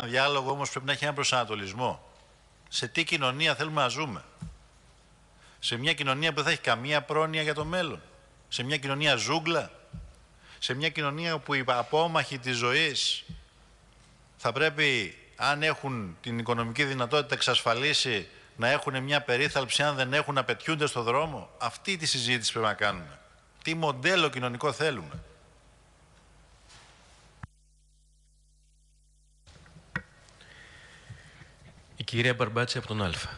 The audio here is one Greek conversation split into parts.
διάλογο όμως πρέπει να έχει ένα προσανατολισμό. Σε τι κοινωνία θέλουμε να ζούμε? Σε μια κοινωνία που δεν θα έχει καμία πρόνοια για το μέλλον? Σε μια κοινωνία ζούγκλα? Σε μια κοινωνία όπου οι απόμαχοι της ζωής θα πρέπει, αν έχουν την οικονομική δυνατότητα εξασφαλίσει, να έχουν μια περίθαλψη, αν δεν έχουν να πετιούνται στο δρόμο? Αυτή τη συζήτηση πρέπει να κάνουμε. Τι μοντέλο κοινωνικό θέλουμε? Η κυρία Μπαρμπάτση από τον Άλφα.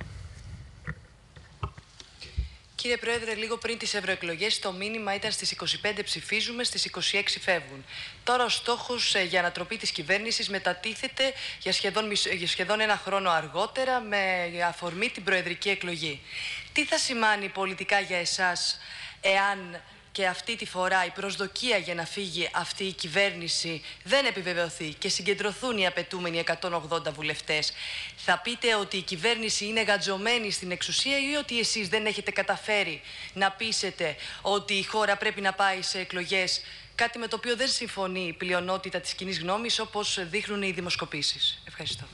Κύριε Πρόεδρε, λίγο πριν τις ευρωεκλογές το μήνυμα ήταν στις 25 ψηφίζουμε, στις 26 φεύγουν. Τώρα ο στόχος για ανατροπή της κυβέρνησης μετατίθεται για σχεδόν ένα χρόνο αργότερα με αφορμή την προεδρική εκλογή. Τι θα σημάνει πολιτικά για εσάς εάν και αυτή τη φορά η προσδοκία για να φύγει αυτή η κυβέρνηση δεν επιβεβαιωθεί και συγκεντρωθούν οι απαιτούμενοι 180 βουλευτές? Θα πείτε ότι η κυβέρνηση είναι γατζωμένη στην εξουσία ή ότι εσείς δεν έχετε καταφέρει να πείσετε ότι η χώρα πρέπει να πάει σε εκλογές, κάτι με το οποίο δεν συμφωνεί η πλειονότητα της κοινής γνώμης όπως δείχνουν οι δημοσκοπήσεις? Ευχαριστώ.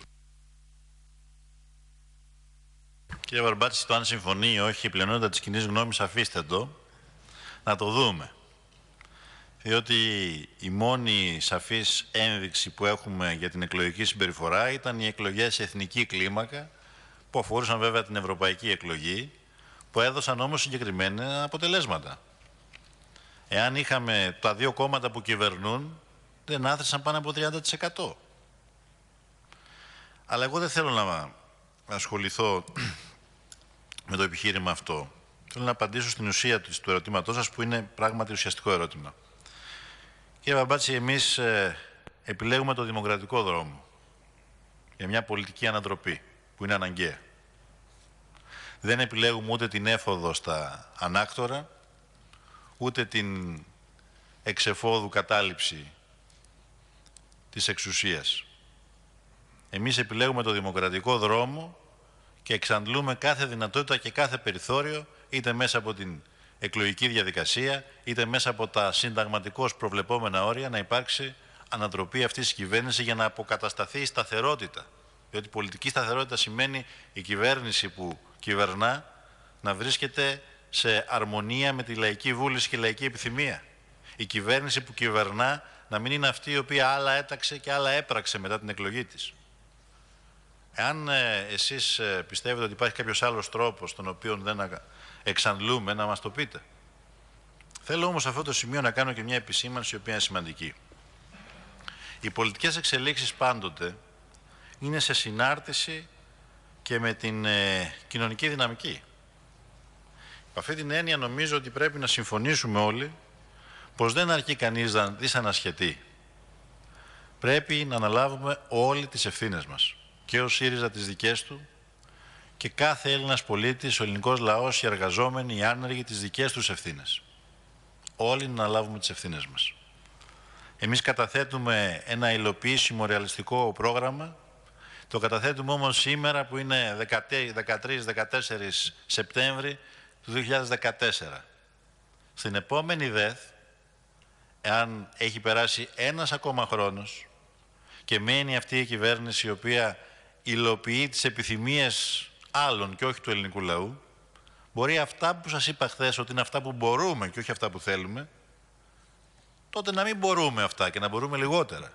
Κύριε Μπαρμπάτση, το αν συμφωνεί ή όχι η πλειονότητα της κοινής γνώμης, αφήστε το. Να το δούμε. Διότι η μόνη σαφής ένδειξη που έχουμε για την εκλογική συμπεριφορά ήταν οι εκλογές σε εθνική κλίμακα, που αφορούσαν βέβαια την ευρωπαϊκή εκλογή, που έδωσαν όμως συγκεκριμένα αποτελέσματα. Εάν είχαμε τα δύο κόμματα που κυβερνούν, δεν άθρισαν πάνω από 30%. Αλλά εγώ δεν θέλω να ασχοληθώ με το επιχείρημα αυτό. Θέλω να απαντήσω στην ουσία του ερωτήματός σας, που είναι πράγματι ουσιαστικό ερώτημα. Κύριε Μπαρμπάτση, εμείς επιλέγουμε το δημοκρατικό δρόμο για μια πολιτική ανατροπή που είναι αναγκαία. Δεν επιλέγουμε ούτε την έφοδο στα ανάκτορα, ούτε την εξεφόδου κατάληψη της εξουσίας. Εμείς επιλέγουμε το δημοκρατικό δρόμο και εξαντλούμε κάθε δυνατότητα και κάθε περιθώριο, είτε μέσα από την εκλογική διαδικασία, είτε μέσα από τα συνταγματικώς προβλεπόμενα όρια, να υπάρξει ανατροπή αυτής της κυβέρνησης για να αποκατασταθεί η σταθερότητα. Διότι πολιτική σταθερότητα σημαίνει η κυβέρνηση που κυβερνά να βρίσκεται σε αρμονία με τη λαϊκή βούληση και λαϊκή επιθυμία. Η κυβέρνηση που κυβερνά να μην είναι αυτή η οποία άλλα έταξε και άλλα έπραξε μετά την εκλογή της. Εάν εσείς πιστεύετε ότι υπάρχει κάποιος άλλος τρόπος τον οποίο δεν εξαντλούμε, να μας το πείτε. Θέλω όμως σε αυτό το σημείο να κάνω και μια επισήμανση η οποία είναι σημαντική. Οι πολιτικές εξελίξεις πάντοτε είναι σε συνάρτηση και με την κοινωνική δυναμική. Από αυτή την έννοια νομίζω ότι πρέπει να συμφωνήσουμε όλοι πως δεν αρκεί κανείς να δυσανασχετεί. Πρέπει να αναλάβουμε όλοι τις ευθύνες μας. Και ο ΣΥΡΙΖΑ τις δικές του και κάθε Έλληνας πολίτης, ο ελληνικός λαός, οι εργαζόμενοι, οι άνεργοι, τις δικές τους ευθύνες. Όλοι να αναλάβουμε τις ευθύνες μας. Εμείς καταθέτουμε ένα υλοποιήσιμο ρεαλιστικό πρόγραμμα. Το καταθέτουμε όμως σήμερα που είναι 13-14 Σεπτέμβρη του 2014. Στην επόμενη ΔΕΘ, εάν έχει περάσει ένας ακόμα χρόνος και μένει αυτή η κυβέρνηση η οποία υλοποιεί τις επιθυμίες άλλων και όχι του ελληνικού λαού, μπορεί αυτά που σας είπα χθες ότι είναι αυτά που μπορούμε και όχι αυτά που θέλουμε, τότε να μην μπορούμε αυτά και να μπορούμε λιγότερα.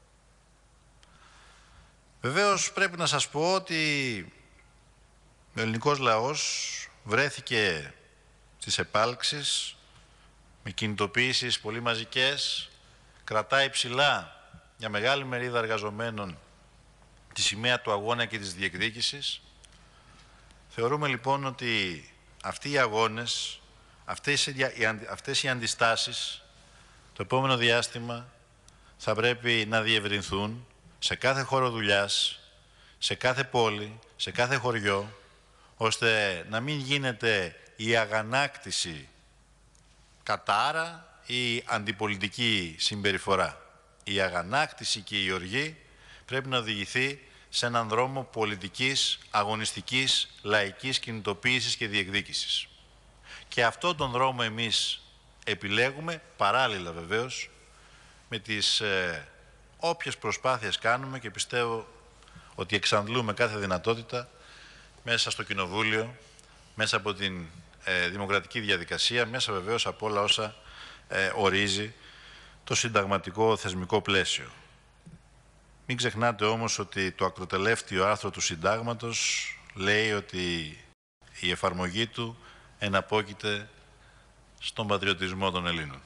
Βεβαίως πρέπει να σας πω ότι ο ελληνικός λαός βρέθηκε στις επάλξεις με κινητοποιήσεις πολύ μαζικές, κρατάει ψηλά για μεγάλη μερίδα εργαζομένων τη σημαία του αγώνα και της διεκδίκησης. Θεωρούμε λοιπόν ότι αυτοί οι αγώνες, αυτές οι αντιστάσεις, το επόμενο διάστημα θα πρέπει να διευρυνθούν σε κάθε χώρο δουλειάς, σε κάθε πόλη, σε κάθε χωριό, ώστε να μην γίνεται η αγανάκτηση κατάρα ή αντιπολιτική συμπεριφορά. Η αγανάκτηση και η οργή πρέπει να οδηγηθεί σε έναν δρόμο πολιτικής, αγωνιστικής, λαϊκής κινητοποίησης και διεκδίκησης. Και αυτόν τον δρόμο εμείς επιλέγουμε, παράλληλα βεβαίως, με τις όποιες προσπάθειες κάνουμε και πιστεύω ότι εξαντλούμε κάθε δυνατότητα μέσα στο Κοινοβούλιο, μέσα από την δημοκρατική διαδικασία, μέσα βεβαίως από όλα όσα ορίζει το συνταγματικό θεσμικό πλαίσιο. Μην ξεχνάτε όμως ότι το ακροτελεύτιο άρθρο του Συντάγματος λέει ότι η εφαρμογή του εναπόκειται στον πατριωτισμό των Ελλήνων.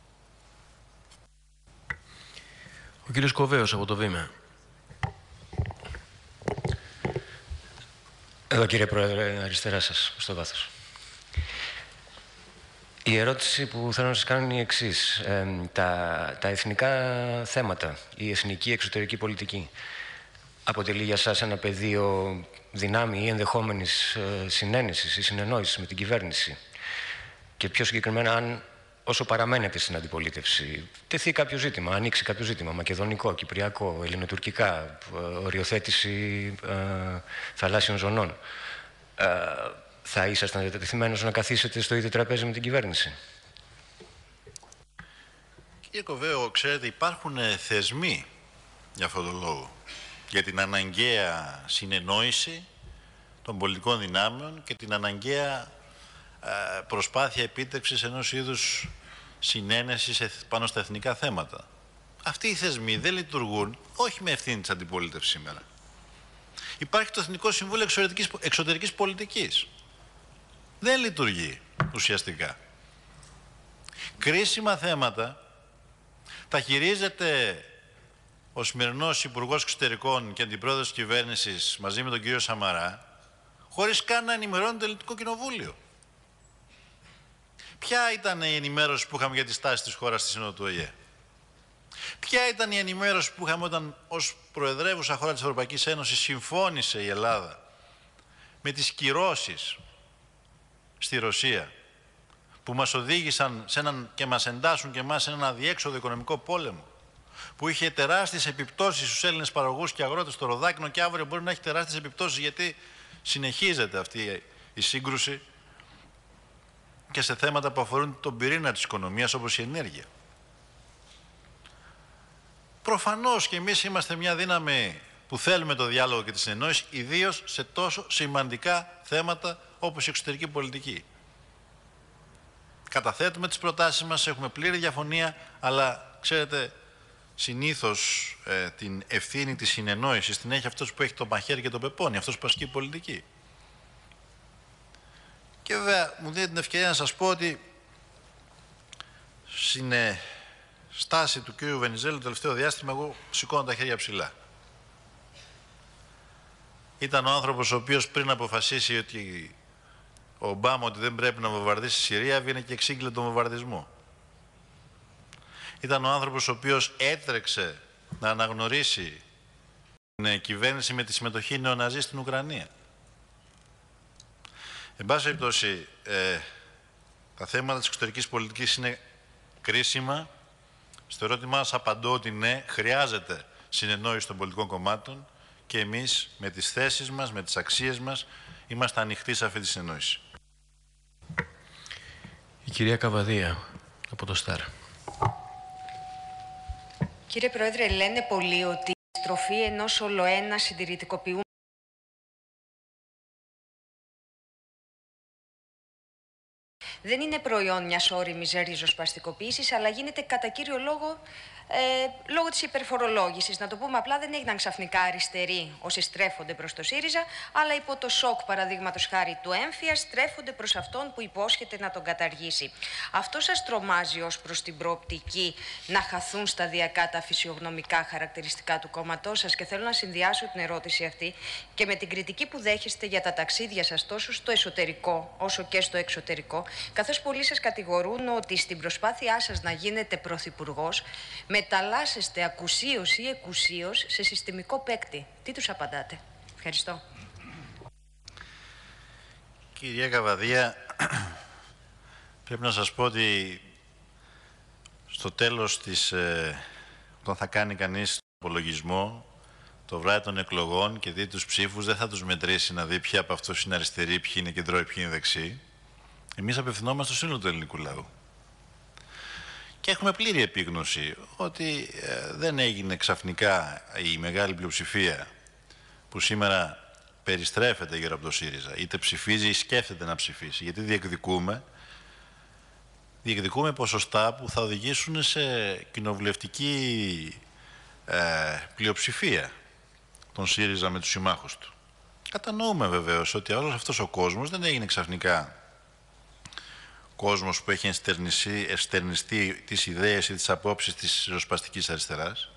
Ο κύριος Κοβέος από το Βήμα. Εδώ κύριε Πρόεδρε, αριστερά σας, στο βάθος. Η ερώτηση που θέλω να σας κάνω είναι η εξής. Τα εθνικά θέματα, η εθνική εξωτερική πολιτική, αποτελεί για σας ένα πεδίο δυνάμει ή ενδεχόμενης συνένεσης ή συνεννόησης με την κυβέρνηση? Και πιο συγκεκριμένα, αν όσο παραμένετε στην αντιπολίτευση, τεθεί κάποιο ζήτημα, ανοίξει κάποιο ζήτημα, μακεδονικό, κυπριακό, ελληνοτουρκικά, οριοθέτηση θαλάσσιων ζωνών, θα ήσασταν διατεθειμένος να καθίσετε στο ίδιο τραπέζι με την κυβέρνηση? Κύριε Κοβέο, ξέρετε, υπάρχουν θεσμοί για αυτόν τον λόγο. Για την αναγκαία συνεννόηση των πολιτικών δυνάμεων και την αναγκαία προσπάθεια επίτευξης ενός είδους συνένεσης πάνω στα εθνικά θέματα. Αυτοί οι θεσμοί δεν λειτουργούν όχι με ευθύνη της αντιπολίτευσης σήμερα. Υπάρχει το Εθνικό Συμβούλιο Εξωτερικής Πολιτικής. Δεν λειτουργεί ουσιαστικά. Κρίσιμα θέματα τα χειρίζεται ο σημερινός Υπουργός Εξωτερικών και Αντιπρόεδρος της Κυβέρνησης μαζί με τον κύριο Σαμαρά, χωρίς καν να ενημερώνει το Ελληνικό Κοινοβούλιο. Ποια ήταν η ενημέρωση που είχαμε για τη στάση της χώρας στη Σύνοδο του ΟΗΕ? Ποια ήταν η ενημέρωση που είχαμε όταν ως προεδρεύουσα χώρα της Ευρωπαϊκής Ένωσης συμφώνησε η Ελλάδα με τις κυρώσεις στη Ρωσία που μας οδήγησαν και μας εντάσσουν και εμάς σε έναν αδιέξοδο οικονομικό πόλεμο, που είχε τεράστιες επιπτώσεις στους Έλληνες παραγωγούς και αγρότες στο Ροδάκινο και αύριο μπορεί να έχει τεράστιες επιπτώσεις γιατί συνεχίζεται αυτή η σύγκρουση και σε θέματα που αφορούν τον πυρήνα της οικονομίας όπως η ενέργεια. Προφανώς και εμείς είμαστε μια δύναμη που θέλουμε το διάλογο και τη συνεννόηση, ιδίως σε τόσο σημαντικά θέματα όπως η εξωτερική πολιτική. Καταθέτουμε τις προτάσεις μας, έχουμε πλήρη διαφωνία, αλλά ξέρετε, συνήθως την ευθύνη της συνεννόησης την έχει αυτός που έχει το μαχαίρι και το πεπόνι, αυτός που ασκεί πολιτική. Και βέβαια μου δίνει την ευκαιρία να σας πω ότι στην στάση του κ. Βενιζέλου το τελευταίο διάστημα εγώ σηκώνω τα χέρια ψηλά. Ήταν ο άνθρωπος ο οποίος πριν αποφασίσει ότι ο Ομπάμα ότι δεν πρέπει να βομβαρδίσει η Συρία, βγαίνει και εξήγηλε τον βομβαρδισμό. Ήταν ο άνθρωπος ο οποίος έτρεξε να αναγνωρίσει την κυβέρνηση με τη συμμετοχή νεοναζί στην Ουκρανία. Εν πάση περιπτώσει, τα θέματα της εξωτερικής πολιτικής είναι κρίσιμα. Στο ερώτημά σας απαντώ ότι ναι, χρειάζεται συνεννόηση των πολιτικών κομμάτων και εμείς με τις θέσεις μας, με τις αξίες μας, είμαστε ανοιχτοί σε αυτή τη συνεννόηση. Η κυρία Καβαδία από το ΣΤΑΡ. Κύριε Πρόεδρε, λένε πολλοί ότι η στροφή ενός ολοένα συντηρητικοποιούμενου δεν είναι προϊόν μιας ώριμης ριζοσπαστικοποίησης, αλλά γίνεται κατά κύριο λόγο λόγω της υπερφορολόγησης. Να το πούμε απλά, δεν έγιναν ξαφνικά αριστεροί όσοι στρέφονται προς το ΣΥΡΙΖΑ, αλλά υπό το σοκ, παραδείγματος χάρη του έμφυα, στρέφονται προς αυτόν που υπόσχεται να τον καταργήσει. Αυτό σας τρομάζει ως προς την προοπτική να χαθούν σταδιακά τα φυσιογνωμικά χαρακτηριστικά του κόμματός σας? Και θέλω να συνδυάσω την ερώτηση αυτή και με την κριτική που δέχεστε για τα ταξίδια σας τόσο στο εσωτερικό όσο και στο εξωτερικό, καθώς πολλοί σας κατηγορούν ότι στην προσπάθειά σας να γίνετε πρωθυπουργός μεταλλάσσεστε ακουσίως ή εκουσίως σε συστημικό παίκτη. Τι τους απαντάτε? Ευχαριστώ. Κυρία Καβαδία, πρέπει να σας πω ότι στο τέλος όταν θα κάνει κανείς τον απολογισμό το βράδυ των εκλογών και δει τους ψήφους, δεν θα τους μετρήσει να δει ποιοι από αυτούς είναι αριστεροί, ποιοι είναι κεντρώοι, ποιοι είναι δεξιοί. Εμείς απευθυνόμαστε στο σύνολο του ελληνικού λαού. Και έχουμε πλήρη επίγνωση ότι δεν έγινε ξαφνικά η μεγάλη πλειοψηφία που σήμερα περιστρέφεται γύρω από το ΣΥΡΙΖΑ, είτε ψηφίζει ή σκέφτεται να ψηφίσει, γιατί διεκδικούμε ποσοστά που θα οδηγήσουν σε κοινοβουλευτική πλειοψηφία τον ΣΥΡΙΖΑ με τους συμμάχους του. Κατανοούμε βεβαίως ότι όλος αυτός ο κόσμος δεν έγινε ξαφνικά κόσμος που έχει εστερνιστεί τις ιδέες ή τις απόψεις της ριζοσπαστικής αριστεράς.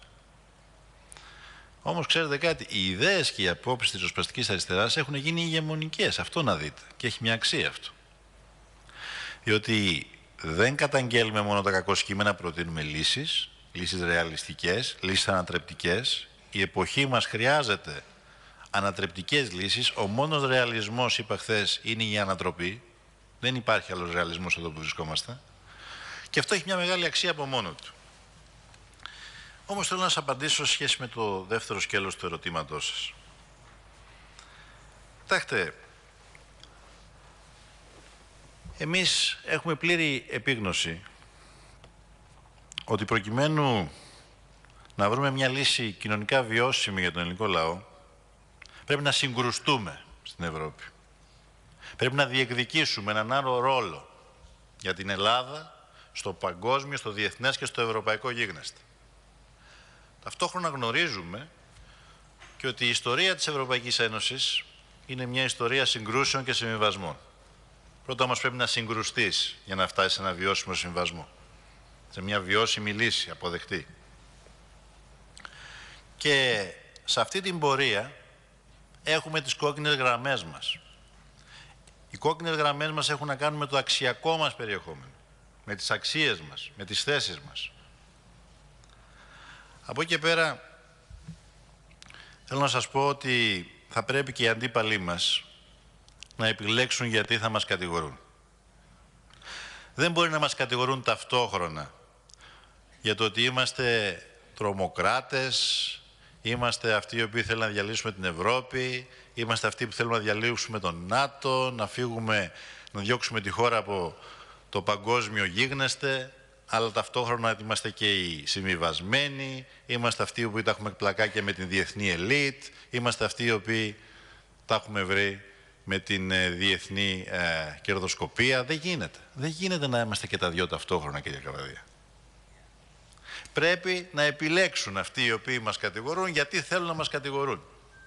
Όμως ξέρετε κάτι, οι ιδέες και οι απόψεις της ριζοσπαστικής αριστεράς έχουν γίνει ηγεμονικές. Αυτό να δείτε. Και έχει μια αξία αυτό. Διότι δεν καταγγέλουμε μόνο τα κακό κείμενα, προτείνουμε λύσεις, λύσεις ρεαλιστικές, λύσεις ανατρεπτικές. Η εποχή μας χρειάζεται ανατρεπτικές λύσεις. Ο μόνος ρεαλισμός, είπα χθες, είναι η ανατροπή. Δεν υπάρχει άλλος ρεαλισμός εδώ που βρισκόμαστε. Και αυτό έχει μια μεγάλη αξία από μόνο του. Όμως θέλω να σας απαντήσω σε σχέση με το δεύτερο σκέλος του ερωτήματός σας. Κοιτάξτε, εμείς έχουμε πλήρη επίγνωση ότι προκειμένου να βρούμε μια λύση κοινωνικά βιώσιμη για τον ελληνικό λαό, πρέπει να συγκρουστούμε στην Ευρώπη. Πρέπει να διεκδικήσουμε έναν άλλο ρόλο για την Ελλάδα στο παγκόσμιο, στο διεθνές και στο ευρωπαϊκό γίγνεσθε. Ταυτόχρονα γνωρίζουμε και ότι η ιστορία της Ευρωπαϊκής Ένωσης είναι μια ιστορία συγκρούσεων και συμβιβασμών. Πρώτα όμως πρέπει να συγκρουστείς για να φτάσεις σε ένα βιώσιμο συμβιβασμό. Σε μια βιώσιμη λύση, αποδεκτή. Και σε αυτή την πορεία έχουμε τις κόκκινες γραμμές μας. Οι κόκκινες γραμμές μας έχουν να κάνουν με το αξιακό μας περιεχόμενο, με τις αξίες μας, με τις θέσεις μας. Από εκεί και πέρα θέλω να σας πω ότι θα πρέπει και οι αντίπαλοι μας να επιλέξουν γιατί θα μας κατηγορούν. Δεν μπορεί να μας κατηγορούν ταυτόχρονα για το ότι είμαστε τρομοκράτες, είμαστε αυτοί οι οποίοι θέλουν να διαλύσουμε την Ευρώπη, είμαστε αυτοί που θέλουμε να διαλύσουμε τον ΝΑΤΟ, να φύγουμε, να διώξουμε τη χώρα από το παγκόσμιο γίγνεσθε, αλλά ταυτόχρονα είμαστε και οι συμβιβασμένοι, είμαστε αυτοί οι οποίοι τα έχουμε πλακάκια με την διεθνή ελίτ, είμαστε αυτοί οι οποίοι τα έχουμε βρει με την διεθνή κερδοσκοπία. Δεν γίνεται. Δεν γίνεται να είμαστε και τα δυο ταυτόχρονα, κύριε Καβαδία. Πρέπει να επιλέξουν αυτοί οι οποίοι μας κατηγορούν γιατί θέλουν να μας κατηγορούν.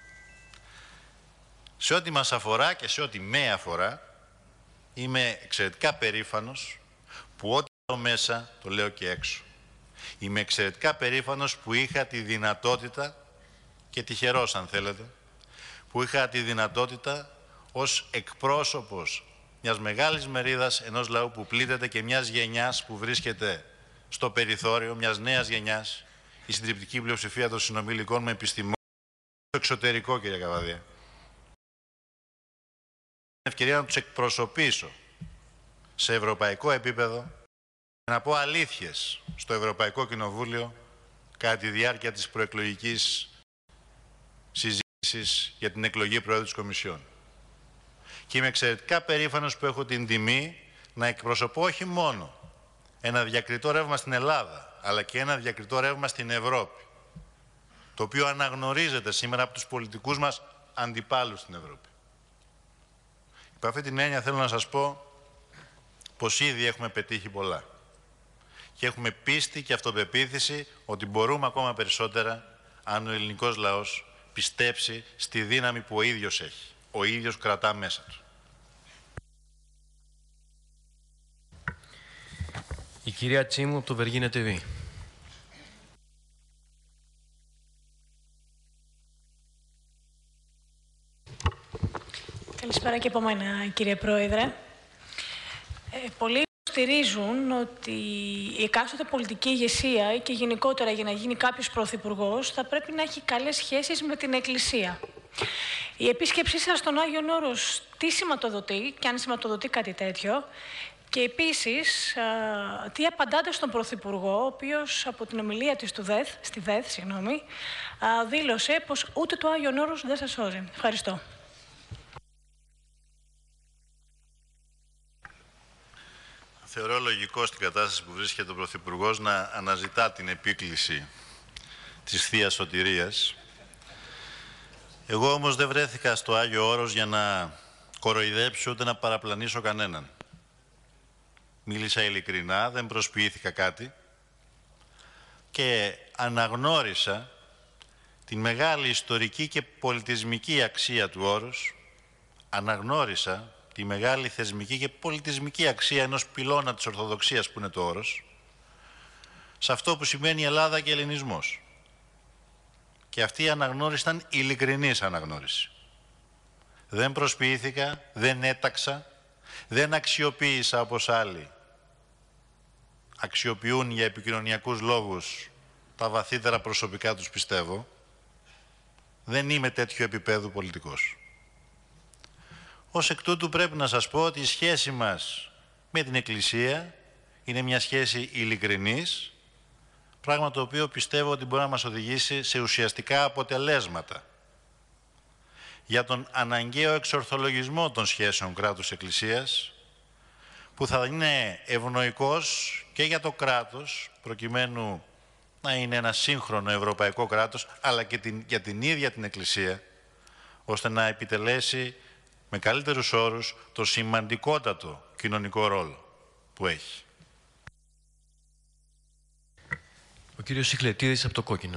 Σε ό,τι μας αφορά και σε ό,τι με αφορά, είμαι εξαιρετικά περήφανος που ό,τι λέω μέσα το λέω και έξω. Είμαι εξαιρετικά περήφανος που είχα τη δυνατότητα, και τυχερός αν θέλετε, που είχα τη δυνατότητα ως εκπρόσωπος μιας μεγάλης μερίδας ενός λαού που πλήττεται και μιας γενιάς που βρίσκεται στο περιθώριο, μιας νέας γενιάς, η συντριπτική πλειοψηφία των συνομιλικών με επιστημόνες στο εξωτερικό, κύριε Καβαδία. Ευκαιρία να τους εκπροσωπήσω σε ευρωπαϊκό επίπεδο και να πω αλήθειες στο Ευρωπαϊκό Κοινοβούλιο κατά τη διάρκεια της προεκλογικής συζήτησης για την εκλογή Προέδρου της Κομισιόν. Και είμαι εξαιρετικά περήφανος που έχω την τιμή να εκπροσωπώ όχι μόνο ένα διακριτό ρεύμα στην Ελλάδα, αλλά και ένα διακριτό ρεύμα στην Ευρώπη, το οποίο αναγνωρίζεται σήμερα από τους πολιτικούς μας αντιπάλους στην Ευρώπη. Υπ' αυτή την έννοια θέλω να σας πω πως ήδη έχουμε πετύχει πολλά. Και έχουμε πίστη και αυτοπεποίθηση ότι μπορούμε ακόμα περισσότερα αν ο ελληνικός λαός πιστέψει στη δύναμη που ο ίδιος έχει. Ο ίδιος κρατά μέσα του. Η κυρία Τσίμου από το Βεργίνα TV. Καλησπέρα και από μένα, κύριε Πρόεδρε. Πολλοί υποστηρίζουν ότι η εκάστοτε πολιτική ηγεσία και γενικότερα για να γίνει κάποιος πρωθυπουργός θα πρέπει να έχει καλές σχέσεις με την Εκκλησία. Η επίσκεψή σας στον Άγιον Όρος τι σηματοδοτεί και αν σηματοδοτεί κάτι τέτοιο, και επίσης τι απαντάτε στον Πρωθυπουργό, ο οποίος από την ομιλία της στη ΔΕΘ, δήλωσε πως ούτε το Άγιον Όρος δεν σας σώζει. Θεωρώ λογικό στην κατάσταση που βρίσκεται ο Πρωθυπουργός να αναζητά την επίκληση της Θείας Σωτηρίας. Εγώ όμως δεν βρέθηκα στο Άγιο Όρος για να κοροϊδέψω ούτε να παραπλανήσω κανέναν. Μίλησα ειλικρινά, δεν προσποιήθηκα κάτι και αναγνώρισα την μεγάλη ιστορική και πολιτισμική αξία του όρους, αναγνώρισα τη μεγάλη θεσμική και πολιτισμική αξία ενός πυλώνα της Ορθοδοξίας που είναι το όρος, σε αυτό που σημαίνει Ελλάδα και ελληνισμός. Και αυτή η αναγνώριση ήταν ειλικρινής αναγνώριση. Δεν προσποιήθηκα, δεν έταξα, δεν αξιοποίησα όπως άλλοι αξιοποιούν για επικοινωνιακούς λόγους τα βαθύτερα προσωπικά τους πιστεύω. Δεν είμαι τέτοιο επίπεδου πολιτικός. Ως εκ τούτου πρέπει να σας πω ότι η σχέση μας με την Εκκλησία είναι μια σχέση ειλικρινής, πράγμα το οποίο πιστεύω ότι μπορεί να μας οδηγήσει σε ουσιαστικά αποτελέσματα για τον αναγκαίο εξορθολογισμό των σχέσεων κράτους-εκκλησίας, που θα είναι ευνοϊκός και για το κράτος, προκειμένου να είναι ένα σύγχρονο ευρωπαϊκό κράτος, αλλά και για την ίδια την Εκκλησία, ώστε να επιτελέσει με καλύτερους όρους το σημαντικότατο κοινωνικό ρόλο που έχει. Ο κύριος Σιχλετίδης από το Κόκκινο.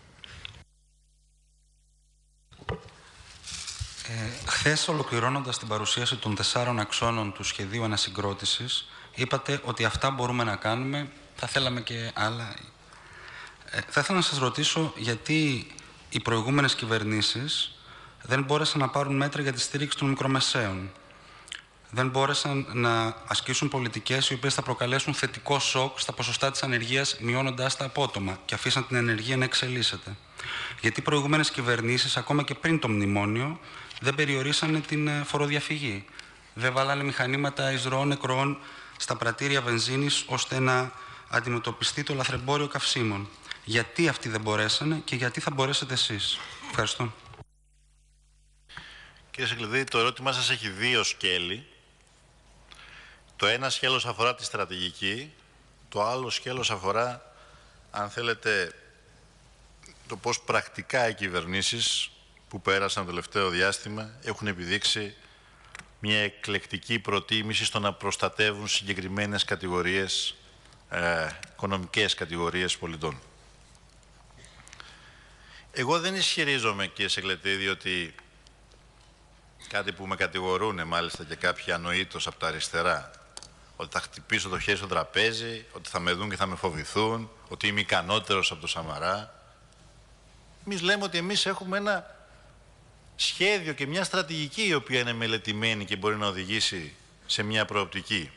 Χθες, ολοκληρώνοντας την παρουσίαση των 4 αξώνων του σχεδίου ανασυγκρότησης, είπατε ότι αυτά μπορούμε να κάνουμε, θα θέλαμε και άλλα. Θα ήθελα να σας ρωτήσω γιατί οι προηγούμενες κυβερνήσεις δεν μπόρεσαν να πάρουν μέτρα για τη στήριξη των μικρομεσαίων. Δεν μπόρεσαν να ασκήσουν πολιτικές οι οποίες θα προκαλέσουν θετικό σοκ στα ποσοστά της ανεργίας, μειώνοντας τα απότομα και αφήσαν την ενεργεία να εξελίσσεται. Γιατί οι προηγούμενες κυβερνήσεις, ακόμα και πριν το μνημόνιο, δεν περιορίσανε την φοροδιαφυγή. Δεν βάλανε μηχανήματα εισρωών εκροών στα πρατήρια βενζίνης ώστε να αντιμετωπιστεί το λαθρεμπόριο καυσίμων. Γιατί αυτοί δεν μπορέσανε και γιατί θα μπορέσετε εσείς? Ευχαριστώ. Κύριε Σιχλετίδη, το ερώτημά σας έχει 2 σκέλη. Το ένα σκέλος αφορά τη στρατηγική, το άλλο σκέλος αφορά, αν θέλετε, το πώς πρακτικά οι κυβερνήσεις που πέρασαν το τελευταίο διάστημα έχουν επιδείξει μια εκλεκτική προτίμηση στο να προστατεύουν συγκεκριμένες κατηγορίες, οικονομικές κατηγορίες πολιτών. Εγώ δεν ισχυρίζομαι, κύριε Σιχλετίδη, ότι κάτι που με κατηγορούνε μάλιστα και κάποιοι ανοήτως από τα αριστερά, ότι θα χτυπήσω το χέρι στο τραπέζι, ότι θα με δουν και θα με φοβηθούν, ότι είμαι ικανότερος από τον Σαμαρά. Εμείς λέμε ότι εμείς έχουμε ένα σχέδιο και μια στρατηγική η οποία είναι μελετημένη και μπορεί να οδηγήσει σε μια προοπτική.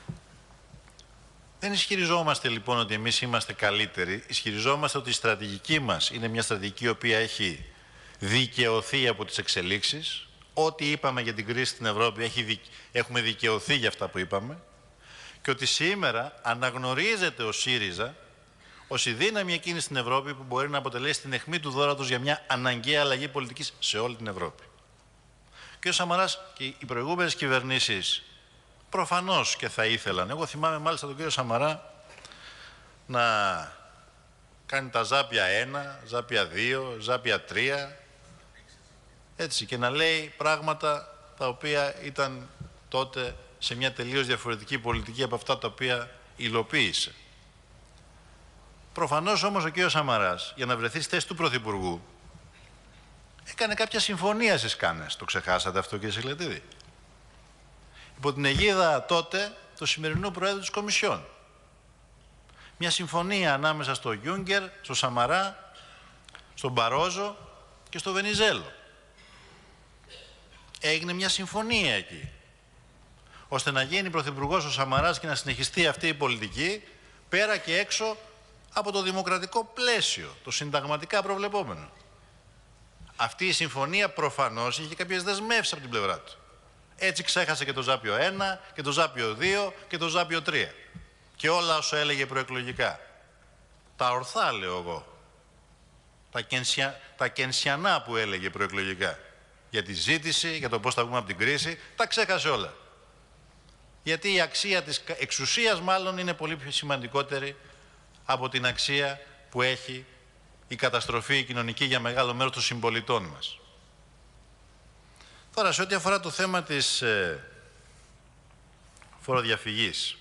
Δεν ισχυριζόμαστε λοιπόν ότι εμείς είμαστε καλύτεροι, ισχυριζόμαστε ότι η στρατηγική μας είναι μια στρατηγική η οποία έχει δικαιωθεί από τις εξελίξεις. Ό,τι είπαμε για την κρίση στην Ευρώπη έχουμε δικαιωθεί για αυτά που είπαμε και ότι σήμερα αναγνωρίζεται ο ΣΥΡΙΖΑ ως η δύναμη εκείνη στην Ευρώπη που μπορεί να αποτελέσει την αιχμή του δώρατος για μια αναγκαία αλλαγή πολιτικής σε όλη την Ευρώπη. Και ο Σαμαράς και οι προηγούμενες κυβερνήσεις προφανώς και θα ήθελαν. Εγώ θυμάμαι μάλιστα τον κύριο Σαμαρά να κάνει τα Ζάπια 1, Ζάπια 2, Ζάπια 3, έτσι, και να λέει πράγματα τα οποία ήταν τότε σε μια τελείως διαφορετική πολιτική από αυτά τα οποία υλοποίησε. Προφανώς όμως ο κύριος Σαμαράς, για να βρεθεί στη θέση του Πρωθυπουργού, έκανε κάποια συμφωνία στις Κάνες. Το ξεχάσατε αυτό, κύριε Σιχλετίδη? Υπό την αιγίδα τότε του σημερινού Προέδρου της Κομισιόν. Μια συμφωνία ανάμεσα στο Γιούγκερ, στο Σαμαρά, στον Μπαρόζο και στο Βενιζέλο. Έγινε μια συμφωνία εκεί, ώστε να γίνει πρωθυπουργός ο Σαμαράς και να συνεχιστεί αυτή η πολιτική πέρα και έξω από το δημοκρατικό πλαίσιο, το συνταγματικά προβλεπόμενο. Αυτή η συμφωνία προφανώς είχε κάποιες δεσμεύσεις από την πλευρά του. Έτσι ξέχασε και το Ζάπιο 1 και το Ζάπιο 2 και το Ζάπιο 3. Και όλα όσα έλεγε προεκλογικά. Τα ορθά, λέω εγώ. Τα κενσιανά που έλεγε προεκλογικά. Για τη ζήτηση, για το πώς θα βγούμε από την κρίση, τα ξέχασε όλα. Γιατί η αξία της εξουσίας μάλλον είναι πολύ πιο σημαντικότερη από την αξία που έχει η καταστροφή κοινωνική για μεγάλο μέρος των συμπολιτών μας. Τώρα, σε ό,τι αφορά το θέμα της φοροδιαφυγής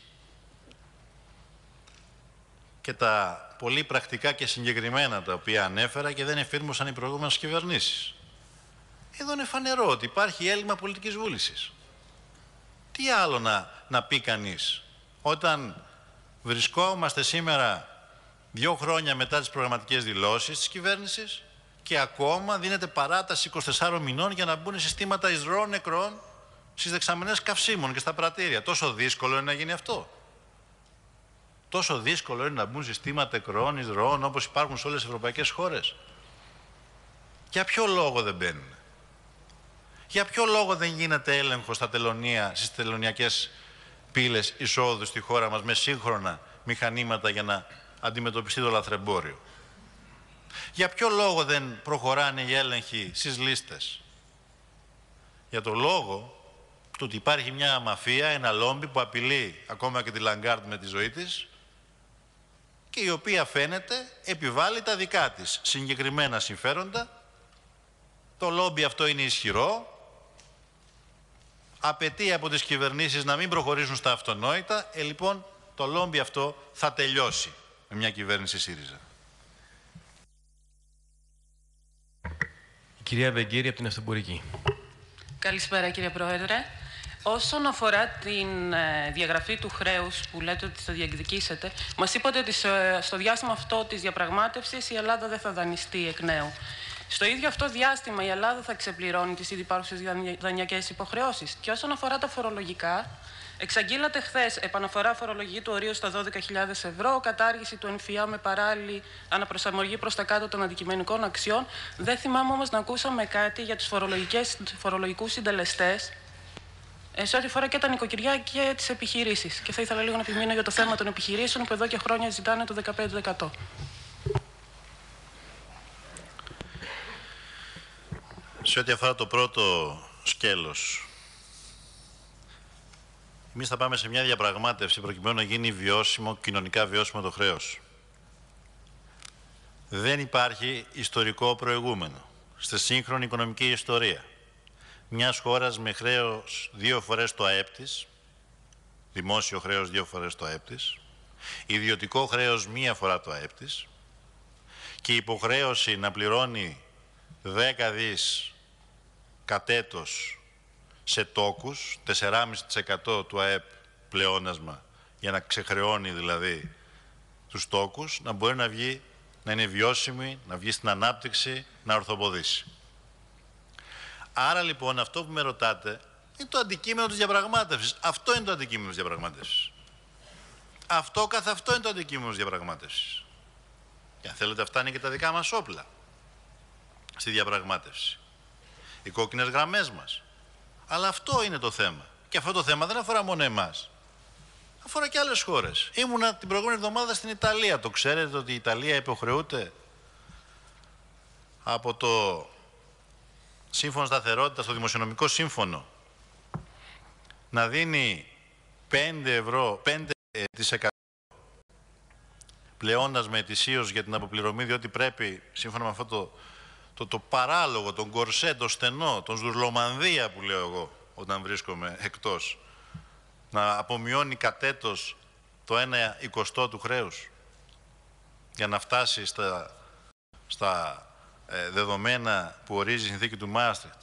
και τα πολύ πρακτικά και συγκεκριμένα τα οποία ανέφερα και δεν εφήρμοσαν οι προηγούμενες κυβερνήσεις. Εδώ είναι φανερό ότι υπάρχει έλλειμμα πολιτικής βούλησης. Τι άλλο να πει κανείς, όταν βρισκόμαστε σήμερα 2 χρόνια μετά τις προγραμματικές δηλώσεις της κυβέρνησης και ακόμα δίνεται παράταση 24 μηνών για να μπουν συστήματα εισρώων νεκρών στις δεξαμενές καυσίμων και στα πρατήρια. Τόσο δύσκολο είναι να γίνει αυτό. Τόσο δύσκολο είναι να μπουν συστήματα εκροών, εισρωών όπως υπάρχουν σε όλες τις ευρωπαϊκές χώρες. Για ποιο λόγο δεν μπαίνουν? Για ποιο λόγο δεν γίνεται έλεγχος στα τελωνία, στις τελωνιακές πύλες εισόδου στη χώρα μας με σύγχρονα μηχανήματα για να αντιμετωπιστεί το λαθρεμπόριο? Για ποιο λόγο δεν προχωράνε οι έλεγχοι στις λίστες? Για το λόγο του ότι υπάρχει μια μαφία, ένα λόμπι που απειλεί ακόμα και τη Λαγκάρντ με τη ζωή της και η οποία φαίνεται επιβάλλει τα δικά της συγκεκριμένα συμφέροντα. Το λόμπι αυτό είναι ισχυρό, απαιτεί από τις κυβερνήσεις να μην προχωρήσουν στα αυτονόητα, λοιπόν το λόμπι αυτό θα τελειώσει με μια κυβέρνηση ΣΥΡΙΖΑ. Η κυρία Βεγγέρη από την Αυτοεμπορική. Καλησπέρα κύριε Πρόεδρε. Όσον αφορά την διαγραφή του χρέους που λέτε ότι θα διεκδικήσετε, μας είπατε ότι στο διάστημα αυτό της διαπραγμάτευσης η Ελλάδα δεν θα δανειστεί εκ νέου. Στο ίδιο αυτό διάστημα η Ελλάδα θα ξεπληρώνει τις ήδη υπάρχουσες δανειακές υποχρεώσεις. Και όσον αφορά τα φορολογικά, εξαγγείλατε χθες επαναφορά φορολογικού ορίου στα 12.000 ευρώ, κατάργηση του ΕΝΦΙΑ με παράλληλη αναπροσαρμογή προς τα κάτω των αντικειμενικών αξιών. Δεν θυμάμαι όμως να ακούσαμε κάτι για τους φορολογικούς συντελεστές σε ό,τι αφορά και τα νοικοκυριά και τις επιχειρήσεις. Και θα ήθελα λίγο να επιμείνω για το θέμα των επιχειρήσεων που εδώ και χρόνια ζητάνε το 15%. Σε ό,τι αφορά το πρώτο σκέλος, εμείς θα πάμε σε μια διαπραγμάτευση προκειμένου να γίνει βιώσιμο, κοινωνικά βιώσιμο το χρέος. Δεν υπάρχει ιστορικό προηγούμενο στη σύγχρονη οικονομική ιστορία μιας χώρας με χρέος 2 φορές το ΑΕΠ της, δημόσιο χρέος 2 φορές το ΑΕΠ της, ιδιωτικό χρέος 1 φορά το ΑΕΠ της και υποχρέωση να πληρώνει 10 δις κατ' έτος σε τόκους, 4,5% του ΑΕΠ πλεόνασμα, για να ξεχρεώνει δηλαδή τους τόκους, να μπορεί να βγει, να είναι βιώσιμη, να βγει στην ανάπτυξη, να ορθοποδήσει. Άρα λοιπόν αυτό που με ρωτάτε είναι το αντικείμενο της διαπραγμάτευσης. Αυτό είναι το αντικείμενο της διαπραγμάτευσης. Αυτό καθ' αυτό είναι το αντικείμενο της διαπραγμάτευσης. Και αν θέλετε αυτά είναι και τα δικά μας όπλα στη διαπραγμάτευση. Οι κόκκινες γραμμές μας. Αλλά αυτό είναι το θέμα. Και αυτό το θέμα δεν αφορά μόνο εμάς. Αφορά και άλλες χώρες. Ήμουνα την προηγούμενη εβδομάδα στην Ιταλία. Το ξέρετε ότι η Ιταλία υποχρεούται από το Σύμφωνο Σταθερότητας, το Δημοσιονομικό Σύμφωνο, να δίνει 5% πλεόνασμα ετησίως για την αποπληρωμή, διότι πρέπει, σύμφωνα με αυτό το παράλογο, τον κορσέ, το στενό, τον ζουρλομανδία που λέω εγώ όταν βρίσκομαι εκτός, να απομειώνει κατ' έτος το 1/20 του χρέους για να φτάσει στα δεδομένα που ορίζει η συνθήκη του Μάστριχτ.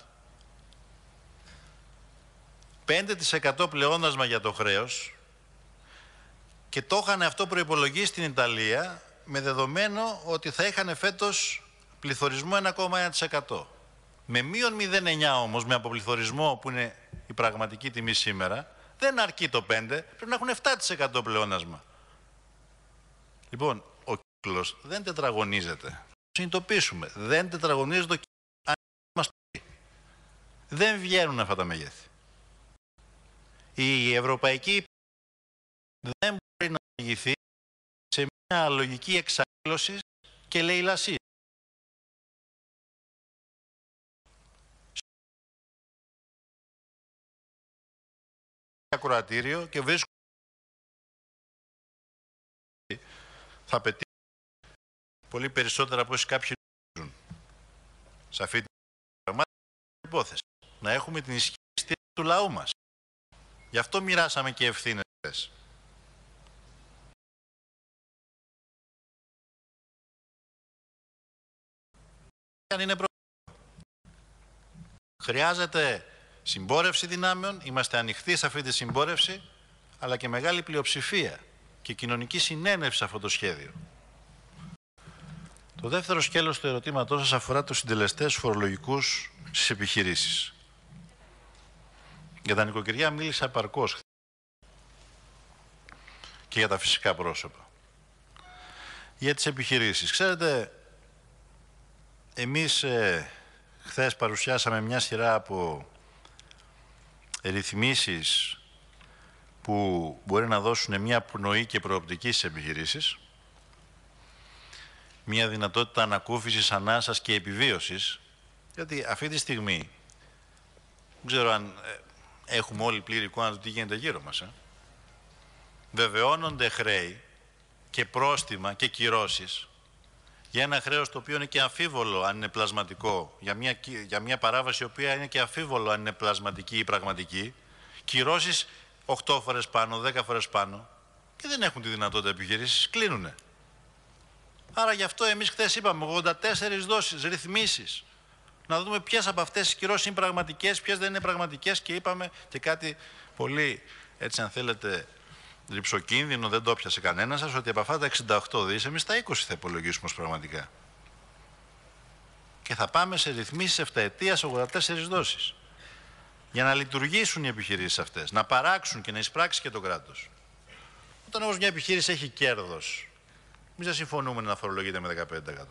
5% πλεόνασμα για το χρέος και το είχαν αυτό προϋπολογίσει στην Ιταλία με δεδομένο ότι θα είχαν φέτος πληθωρισμό 1,1%. Με μείον 0,9 όμως, με αποπληθωρισμό που είναι η πραγματική τιμή σήμερα, δεν αρκεί το 5, πρέπει να έχουν 7% πλεόνασμα. Λοιπόν, ο κύκλος δεν τετραγωνίζεται. Συνειδητοποιήσουμε, δεν τετραγωνίζεται το κύκλος. Δεν βγαίνουν αυτά τα μεγέθη. Η ευρωπαϊκή δεν μπορεί να οδηγηθεί σε μια λογική εξάλλωση και λαιλασία. ακροατήριο και βρίσκουν θα πετύχει πολύ περισσότερα από όσοι κάποιοι ζουν σε αυτή την υπόθεση. Να έχουμε την ισχύ του λαού μας. Γι' αυτό μοιράσαμε και ευθύνες. Χρειάζεται συμπόρευση δυνάμεων, είμαστε ανοιχτοί σε αυτή τη συμπόρευση, αλλά και μεγάλη πλειοψηφία και κοινωνική συνένευση σε αυτό το σχέδιο. Το δεύτερο σκέλος του ερωτήματός σας αφορά τους συντελεστές φορολογικούς στις επιχειρήσεις. Για τα νοικοκυριά μίλησα επαρκώς και για τα φυσικά πρόσωπα. Για τις επιχειρήσεις. Ξέρετε, εμείς χθες παρουσιάσαμε μια σειρά από ρυθμίσεις που μπορεί να δώσουν μια πνοή και προοπτική στις επιχειρήσεις, μια δυνατότητα ανακούφισης, ανάσας και επιβίωσης, γιατί αυτή τη στιγμή, δεν ξέρω αν έχουμε όλοι πλήρη εικόνα του τι γίνεται γύρω μας, βεβαιώνονται χρέη και πρόστιμα και κυρώσεις για ένα χρέος το οποίο είναι και αμφίβολο αν είναι πλασματικό, για μια παράβαση η οποία είναι και αμφίβολο αν είναι πλασματική ή πραγματική, κυρώσεις 8 φορές πάνω, 10 φορές πάνω και δεν έχουν τη δυνατότητα επιχειρήσεις, κλείνουνε. Άρα γι' αυτό εμείς χθες είπαμε 84 δόσεις, ρυθμίσεις, να δούμε ποιες από αυτές τις κυρώσεις είναι πραγματικές, ποιες δεν είναι πραγματικές και είπαμε και κάτι πολύ, έτσι αν θέλετε, ρυψοκίνδυνο, δεν το πιάσε κανένα σας, ότι από αυτά τα 68 δις εμείς τα 20 θα υπολογίσουμε ως πραγματικά. Και θα πάμε σε ρυθμίσεις 7 ετίας 84 δόσεις. Για να λειτουργήσουν οι επιχειρήσεις αυτές, να παράξουν και να εισπράξει και το κράτος. Όταν όμως μια επιχείρηση έχει κέρδος, εμείς δεν συμφωνούμε να φορολογείται με 15%.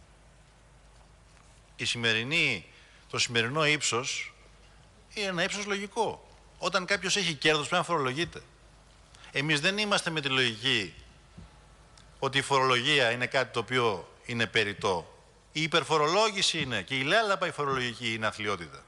Το σημερινό ύψος είναι ένα ύψος λογικό. Όταν κάποιος έχει κέρδος πρέπει να φορολογείται. Εμείς δεν είμαστε με τη λογική ότι η φορολογία είναι κάτι το οποίο είναι περιττό. Η υπερφορολόγηση είναι και η λέλαπα η φορολογική είναι αθλιότητα.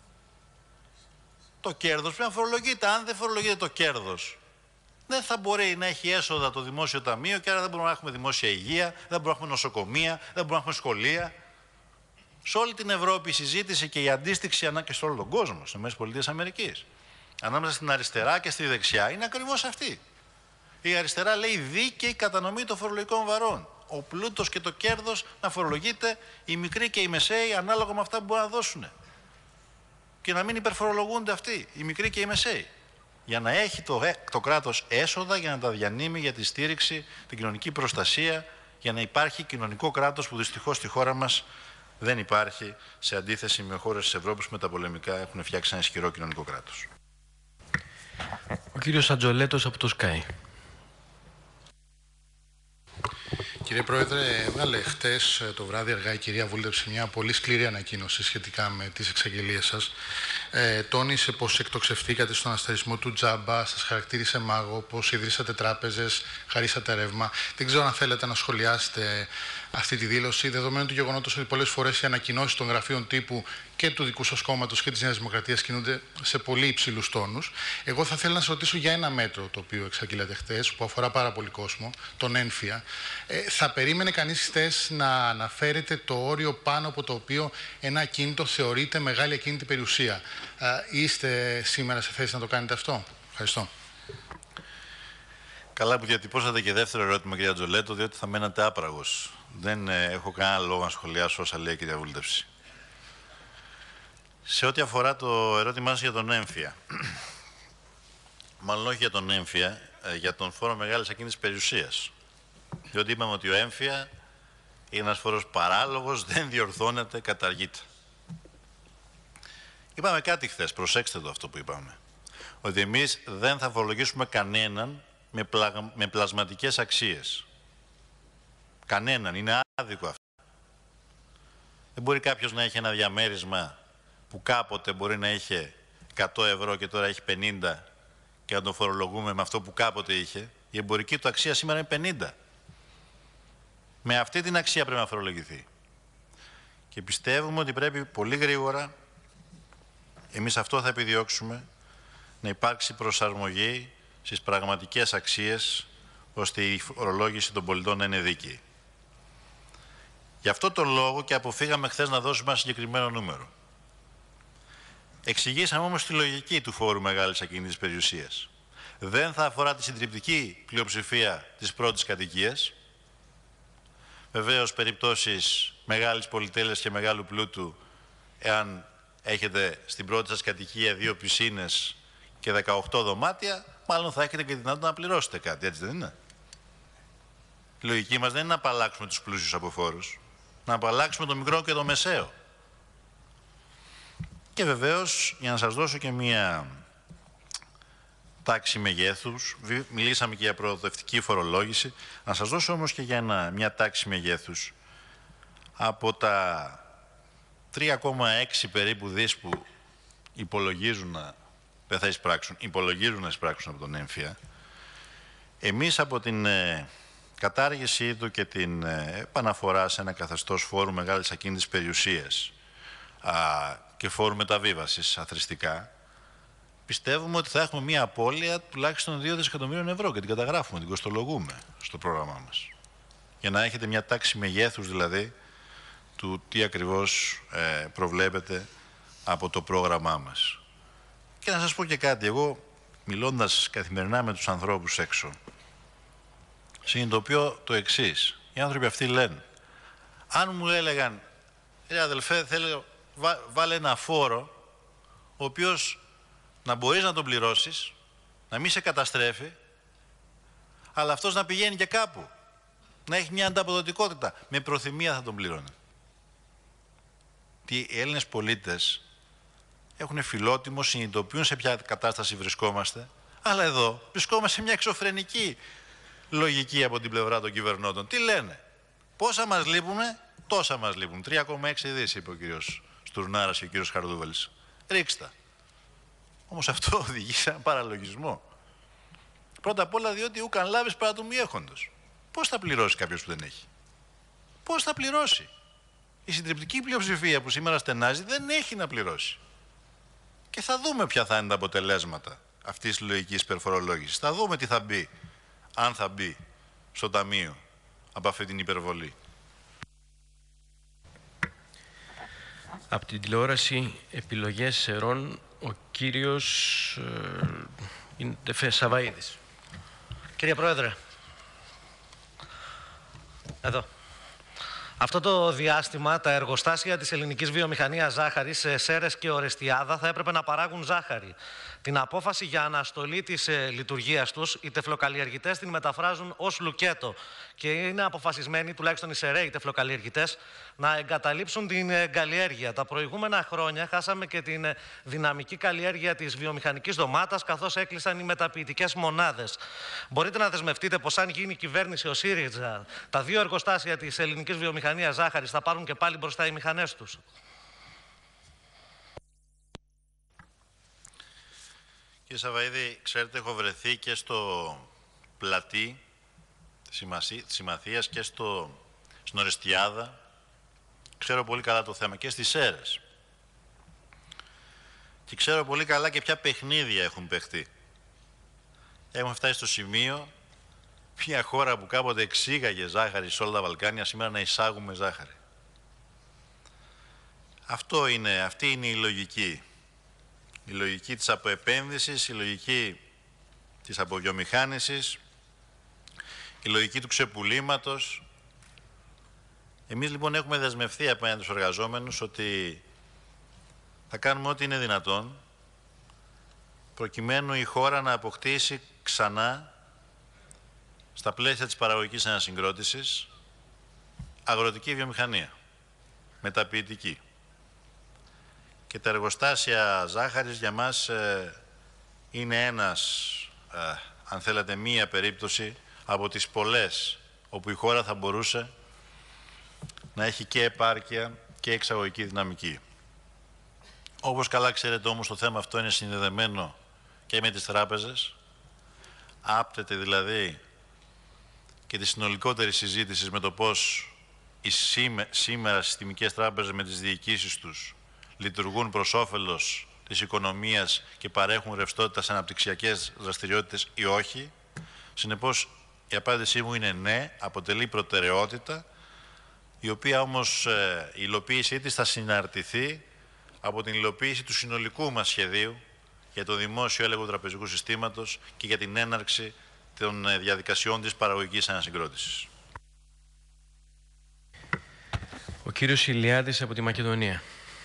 Το κέρδος πρέπει να φορολογείται. Αν δεν φορολογείται το κέρδος, δεν θα μπορεί να έχει έσοδα το δημόσιο ταμείο και άρα δεν μπορούμε να έχουμε δημόσια υγεία, δεν μπορούμε να έχουμε νοσοκομεία, δεν μπορούμε να έχουμε σχολεία. Σε όλη την Ευρώπη η συζήτηση και η αντίστοιξη και σε όλο τον κόσμο, στις ΗΠΑ, ανάμεσα στην αριστερά και στη δεξιά, είναι ακριβώς αυτή. Η αριστερά λέει δίκαιη κατανομή των φορολογικών βαρών. Ο πλούτος και το κέρδος να φορολογείται, οι μικροί και οι μεσαίοι, ανάλογα με αυτά που μπορούν να δώσουν. Και να μην υπερφορολογούνται αυτοί, οι μικροί και οι μεσαίοι. Για να έχει το κράτος έσοδα για να τα διανύμει για τη στήριξη, την κοινωνική προστασία, για να υπάρχει κοινωνικό κράτος που δυστυχώς στη χώρα μας δεν υπάρχει, σε αντίθεση με χώρες της Ευρώπης που μεταπολεμικά έχουν φτιάξει ένα ισχυρό κοινωνικό κράτος. Ο κύριος Ατζολέτος από το Sky. Κύριε Πρόεδρε, έβγαλε χτες το βράδυ αργά η κυρία Βούλτεψη μια πολύ σκληρή ανακοίνωση σχετικά με τις εξαγγελίες σας. Τόνισε πως εκτοξευτήκατε στον αστερισμό του τζάμπα, σας χαρακτήρισε μάγο, πως ιδρύσατε τράπεζες, χαρίσατε ρεύμα. Δεν ξέρω αν θέλετε να σχολιάσετε αυτή τη δήλωση, δεδομένου του γεγονότος ότι πολλές φορές οι ανακοινώσεις των γραφείων τύπου και του δικού σας κόμματος και της Νέας Δημοκρατίας κινούνται σε πολύ υψηλούς τόνους. Εγώ θα ήθελα να σας ρωτήσω για ένα μέτρο το οποίο εξαγγείλατε χτες, που αφορά πάρα πολύ κόσμο, τον έμφυα. Θα περίμενε κανείς χτες να αναφέρετε το όριο πάνω από το οποίο ένα ακίνητο θεωρείται μεγάλη ακίνητη περιουσία. Είστε σήμερα σε θέση να το κάνετε αυτό? Ευχαριστώ. Καλά που διατυπώσατε και δεύτερο ερώτημα, κυρία Ατζολέτο, διότι θα μένατε άπραγος. Δεν έχω κανένα λόγο να σχολιάσω όσα λέει η κυρία Βούλτευση. Σε ό,τι αφορά το ερώτημά σας για τον έμφυα, μάλλον όχι για τον έμφυα, για τον φόρο μεγάλης ακίνητης περιουσίας. Διότι είπαμε ότι ο έμφυα είναι ένας φόρος παράλογος, δεν διορθώνεται, καταργείται. Είπαμε κάτι χθες, προσέξτε το αυτό που είπαμε. Ότι εμείς δεν θα φορολογήσουμε κανέναν με πλασματικές αξίες. Κανέναν, είναι άδικο αυτό. Δεν μπορεί κάποιος να έχει ένα διαμέρισμα που κάποτε μπορεί να είχε 100 ευρώ και τώρα έχει 50 και να τον φορολογούμε με αυτό που κάποτε είχε. Η εμπορική του αξία σήμερα είναι 50. Με αυτή την αξία πρέπει να φορολογηθεί. Και πιστεύουμε ότι πρέπει πολύ γρήγορα, εμείς αυτό θα επιδιώξουμε, να υπάρξει προσαρμογή στις πραγματικές αξίες, ώστε η φορολόγηση των πολιτών να είναι δίκαιη. Γι' αυτό τον λόγο και αποφύγαμε χθες να δώσουμε ένα συγκεκριμένο νούμερο. Εξηγήσαμε όμως τη λογική του φόρου μεγάλης ακίνητης περιουσίας. Δεν θα αφορά τη συντριπτική πλειοψηφία της πρώτης κατοικίας. Βεβαίως, περιπτώσεις μεγάλης πολυτέλειας και μεγάλου πλούτου, εάν έχετε στην πρώτη σας κατοικία 2 πισίνες και 18 δωμάτια, μάλλον θα έχετε και δυνατότητα να πληρώσετε κάτι, έτσι δεν είναι? Η λογική μας δεν είναι να απαλλάξουμε τους πλούσιους από φόρους, να απαλλάξουμε το μικρό και το μεσαίο. Και βεβαίως, για να σας δώσω και μία τάξη μεγέθους, μιλήσαμε και για προοδευτική φορολόγηση, να σας δώσω όμως και για μια τάξη μεγέθους. Από τα 3,6 περίπου δις που υπολογίζουν δεν θα εισπράξουν, υπολογίζουν να εισπράξουν από τον έμφυα, εμείς από την κατάργησή του και την επαναφορά σε ένα καθεστώς φόρου μεγάλης ακίνητης περιουσίας και φόρου μεταβίβασης αθρηστικά, πιστεύουμε ότι θα έχουμε μία απώλεια τουλάχιστον 2 δισεκατομμύριων ευρώ και την καταγράφουμε, την κοστολογούμε στο πρόγραμμά μας. Για να έχετε μια τάξη μεγέθους δηλαδή του τι ακριβώς προβλέπετε από το πρόγραμμά μας. Και να σας πω και κάτι, εγώ μιλώντας καθημερινά με τους ανθρώπους έξω, συνειδητοποιώ το εξής. Οι άνθρωποι αυτοί λένε, αν μου έλεγαν, αδελφέ, θέλω βάλε ένα φόρο, ο οποίος να μπορείς να τον πληρώσεις, να μην σε καταστρέφει, αλλά αυτός να πηγαίνει και κάπου, να έχει μια ανταποδοτικότητα, με προθυμία θα τον πληρώνει. Οι Έλληνες πολίτες έχουν φιλότιμο, συνειδητοποιούν σε ποια κατάσταση βρισκόμαστε, αλλά εδώ βρισκόμαστε σε μια εξωφρενική λογική από την πλευρά των κυβερνώντων. Τι λένε? Πόσα μας λείπουνε? Τόσα μας λείπουν. 3,6 δις, είπε ο κύριος Στουρνάρας και ο κύριος Χαρδούβαλης. Ρίξτε. Όμως αυτό οδηγεί σε έναν παραλογισμό. Πρώτα απ' όλα διότι ούκαν λάβεις παρά του μη έχοντος. Πώς θα πληρώσει κάποιος που δεν έχει? Πώς θα πληρώσει? Η συντριπτική πλειοψηφία που σήμερα στενάζει δεν έχει να πληρώσει. Και θα δούμε ποια θα είναι τα αποτελέσματα αυτής της λογικής υπερφορολόγησης. Θα δούμε τι θα μπει, αν θα μπει στο ταμείο από αυτή την υπερβολή. Από την τηλεόραση Επιλογές Σερών, ο κύριος Σαβαΐδης. Κύριε Πρόεδρε, εδώ. Αυτό το διάστημα τα εργοστάσια της ελληνικής βιομηχανίας ζάχαρης σε Σέρρες και Ορεστιάδα θα έπρεπε να παράγουν ζάχαρη. Την απόφαση για αναστολή της λειτουργίας τους, οι τεφλοκαλλιεργητές την μεταφράζουν ως λουκέτο και είναι αποφασισμένοι, τουλάχιστον οι Σερραίοι τεφλοκαλλιεργητές, να εγκαταλείψουν την καλλιέργεια. Τα προηγούμενα χρόνια χάσαμε και την δυναμική καλλιέργεια της βιομηχανικής ντομάτας, καθώς έκλεισαν οι μεταποιητικές μονάδες. Μπορείτε να δεσμευτείτε πως αν γίνει κυβέρνηση ο ΣΥΡΙΖΑ, τα 2 εργοστάσια της ελληνικής βιομηχανίας ζάχαρης θα πάρουν και πάλι μπροστά οι μηχανές τους? Κύριε Σαβαΐδη, ξέρετε, έχω βρεθεί και στο πλατή της Συμμαθίας και στην Ορεστιάδα. Ξέρω πολύ καλά το θέμα και στις Σέρρες. Και ξέρω πολύ καλά και ποια παιχνίδια έχουν παιχτεί. Έχουμε φτάσει στο σημείο μια χώρα που κάποτε εξήγαγε ζάχαρη σε όλα τα Βαλκάνια, σήμερα να εισάγουμε ζάχαρη. Αυτή είναι η λογική. Η λογική της αποεπένδυσης, η λογική της αποβιομηχάνησης, η λογική του ξεπουλήματος. Εμείς λοιπόν έχουμε δεσμευτεί απέναντι στους εργαζόμενους ότι θα κάνουμε ό,τι είναι δυνατόν προκειμένου η χώρα να αποκτήσει ξανά στα πλαίσια της παραγωγικής ανασυγκρότησης αγροτική βιομηχανία, μεταποιητική. Και τα εργοστάσια ζάχαρης για μας είναι αν θέλετε, μία περίπτωση από τις πολλές όπου η χώρα θα μπορούσε να έχει και επάρκεια και εξαγωγική δυναμική. Όπως καλά ξέρετε όμως, το θέμα αυτό είναι συνδεδεμένο και με τις τράπεζες. Άπτεται δηλαδή και τη συνολικότερη συζήτηση με το πώς οι σήμερα συστημικές τράπεζες με τις διοικήσεις τους λειτουργούν προς όφελος της οικονομίας και παρέχουν ρευστότητα σε αναπτυξιακές δραστηριότητες ή όχι. Συνεπώς, η απάντησή μου είναι ναι, αποτελεί προτεραιότητα, η οποία όμως η υλοποίησή της θα συναρτηθεί από την υλοποίηση του συνολικού μας σχεδίου για το δημόσιο έλεγχο του τραπεζικού συστήματος και για την έναρξη των διαδικασιών της παραγωγικής ανασυγκρότησης. Ο κύριος Ηλιάδης από τη Μακεδονία.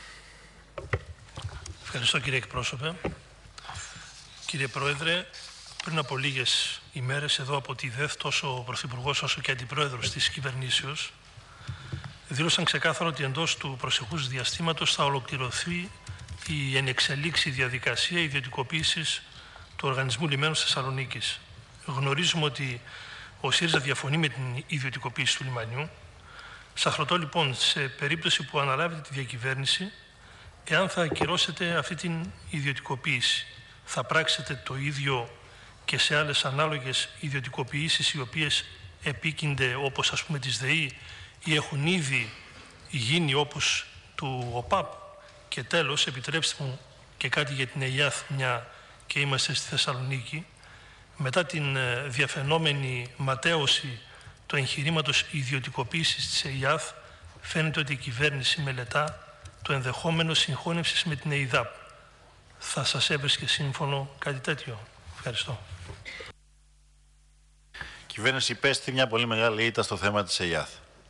Ευχαριστώ κύριε εκπρόσωπε. Κύριε Πρόεδρε, πριν από λίγες ημέρες εδώ από τη ΔΕΘ, τόσο ο Πρωθυπουργός όσο και Αντιπρόεδρος της κυβερνήσεως δήλωσαν ξεκάθαρα ότι εντός του προσεχούς διαστήματος θα ολοκληρωθεί η ενεξελίξη διαδικασία ιδιωτικοποίησης του Οργανισμού Λιμένων Θεσσαλονίκης. Γνωρίζουμε ότι ο ΣΥΡΙΖΑ διαφωνεί με την ιδιωτικοποίηση του λιμανιού. Σας ρωτώ λοιπόν, σε περίπτωση που αναλάβετε τη διακυβέρνηση, εάν θα ακυρώσετε αυτή την ιδιωτικοποίηση, θα πράξετε το ίδιο και σε άλλες ανάλογες ιδιωτικοποιήσεις οι οποίες επίκυνται, όπως ας πούμε της ΔΕΗ, ή έχουν ήδη γίνει όπως του ΟΠΑΠ? Και τέλος, επιτρέψτε μου και κάτι για την ΕΙΑΘ, μια και είμαστε στη Θεσσαλονίκη. Μετά την διαφαινόμενη ματέωση του εγχειρήματος ιδιωτικοποίησης της ΕΙΑΘ, φαίνεται ότι η κυβέρνηση μελετά το ενδεχόμενο συγχώνευσης με την ΕΙΔΑΠ. Θα σας έβρισκε σύμφωνο κάτι τέτοιο? Ευχαριστώ. Η κυβέρνηση υπέστη μια πολύ μεγάλη ήττα στο θέμα της ΕΙΑΘ.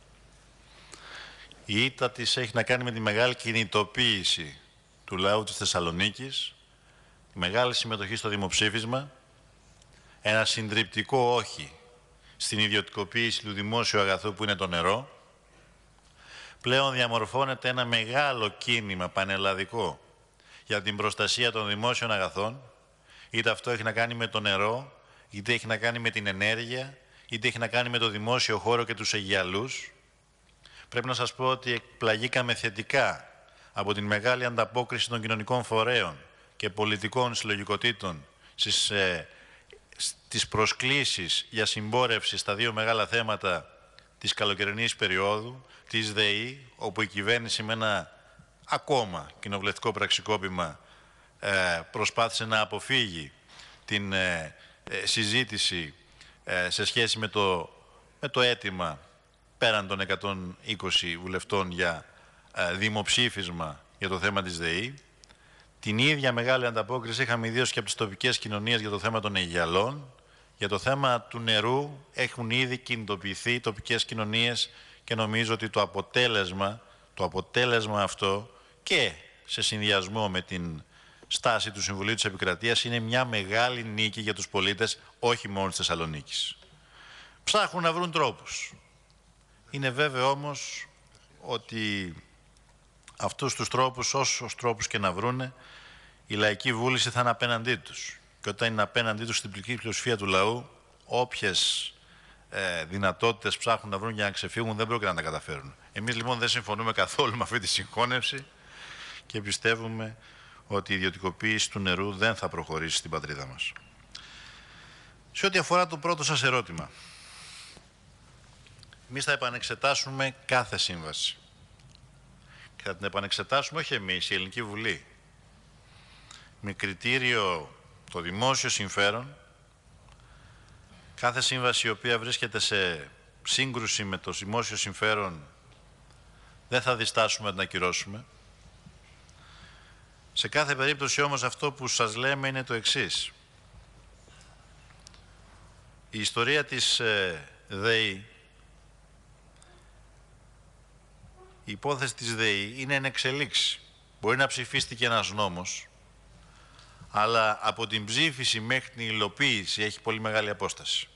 Η ήττα της έχει να κάνει με τη μεγάλη κινητοποίηση του λαού της Θεσσαλονίκης, τη μεγάλη συμμετοχή στο δημοψήφισμα, ένα συντριπτικό όχι στην ιδιωτικοποίηση του δημόσιου αγαθού που είναι το νερό. Πλέον διαμορφώνεται ένα μεγάλο κίνημα πανελλαδικό για την προστασία των δημόσιων αγαθών, είτε αυτό έχει να κάνει με το νερό, είτε έχει να κάνει με την ενέργεια, είτε έχει να κάνει με το δημόσιο χώρο και τους αιγιαλούς. Πρέπει να σας πω ότι εκπλαγήκαμε θετικά από την μεγάλη ανταπόκριση των κοινωνικών φορέων και πολιτικών συλλογικοτήτων στις προσκλήσεις για συμπόρευση στα δύο μεγάλα θέματα της καλοκαιρινής περίοδου, της ΔΕΗ, όπου η κυβέρνηση με ένα ακόμα κοινοβουλευτικό πραξικόπημα προσπάθησε να αποφύγει την συζήτηση σε σχέση με το αίτημα πέραν των 120 βουλευτών για δημοψήφισμα για το θέμα της ΔΕΗ. Την ίδια μεγάλη ανταπόκριση είχαμε ιδίως και από τις τοπικές κοινωνίες για το θέμα των αιγιαλών. Για το θέμα του νερού έχουν ήδη κινητοποιηθεί οι τοπικές κοινωνίες και νομίζω ότι το αποτέλεσμα αυτό και σε συνδυασμό με την στάση του Συμβουλίου της Επικρατείας είναι μια μεγάλη νίκη για τους πολίτες, όχι μόνο της Θεσσαλονίκης. Ψάχνουν να βρουν τρόπους. Είναι βέβαιο όμως ότι αυτούς τους τρόπους, όσους τρόπους και να βρούνε, η λαϊκή βούληση θα είναι απέναντί τους. Και όταν είναι απέναντί τους στην πλειοψηφία του λαού, όποιες δυνατότητες ψάχνουν να βρουν για να ξεφύγουν δεν πρόκειται να τα καταφέρουν. Εμείς λοιπόν δεν συμφωνούμε καθόλου με αυτή τη συγχώνευση και πιστεύουμε ότι η ιδιωτικοποίηση του νερού δεν θα προχωρήσει στην πατρίδα μας. Σε ό,τι αφορά το πρώτο σας ερώτημα, εμείς θα επανεξετάσουμε κάθε σύμβαση. Και θα την επανεξετάσουμε όχι εμείς, η Ελληνική Βουλή. Με κριτήριο το δημόσιο συμφέρον, κάθε σύμβαση η οποία βρίσκεται σε σύγκρουση με το δημόσιο συμφέρον δεν θα διστάσουμε να την ακυρώσουμε. Σε κάθε περίπτωση όμως αυτό που σας λέμε είναι το εξής. Η ιστορία της ΔΕΗ, η υπόθεση της ΔΕΗ είναι εν εξελίξη. Μπορεί να ψηφίστηκε ένας νόμος, αλλά από την ψήφιση μέχρι την υλοποίηση έχει πολύ μεγάλη απόσταση.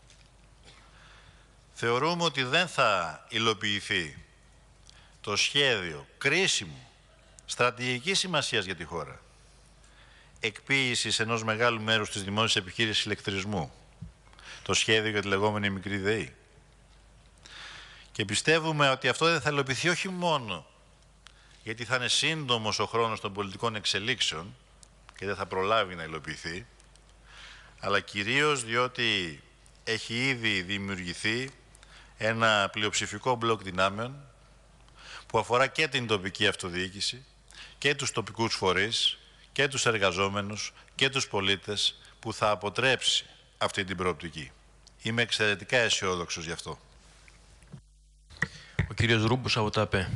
Θεωρούμε ότι δεν θα υλοποιηθεί το σχέδιο κρίσιμο, στρατηγικής σημασίας για τη χώρα, εκποίησης ενός μεγάλου μέρους της δημόσιας επιχείρησης ηλεκτρισμού, το σχέδιο για τη λεγόμενη μικρή ΔΕΗ. Και πιστεύουμε ότι αυτό δεν θα υλοποιηθεί όχι μόνο γιατί θα είναι σύντομος ο χρόνος των πολιτικών εξελίξεων και δεν θα προλάβει να υλοποιηθεί, αλλά κυρίως διότι έχει ήδη δημιουργηθεί ένα πλειοψηφικό μπλοκ δυνάμεων που αφορά και την τοπική αυτοδιοίκηση και τους τοπικούς φορείς και τους εργαζόμενους και τους πολίτες που θα αποτρέψει αυτή την προοπτική. Είμαι εξαιρετικά αισιόδοξος γι' αυτό. Ο κύριος Ρούμπος από τα ΑΠΕ.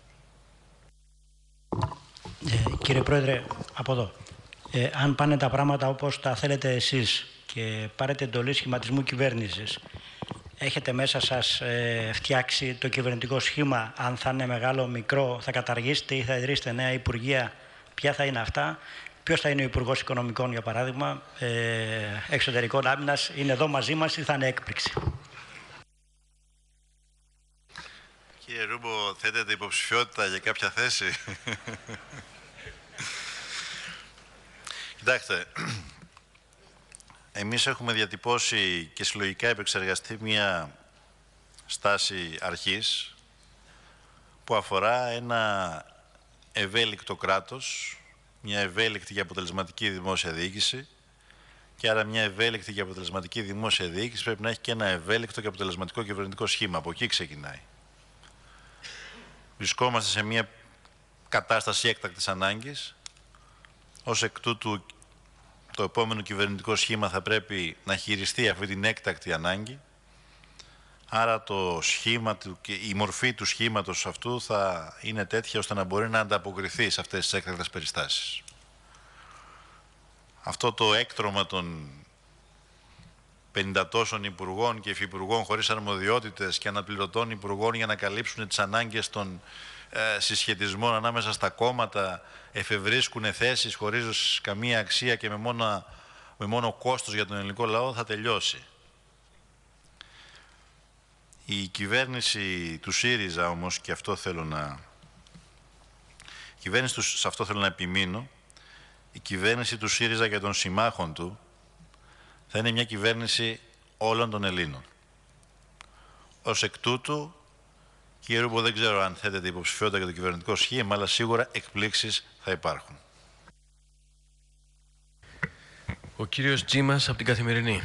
Κύριε Πρόεδρε, από εδώ. Αν πάνε τα πράγματα όπως τα θέλετε εσείς και πάρετε εντολή σχηματισμού κυβέρνησης, έχετε μέσα σας φτιάξει το κυβερνητικό σχήμα, αν θα είναι μεγάλο, μικρό, θα καταργήσετε ή θα ιδρύσετε νέα υπουργεία, ποια θα είναι αυτά, ποιος θα είναι ο Υπουργός Οικονομικών, για παράδειγμα, Εξωτερικών Άμυνας, είναι εδώ μαζί μας ή θα είναι έκπληξη? Κύριε Ρούμπο, θέτετε υποψηφιότητα για κάποια θέση? Κοιτάξτε, εμείς έχουμε διατυπώσει και συλλογικά επεξεργαστεί μια στάση αρχής που αφορά ένα ευέλικτο κράτος, μια ευέλικτη και αποτελεσματική δημόσια διοίκηση, και άρα μια ευέλικτη και αποτελεσματική δημόσια διοίκηση πρέπει να έχει και ένα ευέλικτο και αποτελεσματικό κυβερνητικό σχήμα. Από εκεί ξεκινάει. Βρισκόμαστε σε μια κατάσταση έκτακτης ανάγκης. Ως εκ τούτου, το επόμενο κυβερνητικό σχήμα θα πρέπει να χειριστεί αυτή την έκτακτη ανάγκη. Άρα το σχήμα και η μορφή του σχήματος αυτού θα είναι τέτοια ώστε να μπορεί να ανταποκριθεί σε αυτές τις έκτακτες περιστάσεις. Αυτό το έκτρωμα των 50 τόσων υπουργών και υφυπουργών χωρίς αρμοδιότητες και αναπληρωτών υπουργών για να καλύψουν τις ανάγκες των συσχετισμών ανάμεσα στα κόμματα, εφευρίσκουν θέσεις χωρίς καμία αξία και με μόνο κόστος για τον ελληνικό λαό, θα τελειώσει. Η κυβέρνηση του ΣΥΡΙΖΑ όμως, και αυτό θέλω να... σε αυτό θέλω να επιμείνω, η κυβέρνηση του ΣΥΡΙΖΑ και των συμμάχων του θα είναι μια κυβέρνηση όλων των Ελλήνων. Ως εκ τούτου, κύριε Ρούμπο, δεν ξέρω αν θέτετε υποψηφιότητα για το κυβερνητικό σχήμα, αλλά σίγουρα εκπλήξεις θα υπάρχουν. Ο κύριος Τζίμας από την Καθημερινή.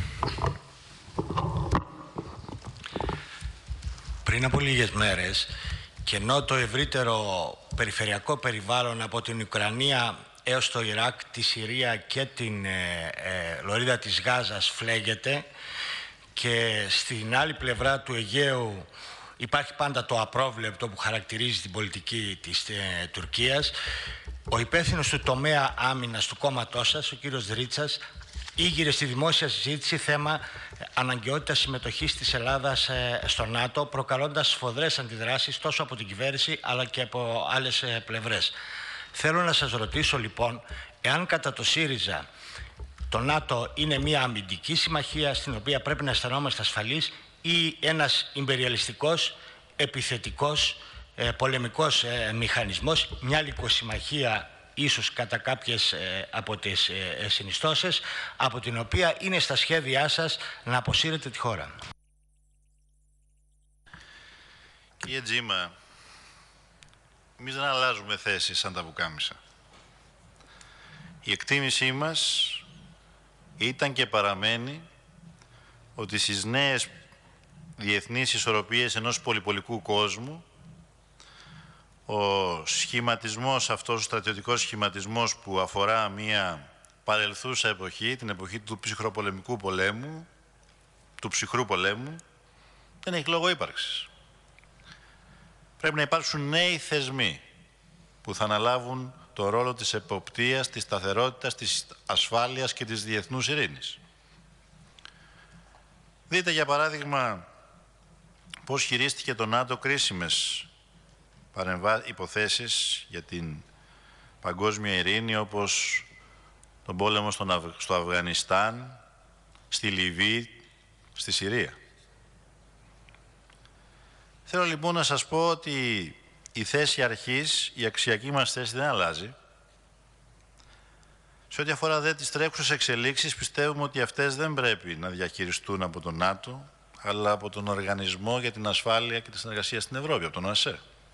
Πριν από λίγες μέρες, και ενώ το ευρύτερο περιφερειακό περιβάλλον από την Ουκρανία έως το Ιράκ, τη Συρία και την λωρίδα της Γάζας φλέγεται, και στην άλλη πλευρά του Αιγαίου υπάρχει πάντα το απρόβλεπτο που χαρακτηρίζει την πολιτική της Τουρκίας, ο υπεύθυνος του τομέα άμυνας του κόμματός σας, ο κύριος Δρίτσας, ήγηρε στη δημόσια συζήτηση θέμα αναγκαιότητας συμμετοχής της Ελλάδας στο ΝΑΤΟ, προκαλώντας σφοδρές αντιδράσεις τόσο από την κυβέρνηση αλλά και από άλλες πλευρές. Θέλω να σας ρωτήσω λοιπόν, εάν κατά το ΣΥΡΙΖΑ το ΝΑΤΟ είναι μια αμυντική συμμαχία στην οποία πρέπει να αισθανόμαστε ασφαλείς ή ένας ιμπεριαλιστικός, επιθετικός, πολεμικός μηχανισμός, μια λυκοσυμμαχία ίσως κατά κάποιες από τις συνιστώσεις, από την οποία είναι στα σχέδιά σας να αποσύρετε τη χώρα. Κύριε Τζίμα, εμείς δεν αλλάζουμε θέσεις σαν τα βουκάμισα. Η εκτίμησή μας ήταν και παραμένει ότι στις νέες διεθνείς ισορροπίες ενός πολυπολικού κόσμου ο σχηματισμός αυτός, ο στρατιωτικός σχηματισμός που αφορά μία παρελθούσα εποχή, την εποχή του ψυχροπολεμικού πολέμου, του ψυχρού πολέμου, δεν έχει λόγο ύπαρξης. Πρέπει να υπάρξουν νέοι θεσμοί που θα αναλάβουν το ρόλο της εποπτείας, της σταθερότητας, της ασφάλειας και της διεθνούς ειρήνης. Δείτε για παράδειγμα πώς χειρίστηκε το ΝΑΤΟ κρίσιμες υποθέσεις για την παγκόσμια ειρήνη, όπως τον πόλεμο στο Αφγανιστάν, στη Λιβύη, στη Συρία. Θέλω λοιπόν να σας πω ότι η θέση αρχής, η αξιακή μας θέση δεν αλλάζει. Σε ό,τι αφορά δε τις τρέχουσες εξελίξεις, πιστεύουμε ότι αυτές δεν πρέπει να διαχειριστούν από το ΝΑΤΟ, αλλά από τον Οργανισμό για την Ασφάλεια και τη Συνεργασία στην Ευρώπη, από τον ΟΑΣΕ.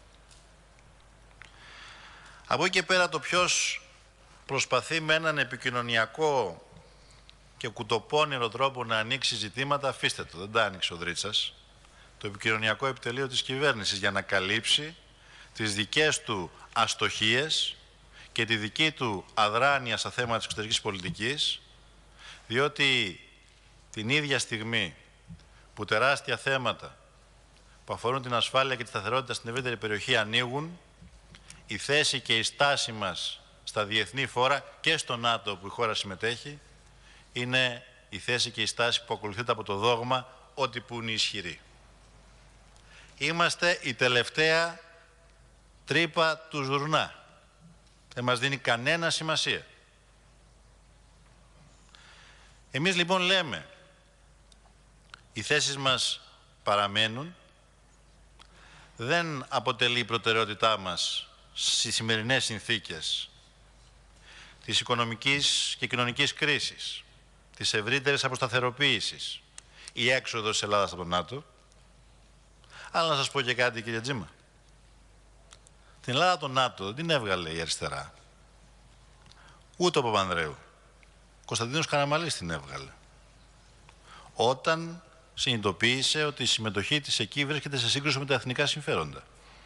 Από εκεί και πέρα, το ποιος προσπαθεί με έναν επικοινωνιακό και κουτοπώνυρο τρόπο να ανοίξει ζητήματα, αφήστε το, δεν τα άνοιξε ο Δρίτσας. Το επικοινωνιακό επιτελείο της κυβέρνησης για να καλύψει τις δικές του αστοχίες και τη δική του αδράνεια στα θέματα της εξωτερικής πολιτικής, διότι την ίδια στιγμή που τεράστια θέματα που αφορούν την ασφάλεια και τη σταθερότητα στην ευρύτερη περιοχή ανοίγουν, η θέση και η στάση μας στα διεθνή φόρα και στο ΝΑΤΟ που η χώρα συμμετέχει είναι η θέση και η στάση που ακολουθείται από το δόγμα ότι που είναι ισχυρή. Είμαστε η τελευταία τρύπα του ζουρνά. Δεν μας δίνει κανένα σημασία. Εμείς λοιπόν λέμε, οι θέσεις μας παραμένουν, δεν αποτελεί η προτεραιότητά μας στις σημερινές συνθήκες της οικονομικής και κοινωνικής κρίσης, της ευρύτερης αποσταθεροποίησης, η έξοδος της Ελλάδας από το ΝΑΤΟ. Αλλά να σας πω και κάτι, κύριε Τζίμα. Την Ελλάδα από το ΝΑΤΟ δεν την έβγαλε η αριστερά. Ούτε ο Παπανδρέου. Ο Κωνσταντίνος Καραμανλής την έβγαλε. Όταν συνειδητοποίησε ότι η συμμετοχή της εκεί βρίσκεται σε σύγκρουση με τα εθνικά συμφέροντα.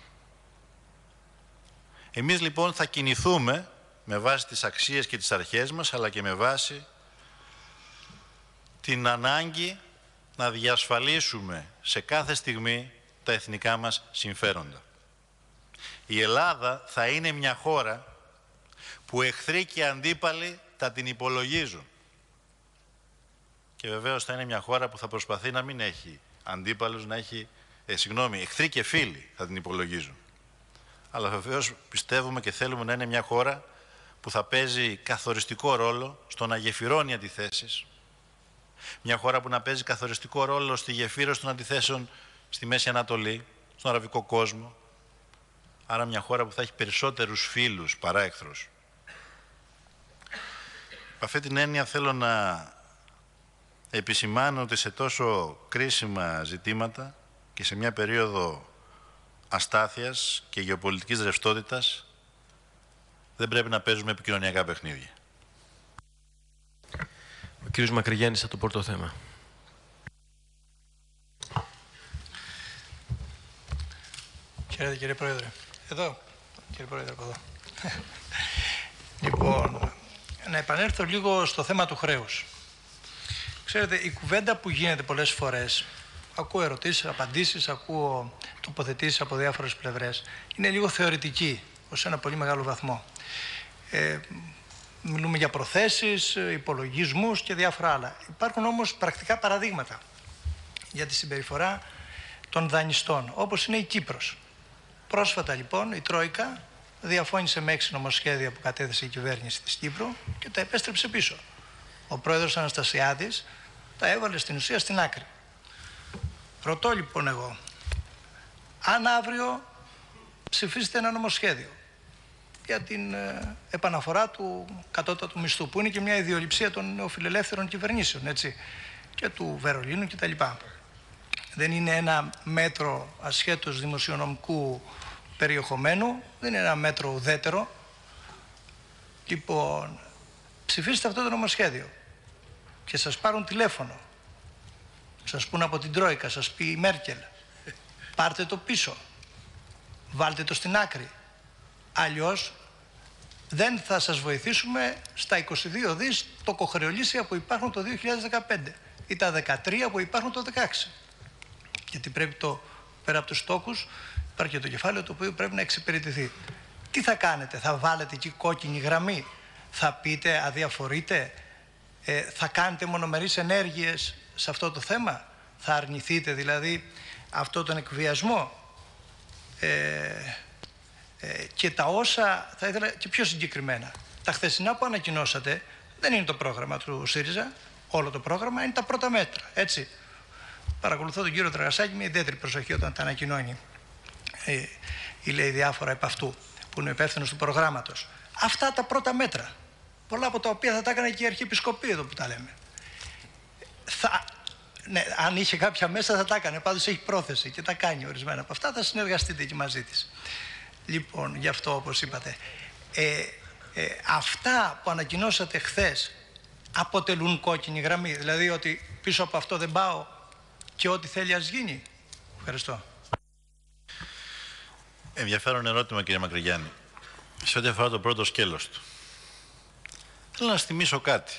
Εμείς λοιπόν θα κινηθούμε με βάση τις αξίες και τις αρχές μας, αλλά και με βάση την ανάγκη να διασφαλίσουμε σε κάθε στιγμή τα εθνικά μας συμφέροντα. Η Ελλάδα θα είναι μια χώρα που εχθροί και αντίπαλοι θα την υπολογίζουν. Και βεβαίως θα είναι μια χώρα που θα προσπαθεί να μην έχει αντίπαλους, να έχει, εχθροί και φίλοι θα την υπολογίζουν. Αλλά βεβαίως πιστεύουμε και θέλουμε να είναι μια χώρα που θα παίζει καθοριστικό ρόλο στο να γεφυρώνει αντιθέσεις. Μια χώρα που να παίζει καθοριστικό ρόλο στη γεφύρωση των αντιθέσεων στη Μέση Ανατολή, στον αραβικό κόσμο. Άρα μια χώρα που θα έχει περισσότερους φίλους παρά εχθρούς. Με αυτή την έννοια θέλω να επισημάνω ότι σε τόσο κρίσιμα ζητήματα και σε μια περίοδο αστάθειας και γεωπολιτικής ρευστότητας δεν πρέπει να παίζουμε επικοινωνιακά παιχνίδια. Ο κύριος Μακρυγιάννης από το πρώτο θέμα. Χαίρετε κύριε Πρόεδρε. Εδώ, κύριε Πρόεδρε, από εδώ. Λοιπόν, να επανέλθω λίγο στο θέμα του χρέους. Ξέρετε, η κουβέντα που γίνεται πολλές φορές, ακούω ερωτήσεις, απαντήσεις, ακούω τοποθετήσεις από διάφορες πλευρές, είναι λίγο θεωρητική, ως ένα πολύ μεγάλο βαθμό. Μιλούμε για προθέσεις, υπολογισμούς και διάφορα άλλα. Υπάρχουν όμως πρακτικά παραδείγματα για τη συμπεριφορά των δανειστών, όπως είναι η Κύπρος. Πρόσφατα λοιπόν η Τρόικα διαφώνησε με 6 νομοσχέδια που κατέθεσε η κυβέρνηση της Κύπρου και τα επέστρεψε πίσω. Ο πρόεδρος Αναστασιάδης τα έβαλε στην ουσία στην άκρη. Ρωτώ λοιπόν εγώ, αν αύριο ψηφίσετε ένα νομοσχέδιο για την επαναφορά του κατώτατου μισθού, που είναι και μια ιδιοληψία των νεοφιλελεύθερων κυβερνήσεων, έτσι, και του Βερολίνου κτλ. Δεν είναι ένα μέτρο ασχέτως δημοσιονομικού περιεχομένου, δεν είναι ένα μέτρο ουδέτερο. Λοιπόν, ψηφίστε αυτό το νομοσχέδιο και σας πάρουν τηλέφωνο. Σας πούν από την Τρόικα, σας πει η Μέρκελ, πάρτε το πίσω, βάλτε το στην άκρη. Αλλιώς δεν θα σας βοηθήσουμε στα 22 δις τοκοχρεωλήσια που υπάρχουν το 2015 ή τα 13 που υπάρχουν το 2016. Γιατί πρέπει πέρα από τους τόκους υπάρχει και το κεφάλαιο το οποίο πρέπει να εξυπηρετηθεί. Τι θα κάνετε, θα βάλετε εκεί κόκκινη γραμμή, θα πείτε αδιαφορείτε, θα κάνετε μονομερείς ενέργειες σε αυτό το θέμα, θα αρνηθείτε δηλαδή αυτό τον εκβιασμό και τα όσα θα ήθελα και πιο συγκεκριμένα. Τα χθεσινά που ανακοινώσατε δεν είναι το πρόγραμμα του ΣΥΡΙΖΑ, όλο το πρόγραμμα είναι τα πρώτα μέτρα, έτσι. Παρακολουθώ τον κύριο Τραγασάκη με ιδιαίτερη προσοχή όταν τα ανακοινώνει ή λέει διάφορα επ' αυτού που είναι υπεύθυνος του προγράμματος. Αυτά τα πρώτα μέτρα, πολλά από τα οποία θα τα έκανε και η Αρχιεπισκοπή εδώ που τα λέμε. Ναι, αν είχε κάποια μέσα θα τα έκανε, πάντως έχει πρόθεση και τα κάνει ορισμένα από αυτά, θα συνεργαστείτε και μαζί της. Λοιπόν, γι' αυτό όπως είπατε, αυτά που ανακοινώσατε χθες αποτελούν κόκκινη γραμμή, δηλαδή ότι πίσω από αυτό δεν πάω και ό,τι θέλει ας γίνει. Ευχαριστώ. Ενδιαφέρον ερώτημα, κύριε Μακρυγιάννη. σε ό,τι αφορά το πρώτο σκέλος του. Θέλω να σας θυμίσω κάτι.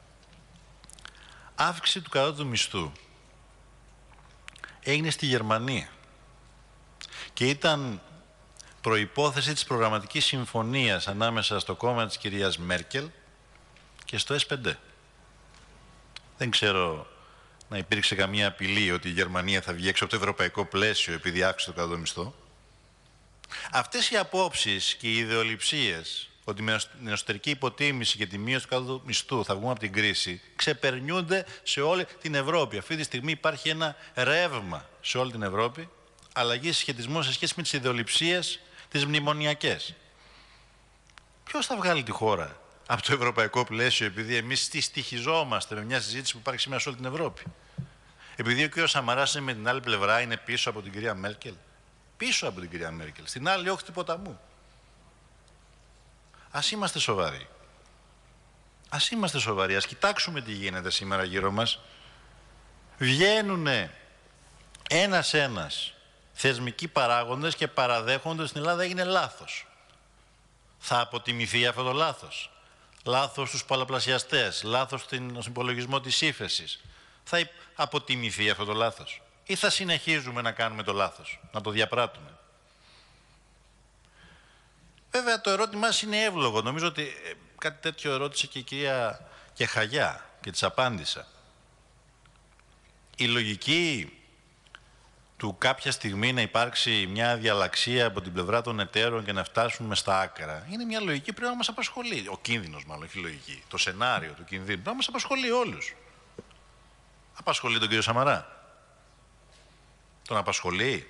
Αύξηση του κατώτατου μισθού έγινε στη Γερμανία και ήταν προϋπόθεση της προγραμματικής συμφωνίας ανάμεσα στο κόμμα της κυρίας Μέρκελ και στο S5. Δεν ξέρω να υπήρξε καμία απειλή ότι η Γερμανία θα βγει έξω από το ευρωπαϊκό πλαίσιο επειδή αύξησε το κατώτατο μισθό. Αυτές οι απόψεις και οι ιδεολειψίες ότι με την εσωτερική υποτίμηση και τη μείωση του κατώτατου μισθού θα βγούμε από την κρίση ξεπερνιούνται σε όλη την Ευρώπη. Αυτή τη στιγμή υπάρχει ένα ρεύμα σε όλη την Ευρώπη αλλαγή συσχετισμού σε σχέση με τις ιδεολειψίες τις μνημονιακές. Ποιος θα βγάλει τη χώρα από το ευρωπαϊκό πλαίσιο επειδή εμείς στοιχιζόμαστε με μια συζήτηση που υπάρχει σήμερα σε όλη την Ευρώπη? Επειδή ο κ. Σαμαράς είναι με την άλλη πλευρά, είναι πίσω από την κυρία Μέρκελ. Πίσω από την κυρία Μέρκελ, στην άλλη όχθη του ποταμού. Ας είμαστε σοβαροί. Ας είμαστε σοβαροί, ας κοιτάξουμε τι γίνεται σήμερα γύρω μας. Βγαίνουνε ένας-ένας θεσμικοί παράγοντες και παραδέχονται ότι στην Ελλάδα έγινε λάθος. Θα αποτιμηθεί αυτό το λάθος. Λάθος στους πολλαπλασιαστές, λάθος στον υπολογισμό της ύφεσης. Θα αποτιμηθεί αυτό το λάθος ή θα συνεχίζουμε να κάνουμε το λάθος, να το διαπράττουμε? Βέβαια το ερώτημά σας είναι εύλογο. Νομίζω ότι κάτι τέτοιο ρώτησε και η κυρία Κεχαγιά και της απάντησα. Η λογική του κάποια στιγμή να υπάρξει μια διαλαξία από την πλευρά των εταίρων και να φτάσουμε στα άκρα είναι μια λογική που πρέπει να μας απασχολεί. Ο κίνδυνος μάλλον, όχι η λογική. Το σενάριο του κινδύνου πρέπει να μας απασχολεί όλους. Απασχολεί τον κύριο Σαμαρά? Τον απασχολεί?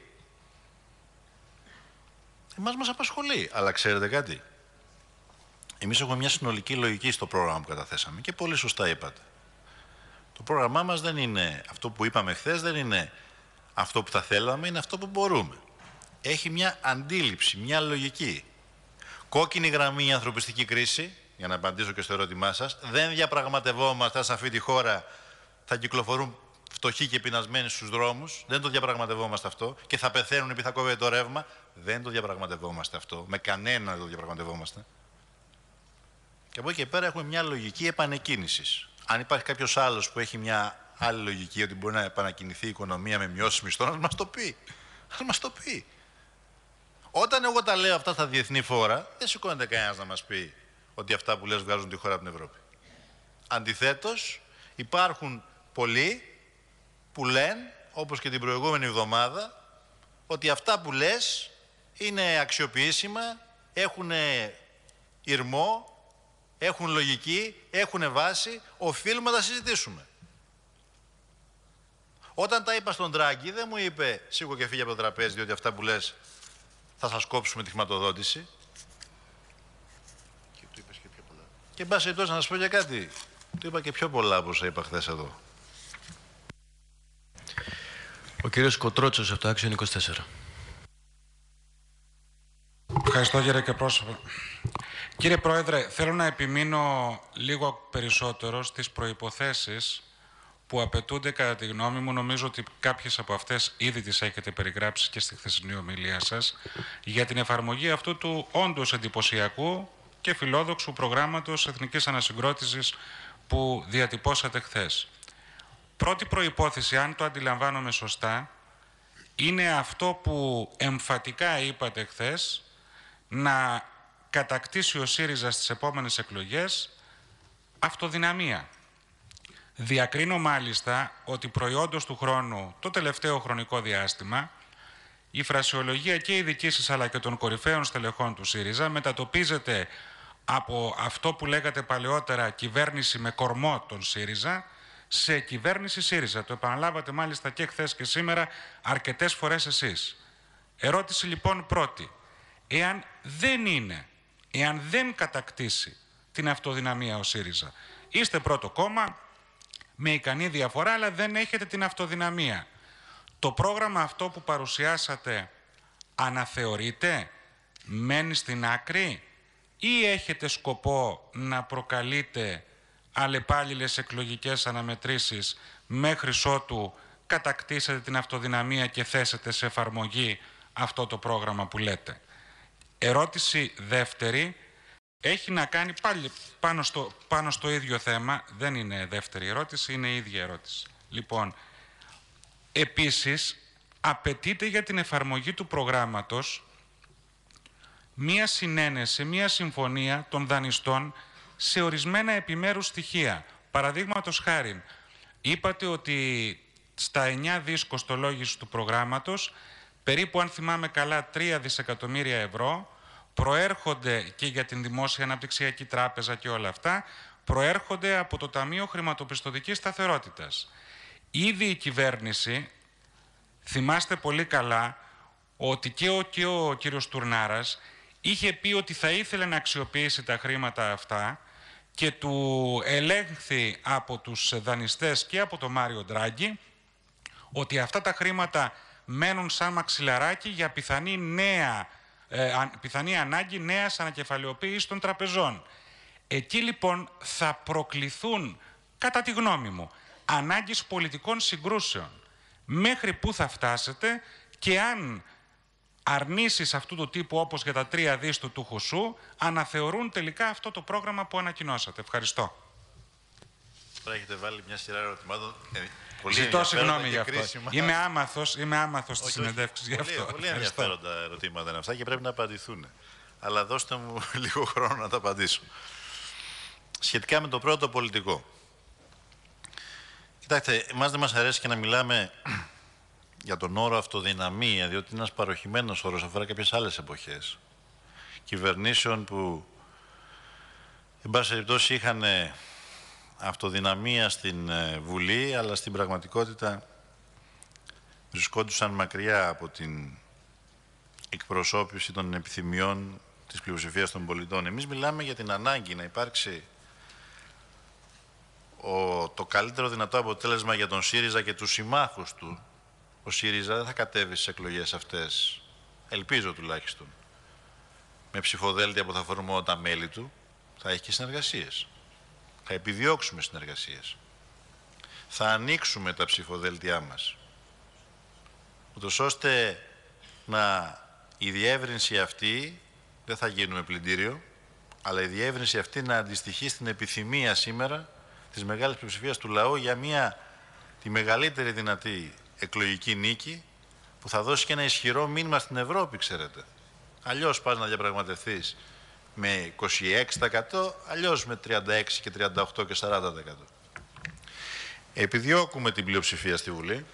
Εμάς μας απασχολεί. Αλλά ξέρετε κάτι? Εμείς έχουμε μια συνολική λογική στο πρόγραμμα που καταθέσαμε και πολύ σωστά είπατε. Το πρόγραμμά μας δεν είναι αυτό που είπαμε χθες, δεν είναι αυτό που θα θέλαμε, είναι αυτό που μπορούμε. Έχει μια αντίληψη, μια λογική. Κόκκινη γραμμή η ανθρωπιστική κρίση, για να απαντήσω και στο ερώτημά σας. Δεν διαπραγματευόμαστε σε αυτή τη χώρα θα κυκλοφορούν φτωχοί και πεινασμένοι στους δρόμους. Δεν το διαπραγματευόμαστε αυτό. Και θα πεθαίνουν επειδή θα κόβεται το ρεύμα. Δεν το διαπραγματευόμαστε αυτό. Με κανέναν δεν το διαπραγματευόμαστε. Και από εκεί και πέρα έχουμε μια λογική επανεκκίνησης. Αν υπάρχει κάποιος άλλος που έχει μια άλλη λογική ότι μπορεί να επανακινηθεί η οικονομία με μειώσεις μισθών, ας μας το πει. Ας μας το πει. Όταν εγώ τα λέω αυτά στα διεθνή φόρα, δεν σηκώνεται κανένας να μας πει ότι αυτά που λες βγάζουν τη χώρα από την Ευρώπη. Αντιθέτως, υπάρχουν πολλοί που λένε, όπως και την προηγούμενη εβδομάδα, ότι αυτά που λες είναι αξιοποιήσιμα, έχουν ηρμό, έχουν λογική, έχουν βάση, οφείλουμε να τα συζητήσουμε. Όταν τα είπα στον Τράγκη, δεν μου είπε σήκω και φύγε από το τραπέζι, διότι αυτά που λες θα σας κόψουμε τη χρηματοδότηση. Και του είπες και πιο πολλά. Και εν πάση περιπτώσει να σας πω για κάτι. Του είπα και πιο πολλά από όσα είπα χθες εδώ. Ο κύριος Κοτρότσος από το Άξιον 24. Ευχαριστώ κύριε και πρόσωπε. Κύριε Πρόεδρε, θέλω να επιμείνω λίγο περισσότερο στις προϋποθέσεις που απαιτούνται κατά τη γνώμη μου. Νομίζω ότι κάποιες από αυτές ήδη τις έχετε περιγράψει και στη χθεσινή ομιλία σας για την εφαρμογή αυτού του όντως εντυπωσιακού και φιλόδοξου προγράμματος εθνικής ανασυγκρότησης που διατυπώσατε χθες. Πρώτη προϋπόθεση, αν το αντιλαμβάνομαι σωστά, είναι αυτό που εμφατικά είπατε χθες, να κατακτήσει ο ΣΥΡΙΖΑ στις επόμενες εκλογές αυτοδυναμία. Διακρίνω μάλιστα ότι προϊόντος του χρόνου, το τελευταίο χρονικό διάστημα, η φρασιολογία και η δική σας αλλά και των κορυφαίων στελεχών του ΣΥΡΙΖΑ μετατοπίζεται από αυτό που λέγατε παλαιότερα κυβέρνηση με κορμό τον ΣΥΡΙΖΑ σε κυβέρνηση ΣΥΡΙΖΑ. Το επαναλάβατε μάλιστα και χθες και σήμερα αρκετές φορές εσείς. Ερώτηση λοιπόν πρώτη. Εάν δεν κατακτήσει την αυτοδυναμία ο ΣΥΡΙΖΑ, είστε πρώτο κόμμα με ικανή διαφορά, αλλά δεν έχετε την αυτοδυναμία. Το πρόγραμμα αυτό που παρουσιάσατε αναθεωρείται, μένει στην άκρη ή έχετε σκοπό να προκαλείτε αλλεπάλληλες εκλογικές αναμετρήσεις μέχρι ότου κατακτήσετε την αυτοδυναμία και θέσετε σε εφαρμογή αυτό το πρόγραμμα που λέτε. Ερώτηση δεύτερη έχει να κάνει πάλι πάνω στο ίδιο θέμα. Δεν είναι δεύτερη ερώτηση, είναι η ίδια ερώτηση. Λοιπόν, επίσης, απαιτείται για την εφαρμογή του προγράμματος μία συνένεση, μία συμφωνία των δανειστών σε ορισμένα επιμέρους στοιχεία. Παραδείγματος χάριν, είπατε ότι στα 9 δις κοστολόγηση του προγράμματος, περίπου, αν θυμάμαι καλά, 3 δισεκατομμύρια ευρώ προέρχονται και για την Δημόσια Αναπτυξιακή Τράπεζα και όλα αυτά, προέρχονται από το Ταμείο Χρηματοπιστωτικής Σταθερότητας. Ήδη η κυβέρνηση, θυμάστε πολύ καλά, ότι και ο κύριος Τουρνάρας είχε πει ότι θα ήθελε να αξιοποιήσει τα χρήματα αυτά και του ελέγχθη από τους δανειστές και από τον Μάριο Ντράγκη ότι αυτά τα χρήματα μένουν σαν μαξιλαράκι για πιθανή ανάγκη νέας ανακεφαλαιοποίησης των τραπεζών. Εκεί λοιπόν θα προκληθούν, κατά τη γνώμη μου, ανάγκες πολιτικών συγκρούσεων. Μέχρι πού θα φτάσετε και αν αρνήσεις αυτού του τύπου, όπως για τα 3 δις του Τούχου Σου, αναθεωρούν τελικά αυτό το πρόγραμμα που ανακοινώσατε. Ευχαριστώ. Τώρα έχετε βάλει μια σειρά ερωτημάτων. Ζητώ συγγνώμη γι' αυτό. Είμαι άμαθος στις συνεντεύξεις γι' αυτό. Πολύ ενδιαφέροντα ερωτήματα είναι αυτά και πρέπει να απαντηθούν. Αλλά δώστε μου λίγο χρόνο να τα απαντήσω. Σχετικά με το πρώτο πολιτικό. Κοιτάξτε, εμάς δεν μας αρέσει και να μιλάμε για τον όρο αυτοδυναμία, διότι είναι ένας παροχημένος όρος, αφορά κάποιες άλλες εποχές. Κυβερνήσεων που, εν πάση περιπτώσει, είχαν αυτοδυναμία στην Βουλή, αλλά στην πραγματικότητα βρισκόντουσαν μακριά από την εκπροσώπηση των επιθυμιών της πλειοψηφίας των πολιτών. Εμείς μιλάμε για την ανάγκη να υπάρξει το καλύτερο δυνατό αποτέλεσμα για τον ΣΥΡΙΖΑ και τους συμμάχους του. Ο ΣΥΡΙΖΑ δεν θα κατέβει στις εκλογές αυτές, ελπίζω τουλάχιστον, με ψηφοδέλτια που θα αφορούν μόνο τα μέλη του, θα έχει και συνεργασίες. Θα επιδιώξουμε συνεργασίες. Θα ανοίξουμε τα ψηφοδέλτιά μας, ούτως ώστε η διεύρυνση αυτή δεν θα γίνουμε πλυντήριο, αλλά η διεύρυνση αυτή να αντιστοιχεί στην επιθυμία σήμερα της μεγάλης πλειοψηφίας του λαού για τη μεγαλύτερη δυνατή εκλογική νίκη που θα δώσει και ένα ισχυρό μήνυμα στην Ευρώπη, ξέρετε. Αλλιώς πας να διαπραγματευτείς με 26%, αλλιώς με 36% και 38% και 40%. Επιδιώκουμε την πλειοψηφία στη Βουλή,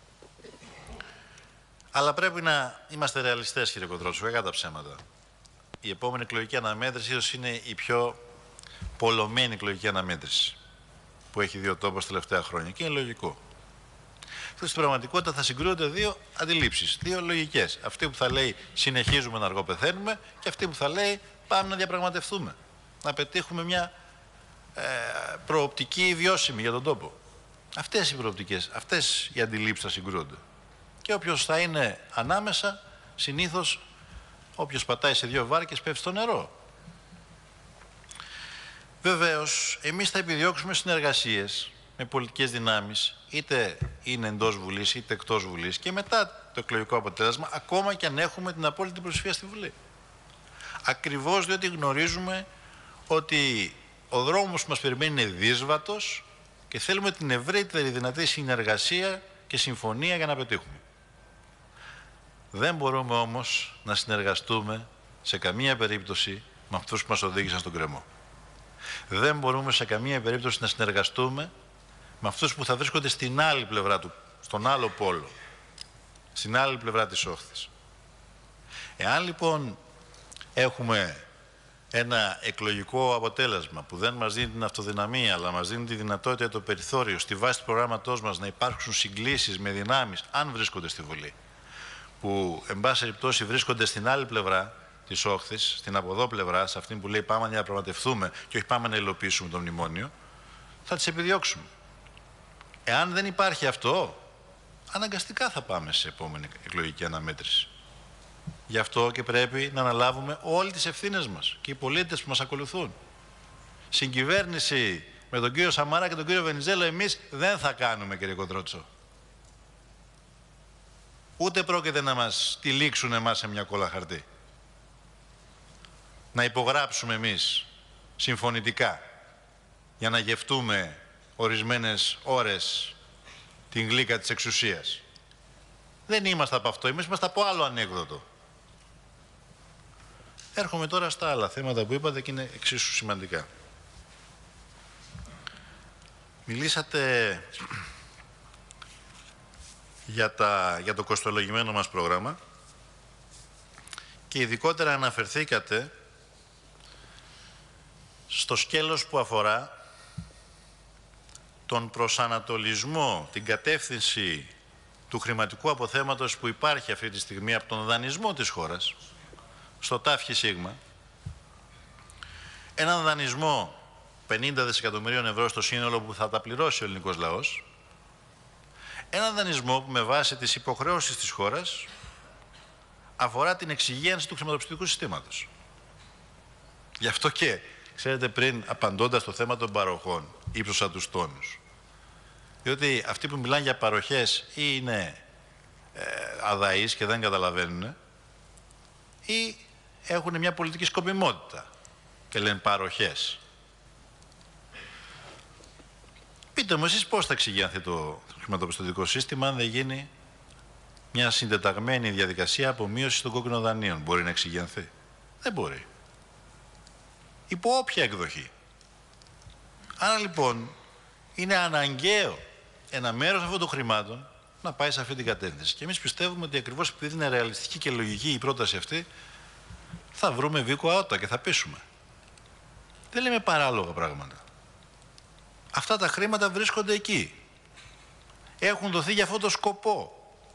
αλλά πρέπει να είμαστε ρεαλιστές, κύριε Κοντρότσου, κακά τα ψέματα. Η επόμενη εκλογική αναμέτρηση ίσως είναι η πιο πολλωμένη εκλογική αναμέτρηση που έχει δει ο τόπος τα τελευταία χρόνια και είναι λογικό. Στην πραγματικότητα θα συγκρούονται δύο αντιλήψεις, δύο λογικές. Αυτή που θα λέει συνεχίζουμε να αργοπεθαίνουμε και αυτή που θα λέει πάμε να διαπραγματευτούμε. Να πετύχουμε μια προοπτική βιώσιμη για τον τόπο. Αυτές οι προοπτικές, αυτές οι αντιλήψεις θα συγκρούονται. Και όποιος θα είναι ανάμεσα, συνήθως όποιος πατάει σε δύο βάρκες πέφτει στο νερό. Βεβαίως, εμείς θα επιδιώξουμε συνεργασίες με πολιτικές δυνάμεις, είτε είναι εντός Βουλής είτε εκτός Βουλής και μετά το εκλογικό αποτέλεσμα, ακόμα και αν έχουμε την απόλυτη πλειοψηφία στη Βουλή. Ακριβώς διότι γνωρίζουμε ότι ο δρόμος που μας περιμένει είναι δύσβατος και θέλουμε την ευρύτερη δυνατή συνεργασία και συμφωνία για να πετύχουμε. Δεν μπορούμε όμως να συνεργαστούμε σε καμία περίπτωση με αυτούς που μας οδήγησαν στον κρεμό. Δεν μπορούμε σε καμία περίπτωση να συνεργαστούμε με αυτούς που θα βρίσκονται στην άλλη πλευρά στον άλλο πόλο, στην άλλη πλευρά της όχθης. Εάν λοιπόν έχουμε ένα εκλογικό αποτέλεσμα που δεν μας δίνει την αυτοδυναμία, αλλά μας δίνει τη δυνατότητα, το περιθώριο, στη βάση του προγράμματός μας να υπάρξουν συγκλήσεις με δυνάμεις, αν βρίσκονται στη Βουλή, που εν πάση περιπτώσει βρίσκονται στην άλλη πλευρά της όχθης, στην από εδώ πλευρά, σε αυτήν που λέει πάμε να διαπραγματευτούμε και όχι πάμε να υλοποιήσουμε το μνημόνιο, θα τις επιδιώξουμε. Εάν δεν υπάρχει αυτό, αναγκαστικά θα πάμε σε επόμενη εκλογική αναμέτρηση. Γι' αυτό και πρέπει να αναλάβουμε όλες τις ευθύνες μας και οι πολίτες που μας ακολουθούν. Συγκυβέρνηση με τον κύριο Σαμαρά και τον κύριο Βενιζέλο εμείς δεν θα κάνουμε, κύριε Κοντρότσο. Ούτε πρόκειται να μας τυλίξουν εμάς σε μια κόλλα χαρτί. να υπογράψουμε εμείς συμφωνητικά για να γευτούμε ορισμένες ώρες την γλύκα της εξουσίας. Δεν είμαστε από αυτό, εμείς είμαστε από άλλο ανέκδοτο. Έρχομαι τώρα στα άλλα θέματα που είπατε και είναι εξίσου σημαντικά. Μιλήσατε για το κοστολογημένο μας πρόγραμμα και ειδικότερα αναφερθήκατε στο σκέλος που αφορά τον προσανατολισμό, την κατεύθυνση του χρηματικού αποθέματος που υπάρχει αυτή τη στιγμή από τον δανεισμό της χώρας, στο ΤΑΦ σίγμα, έναν δανεισμό 50 δισεκατομμυρίων ευρώ στο σύνολο που θα τα πληρώσει ο ελληνικός λαός, έναν δανεισμό που με βάση τις υποχρεώσεις της χώρας αφορά την εξυγίανση του χρηματοπιστωτικού συστήματος. Γι' αυτό και, ξέρετε, πριν απαντώντας στο θέμα των παροχών, ύψωσα τους τόνους. Διότι αυτοί που μιλάνε για παροχές ή είναι αδαείς και δεν καταλαβαίνουν ή έχουν μια πολιτική σκοπιμότητα και λένε παροχές. Πείτε μου εσείς πώς θα εξηγιανθεί το χρηματοπιστωτικό σύστημα αν δεν γίνει μια συντεταγμένη διαδικασία απομείωσης των κόκκινων δανείων. Μπορεί να εξηγιανθεί? Δεν μπορεί. Υπό όποια εκδοχή. Άρα λοιπόν είναι αναγκαίο ένα μέρος αυτών των χρημάτων να πάει σε αυτή την κατεύθυνση. Και εμείς πιστεύουμε ότι ακριβώς επειδή είναι ρεαλιστική και λογική η πρόταση αυτή, θα βρούμε βίκο αότα και θα πείσουμε. Δεν λέμε παράλογα πράγματα. Αυτά τα χρήματα βρίσκονται εκεί. Έχουν δοθεί για αυτόν τον σκοπό.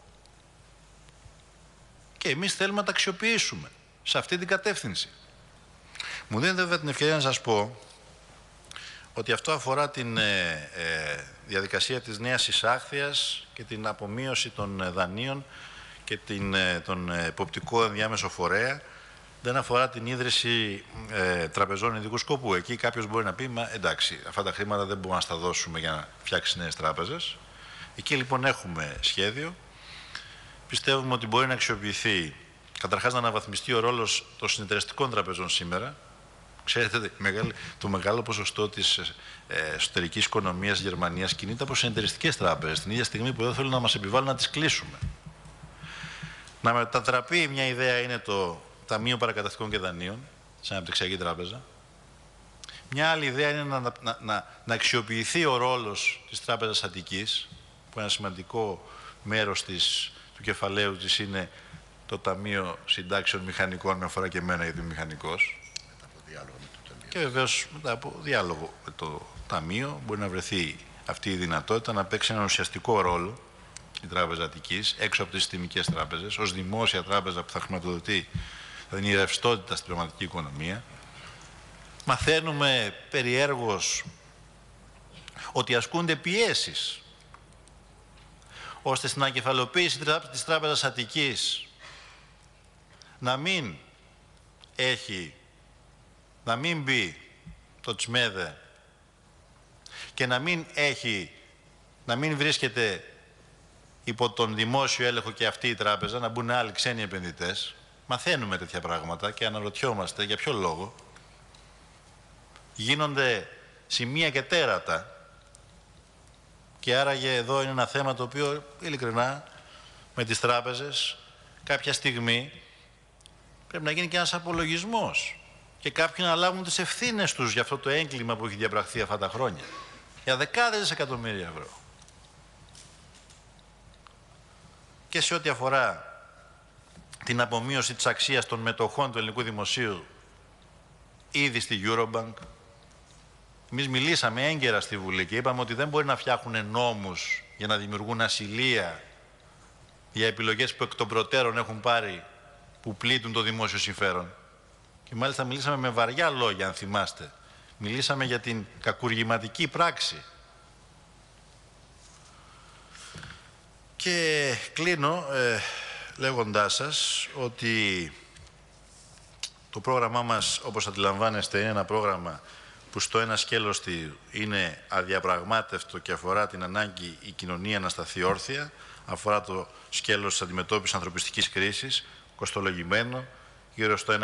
Και εμείς θέλουμε να τα αξιοποιήσουμε σε αυτή την κατεύθυνση. Μου δίνετε βέβαια την ευκαιρία να σας πω ότι αυτό αφορά την διαδικασία της νέας εισάχθειας και την απομείωση των δανείων και τον εποπτικό ενδιάμεσο φορέα. Δεν αφορά την ίδρυση τραπεζών ειδικού σκοπού. Εκεί κάποιος μπορεί να πει, μα εντάξει, αυτά τα χρήματα δεν μπορούμε να στα δώσουμε για να φτιάξει νέες τράπεζες. Εκεί λοιπόν έχουμε σχέδιο. Πιστεύουμε ότι μπορεί να αξιοποιηθεί, καταρχάς να αναβαθμιστεί ο ρόλος των συνεταιριστικών τραπεζών σήμερα. Ξέρετε, το μεγάλο ποσοστό της εσωτερικής οικονομίας της Γερμανίας κινείται από συνεταιριστικές τράπεζες, την ίδια στιγμή που δεν θέλουν να μας επιβάλλουν να τις κλείσουμε. Να μετατραπεί, μια ιδέα είναι το Ταμείο Παρακαταθήκων και Δανείων, σε αναπτυξιακή τράπεζα. Μια άλλη ιδέα είναι να αξιοποιηθεί ο ρόλος της Τράπεζας Αττικής, που ένα σημαντικό μέρος του κεφαλαίου της είναι το Ταμείο Συντάξεων Μηχανικών, με αφορά και εμένα γιατί είμαι μηχανικός. Και βεβαίως μετά από διάλογο με το Ταμείο μπορεί να βρεθεί αυτή η δυνατότητα να παίξει έναν ουσιαστικό ρόλο η Τράπεζα Αττικής έξω από τις συστημικές τράπεζες, ως δημόσια τράπεζα που θα χρηματοδοτεί, θα δίνει ρευστότητα στην πραγματική οικονομία. Μαθαίνουμε περιέργως ότι ασκούνται πιέσεις ώστε στην ακεφαλοποίηση της Τράπεζας Αττικής να μην μπει το τσμέδε και να μην βρίσκεται υπό τον δημόσιο έλεγχο και αυτή η τράπεζα, να μπουν άλλοι ξένοι επενδυτές. Μαθαίνουμε τέτοια πράγματα και αναρωτιόμαστε για ποιο λόγο γίνονται σημεία και τέρατα. Και άραγε εδώ είναι ένα θέμα το οποίο ειλικρινά με τις τράπεζες κάποια στιγμή πρέπει να γίνει και ένας απολογισμός και κάποιοι να λάβουν τις ευθύνες τους για αυτό το έγκλημα που έχει διαπραχθεί αυτά τα χρόνια. Για δεκάδες δισεκατομμύρια ευρώ. Και σε ό,τι αφορά την απομείωση της αξίας των μετοχών του ελληνικού δημοσίου ήδη στη Eurobank, εμείς μιλήσαμε έγκαιρα στη Βουλή και είπαμε ότι δεν μπορεί να φτιάχνουν νόμους για να δημιουργούν ασυλία για επιλογές που εκ των προτέρων έχουν πάρει που πλήττουν το δημόσιο συμφέρον. Και μάλιστα μιλήσαμε με βαριά λόγια, αν θυμάστε. Μιλήσαμε για την κακουργηματική πράξη. Και κλείνω λέγοντάς σας ότι το πρόγραμμά μας, όπως αντιλαμβάνεστε, είναι ένα πρόγραμμα που στο ένα σκέλος είναι αδιαπραγμάτευτο και αφορά την ανάγκη η κοινωνία να σταθεί όρθια, αφορά το σκέλος της αντιμετώπισης ανθρωπιστικής κρίσης, κοστολογημένο γύρω στο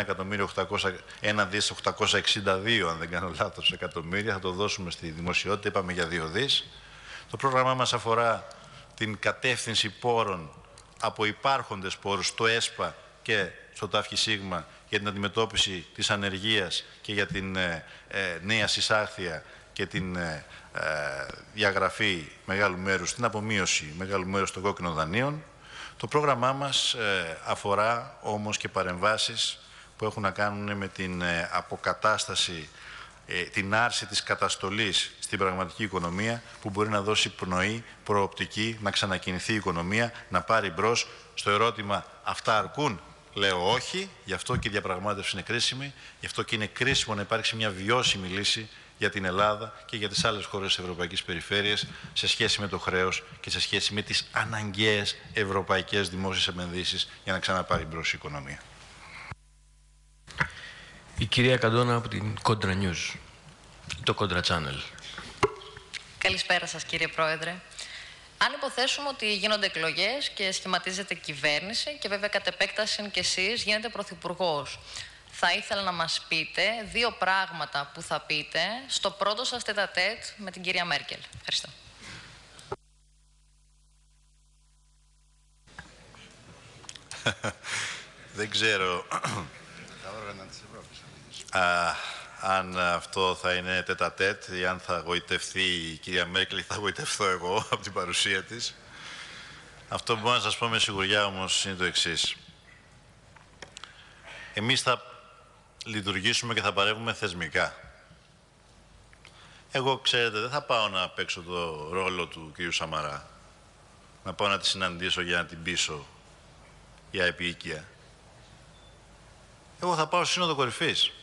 1.862.000, αν δεν κάνω λάθος, εκατομμύρια. Θα το δώσουμε στη δημοσιότητα, είπαμε για 2 δις. Το πρόγραμμά μας αφορά την κατεύθυνση πόρων από υπάρχοντες πόρους στο ΕΣΠΑ και στο ΤΑΦΚΙ για την αντιμετώπιση της ανεργίας και για την νέα συσάχθεια και την διαγραφή μεγάλου μέρους, την απομείωση μεγάλου μέρους των κόκκινων δανείων. Το πρόγραμμά μας αφορά όμως και παρεμβάσεις που έχουν να κάνουν με την αποκατάσταση, την άρση της καταστολής στην πραγματική οικονομία, που μπορεί να δώσει πνοή, προοπτική, να ξανακινηθεί η οικονομία, να πάρει μπρος. Στο ερώτημα αυτά αρκούν, λέω όχι, γι' αυτό και η διαπραγμάτευση είναι κρίσιμη, γι' αυτό και είναι κρίσιμο να υπάρξει μια βιώσιμη λύση για την Ελλάδα και για τις άλλες χώρες της Ευρωπαϊκής Περιφέρειας σε σχέση με το χρέος και σε σχέση με τις αναγκαίες ευρωπαϊκές δημόσιες επενδύσεις για να ξαναπάρει μπρος η οικονομία. Η κυρία Καντώνα από την Κόντρα News, το Κόντρα Channel. Καλησπέρα σας, κύριε Πρόεδρε. Αν υποθέσουμε ότι γίνονται εκλογές και σχηματίζεται κυβέρνηση και βέβαια κατ' επέκταση και εσείς γίνετε πρωθυπουργός, θα ήθελα να μας πείτε 2 πράγματα που θα πείτε στο πρώτο σας τετατέτ με την κυρία Μέρκελ. Ευχαριστώ. Δεν ξέρω αν αυτό θα είναι τετατέτ ή αν θα γοητευτεί η κυρία Μέρκελ ή θα γοητευτώ εγώ από την παρουσία της. Αυτό που μπορώ να σας πω με σιγουριά όμως είναι το εξής. Εμείς θα λειτουργήσουμε και θα παρεύουμε θεσμικά. Εγώ, ξέρετε, δεν θα πάω να παίξω το ρόλο του κυρίου Σαμαρά. Να πάω να τη συναντήσω για να την πείσω για επίοικια. Εγώ θα πάω στη Σύνοδο Κορυφής.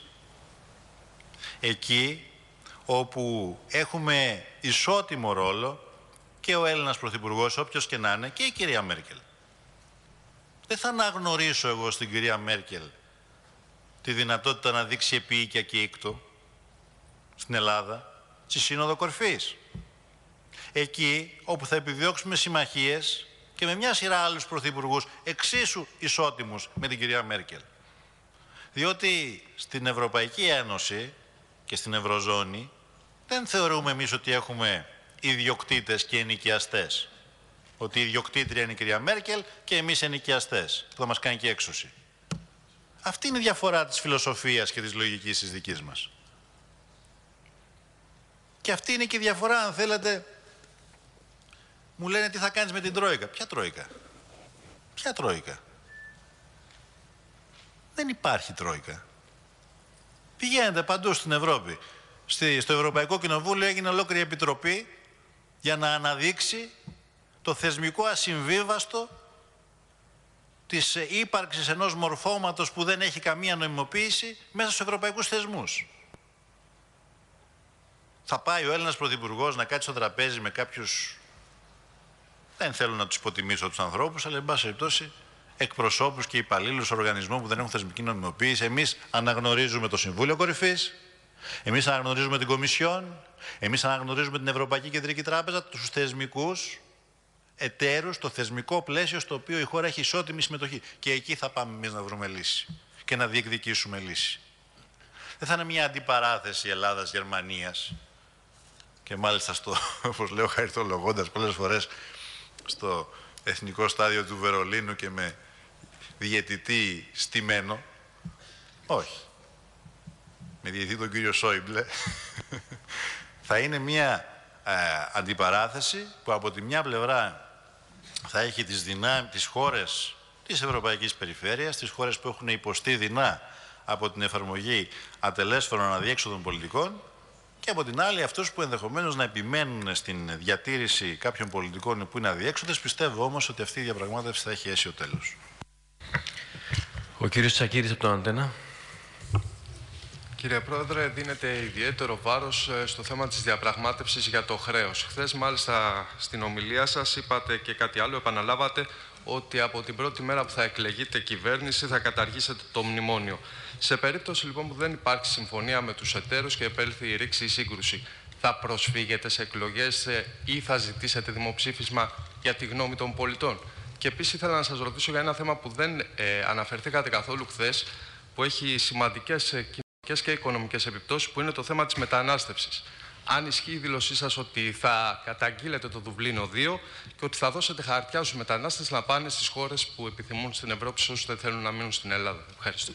Εκεί όπου έχουμε ισότιμο ρόλο και ο Έλληνας Πρωθυπουργός, όποιος και να είναι, και η κυρία Μέρκελ. Δεν θα αναγνωρίσω εγώ στην κυρία Μέρκελ τη δυνατότητα να δείξει επίοικια και ήκτο στην Ελλάδα, στη Σύνοδο Κορυφής. Εκεί όπου θα επιδιώξουμε συμμαχίες και με μια σειρά άλλους πρωθυπουργούς εξίσου ισότιμους με την κυρία Μέρκελ. Διότι στην Ευρωπαϊκή Ένωση και στην Ευρωζώνη δεν θεωρούμε εμείς ότι έχουμε ιδιοκτήτες και ενοικιαστές. Ότι η ιδιοκτήτρια είναι η κυρία Μέρκελ και εμείς ενοικιαστές, που θα μας κάνει και έξωση. Αυτή είναι η διαφορά της φιλοσοφίας και της λογικής της δικής μας. Και αυτή είναι και η διαφορά, αν θέλετε. Μου λένε τι θα κάνεις με την Τρόικα. Ποια Τρόικα? Ποια Τρόικα? Δεν υπάρχει Τρόικα. Πηγαίνετε παντού στην Ευρώπη. Στο Ευρωπαϊκό Κοινοβούλιο έγινε ολόκληρη επιτροπή για να αναδείξει το θεσμικό ασυμβίβαστο της ύπαρξης ενός μορφώματος που δεν έχει καμία νοημοποίηση μέσα στους ευρωπαϊκούς θεσμούς. Θα πάει ο Έλληνας Πρωθυπουργός να κάτσει στο τραπέζι με κάποιους, δεν θέλω να τους υποτιμήσω τους ανθρώπους, αλλά εν πάση περιπτώσει εκπροσώπους και υπαλλήλους οργανισμών που δεν έχουν θεσμική νομιμοποίηση. Εμείς αναγνωρίζουμε το Συμβούλιο Κορυφής, εμείς αναγνωρίζουμε την Κομισιόν, εμείς αναγνωρίζουμε την Ευρωπαϊκή Κεντρική Τράπεζα, τους θεσμικούς εταίρους, το θεσμικό πλαίσιο στο οποίο η χώρα έχει ισότιμη συμμετοχή. Και εκεί θα πάμε εμείς να βρούμε λύση και να διεκδικήσουμε λύση. Δεν θα είναι μια αντιπαράθεση Ελλάδας-Γερμανίας και μάλιστα στο, όπως λέω χαριτολογώντας πολλές φορές, στο εθνικό στάδιο του Βερολίνου και με διαιτητή στημένο. Όχι. Με διαιτητή τον κύριο Σόιμπλε. Θα είναι μια αντιπαράθεση που από τη μια πλευρά θα έχει τις χώρες της Ευρωπαϊκής Περιφέρειας, τις χώρες που έχουν υποστεί δεινά από την εφαρμογή ατελέσφορων αδιέξοδων πολιτικών, και από την άλλη αυτούς που ενδεχομένως να επιμένουν στην διατήρηση κάποιων πολιτικών που είναι αδιέξοδες. Πιστεύω όμως ότι αυτή η διαπραγμάτευση θα έχει αίσιο τέλος. Ο κύριος Τσακίρης από το Αντένα. Κύριε Πρόεδρε, δίνεται ιδιαίτερο βάρος στο θέμα της διαπραγμάτευσης για το χρέος. Χθες, μάλιστα, στην ομιλία σας είπατε και κάτι άλλο, επαναλάβατε ότι από την πρώτη μέρα που θα εκλεγείτε κυβέρνηση θα καταργήσετε το μνημόνιο. Σε περίπτωση λοιπόν που δεν υπάρχει συμφωνία με τους εταίρους και επέλθει η ρήξη ή σύγκρουση, θα προσφύγετε σε εκλογές ή θα ζητήσετε δημοψήφισμα για τη γνώμη των πολιτών? Και επίσης ήθελα να σας ρωτήσω για ένα θέμα που δεν αναφερθήκατε καθόλου χθες, που έχει σημαντικές κοινωνικές και οικονομικές επιπτώσεις, που είναι το θέμα της μετανάστευσης. Αν ισχύει η δήλωσή σας ότι θα καταγγείλετε το Δουβλίνο 2 και ότι θα δώσετε χαρτιά στους μετανάστες να πάνε στις χώρες που επιθυμούν στην Ευρώπη, σε όσους δεν θέλουν να μείνουν στην Ελλάδα. Ευχαριστώ.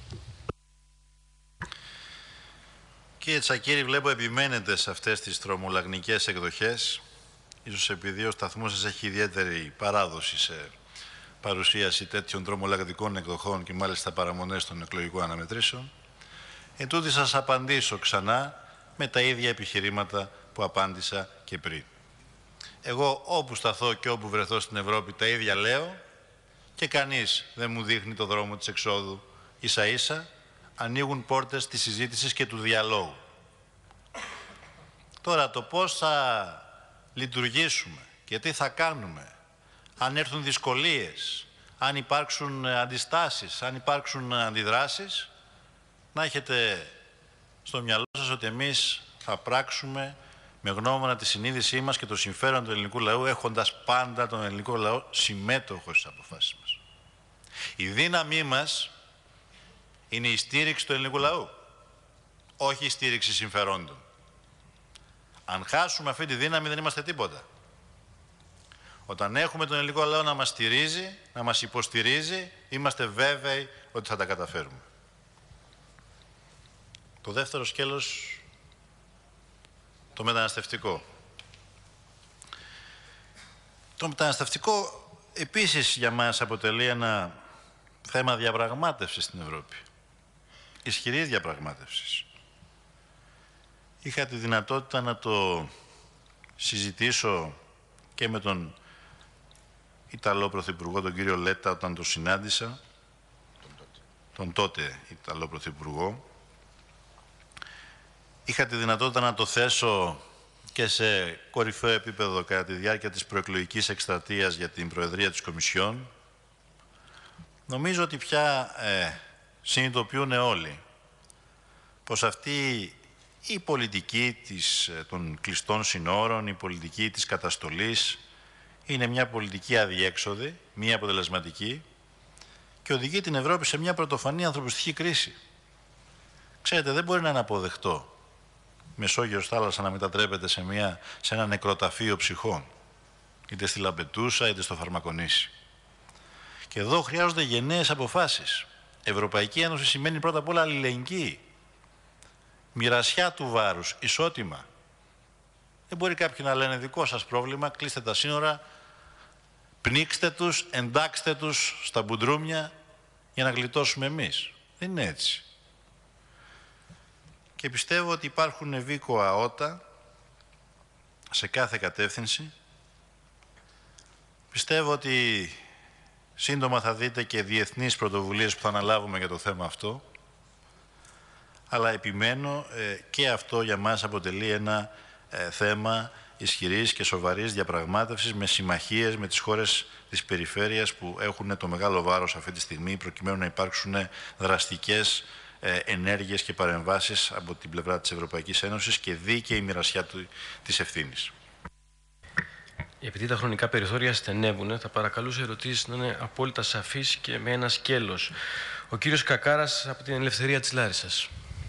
Κύριε Τσακίρη, βλέπω επιμένετε σε αυτές τις τρομολαγνικές εκδοχές, ίσως επειδή ο σταθμός σας έχει ιδιαίτερη παράδοση σε παρουσίαση τέτοιων τρομολαγνικών εκδοχών και μάλιστα παραμονές των εκλογικών αναμετρήσεων. Εν τούτη σας απαντήσω ξανά με τα ίδια επιχειρήματα που απάντησα και πριν. Εγώ όπου σταθώ και όπου βρεθώ στην Ευρώπη τα ίδια λέω και κανείς δεν μου δείχνει το δρόμο της εξόδου. Ίσα-ίσα ανοίγουν πόρτες της συζήτησης και του διαλόγου. Τώρα το πώς θα λειτουργήσουμε και τι θα κάνουμε, αν έρθουν δυσκολίες, αν υπάρξουν αντιστάσεις, αν υπάρξουν αντιδράσεις, να έχετε στο μυαλό σας ότι εμείς θα πράξουμε με γνώμονα τη συνείδησή μας και το συμφέρον του ελληνικού λαού, έχοντας πάντα τον ελληνικό λαό συμμέτοχο στις αποφάσεις μας. Η δύναμή μας είναι η στήριξη του ελληνικού λαού, όχι η στήριξη συμφερόντων. Αν χάσουμε αυτή τη δύναμη δεν είμαστε τίποτα. Όταν έχουμε τον ελληνικό λαό να μας στηρίζει, να μας υποστηρίζει, είμαστε βέβαιοι ότι θα τα καταφέρουμε. Το δεύτερο σκέλος, το μεταναστευτικό. Το μεταναστευτικό επίσης για μας αποτελεί ένα θέμα διαπραγμάτευσης στην Ευρώπη. Ισχυρής διαπραγμάτευσης. Είχα τη δυνατότητα να το συζητήσω και με τον Ιταλό Πρωθυπουργό, τον κύριο Λέτα, όταν το συνάντησα, τον τότε Ιταλό Πρωθυπουργό. Είχα τη δυνατότητα να το θέσω και σε κορυφαίο επίπεδο κατά τη διάρκεια της προεκλογικής εκστρατείας για την Προεδρία της Κομισιόν. Νομίζω ότι πια συνειδητοποιούν όλοι πως αυτή η πολιτική των κλειστών συνόρων, η πολιτική της καταστολής, είναι μια πολιτική αδιέξοδη, μια αποτελεσματική και οδηγεί την Ευρώπη σε μια πρωτοφανή ανθρωπιστική κρίση. Ξέρετε, δεν μπορεί να είναι αποδεκτό Μεσόγειος θάλασσα να μετατρέπεται σε ένα νεκροταφείο ψυχών, είτε στη Λαμπετούσα είτε στο Φαρμακονήσι. Και εδώ χρειάζονται γενναίες αποφάσεις. Ευρωπαϊκή Ένωση σημαίνει πρώτα απ' όλα αλληλεγγύη, μοιρασιά του βάρους, ισότιμα. Δεν μπορεί κάποιοι να λένε δικό σας πρόβλημα, κλείστε τα σύνορα, πνίξτε τους, εντάξτε τους στα μπουντρούμια για να γλιτώσουμε εμείς. Δεν είναι έτσι. Και πιστεύω ότι υπάρχουν ευήκοα ότα σε κάθε κατεύθυνση. Πιστεύω ότι σύντομα θα δείτε και διεθνείς πρωτοβουλίες που θα αναλάβουμε για το θέμα αυτό. Αλλά επιμένω και αυτό για μας αποτελεί ένα θέμα ισχυρής και σοβαρής διαπραγμάτευσης με συμμαχίες με τις χώρες της περιφέρειας που έχουν το μεγάλο βάρος αυτή τη στιγμή προκειμένου να υπάρξουν δραστικές ενέργειες και παρεμβάσεις από την πλευρά της Ευρωπαϊκής Ένωσης και δίκαιη μοιρασιά της ευθύνης. Επειδή τα χρονικά περιθώρια στενεύουν, θα παρακαλούσα οι ερωτήσεις να είναι απόλυτα σαφείς και με ένα σκέλος. Ο κύριος Κακάρας από την Ελευθερία της Λάρισσας.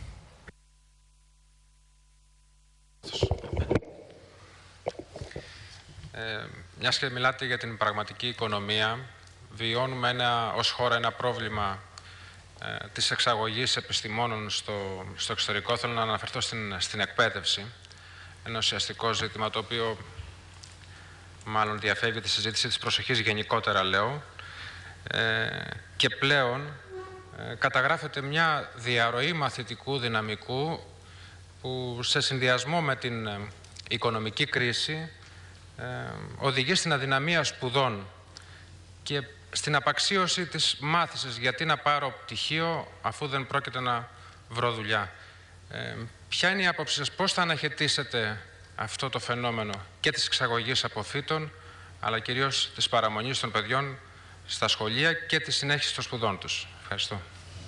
Μιας και μιλάτε για την πραγματική οικονομία, βιώνουμε ως χώρα ένα πρόβλημα της εξαγωγής επιστημόνων στο εξωτερικό. Θέλω να αναφερθώ στην εκπαίδευση. Ένα ουσιαστικό ζήτημα το οποίο μάλλον διαφεύγει τη συζήτηση της προσοχής γενικότερα, λέω. Και πλέον καταγράφεται μια διαρροή μαθητικού δυναμικού που σε συνδυασμό με την οικονομική κρίση οδηγεί στην αδυναμία σπουδών και στην απαξίωση της μάθησης. Γιατί να πάρω πτυχίο αφού δεν πρόκειται να βρω δουλειά. Ποια είναι η άποψη σας, πώς θα αναχαιτήσετε αυτό το φαινόμενο και της εξαγωγής αποφύτων, αλλά κυρίως της παραμονής των παιδιών στα σχολεία και τη συνέχιση των σπουδών τους. Ευχαριστώ.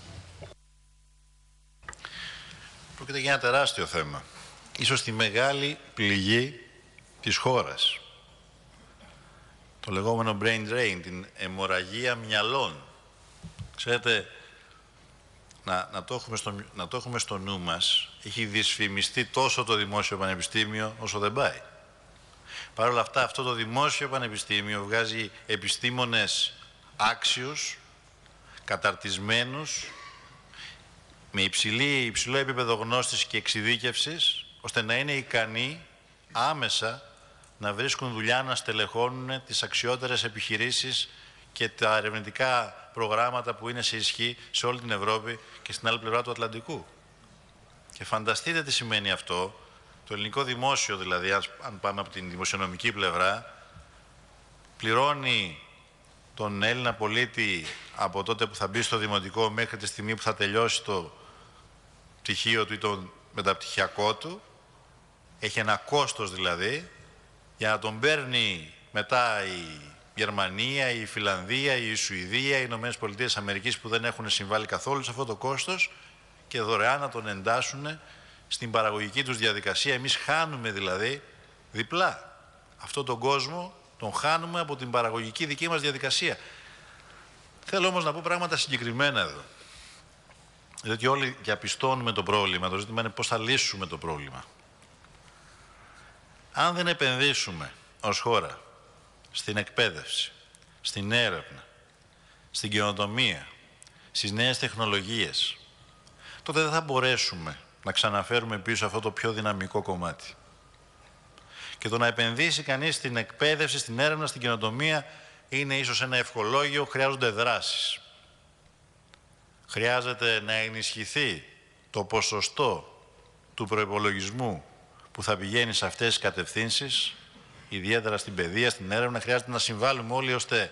Πρόκειται για ένα τεράστιο θέμα. Ίσως τη μεγάλη πληγή της χώρας. Το λεγόμενο brain drain, την αιμορραγία μυαλών. Ξέρετε, να το έχουμε στο νου μας, έχει δυσφημιστεί τόσο το Δημόσιο Πανεπιστήμιο όσο δεν πάει. Παρ' όλα αυτά, αυτό το Δημόσιο Πανεπιστήμιο βγάζει επιστήμονες άξιους, καταρτισμένους, με υψηλό επίπεδο γνώστης και εξειδίκευσης, ώστε να είναι ικανοί άμεσα να βρίσκουν δουλειά, να στελεχώνουν τις αξιότερες επιχειρήσεις και τα ερευνητικά προγράμματα που είναι σε ισχύ σε όλη την Ευρώπη και στην άλλη πλευρά του Ατλαντικού. Και φανταστείτε τι σημαίνει αυτό. Το ελληνικό δημόσιο, δηλαδή, αν πάμε από την δημοσιονομική πλευρά, πληρώνει τον Έλληνα πολίτη από τότε που θα μπει στο δημοτικό μέχρι τη στιγμή που θα τελειώσει το πτυχίο του ή το μεταπτυχιακό του. Έχει ένα κόστος δηλαδή, για να τον παίρνει μετά η Γερμανία, η Φιλανδία, η Σουηδία, οι Ηνωμένες Πολιτείες Αμερικής που δεν έχουν συμβάλει καθόλου σε αυτό το κόστος και δωρεάν να τον εντάσσουν στην παραγωγική τους διαδικασία. Εμείς χάνουμε δηλαδή διπλά. Αυτόν τον κόσμο τον χάνουμε από την παραγωγική δική μας διαδικασία. Θέλω όμως να πω πράγματα συγκεκριμένα εδώ. Διότι όλοι διαπιστώνουμε το πρόβλημα. Το ζήτημα είναι πώς θα λύσουμε το πρόβλημα. Αν δεν επενδύσουμε ως χώρα στην εκπαίδευση, στην έρευνα, στην καινοτομία, στις νέες τεχνολογίες, τότε δεν θα μπορέσουμε να ξαναφέρουμε πίσω αυτό το πιο δυναμικό κομμάτι. Και το να επενδύσει κανείς στην εκπαίδευση, στην έρευνα, στην καινοτομία είναι ίσως ένα ευχολόγιο, χρειάζονται δράσεις. Χρειάζεται να ενισχυθεί το ποσοστό του προϋπολογισμού που θα πηγαίνει σε αυτές τις κατευθύνσεις, ιδιαίτερα στην παιδεία, στην έρευνα. Χρειάζεται να συμβάλλουμε όλοι ώστε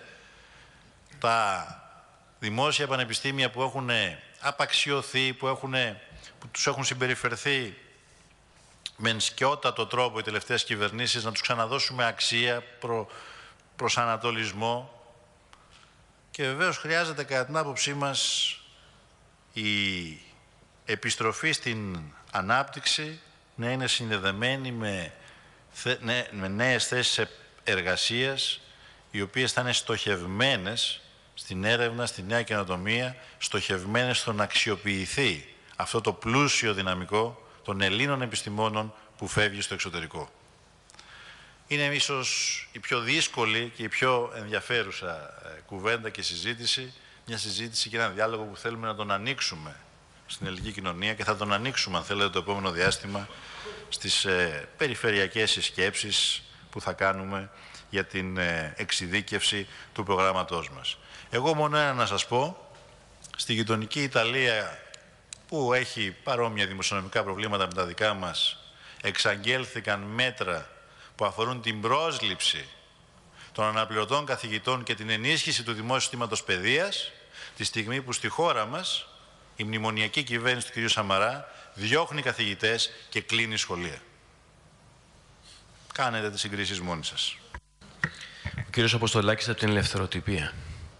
τα δημόσια πανεπιστήμια που έχουν απαξιωθεί, που τους έχουν συμπεριφερθεί με ενσκιότατο τρόπο οι τελευταίες κυβερνήσεις, να τους ξαναδώσουμε αξία, προσανατολισμό. Και βεβαίως χρειάζεται κατά την άποψή μας η επιστροφή στην ανάπτυξη να είναι συνδεδεμένη με νέες θέσεις εργασίας, οι οποίες θα είναι στοχευμένες στην έρευνα, στη νέα καινοτομία, στοχευμένες στο να αξιοποιηθεί αυτό το πλούσιο δυναμικό των Ελλήνων επιστημόνων που φεύγει στο εξωτερικό. Είναι ίσως η πιο δύσκολη και η πιο ενδιαφέρουσα κουβέντα και συζήτηση, μια συζήτηση και ένα διάλογο που θέλουμε να τον ανοίξουμε στην ελληνική κοινωνία και θα τον ανοίξουμε, αν θέλετε, το επόμενο διάστημα στις περιφερειακές συσκέψεις που θα κάνουμε για την εξειδίκευση του προγράμματός μας. Εγώ μόνο ένα να σας πω, στη γειτονική Ιταλία, που έχει παρόμοια δημοσιονομικά προβλήματα με τα δικά μας, εξαγγέλθηκαν μέτρα που αφορούν την πρόσληψη των αναπληρωτών καθηγητών και την ενίσχυση του δημόσιου συστήματος παιδείας, τη στιγμή που στη χώρα μας η μνημονιακή κυβέρνηση του κ. Σαμαρά διώχνει καθηγητές και κλείνει σχολεία. Κάνετε τις συγκρίσεις μόνοι σας. Ο κύριος Αποστολάκης από την Ελευθεροτυπία.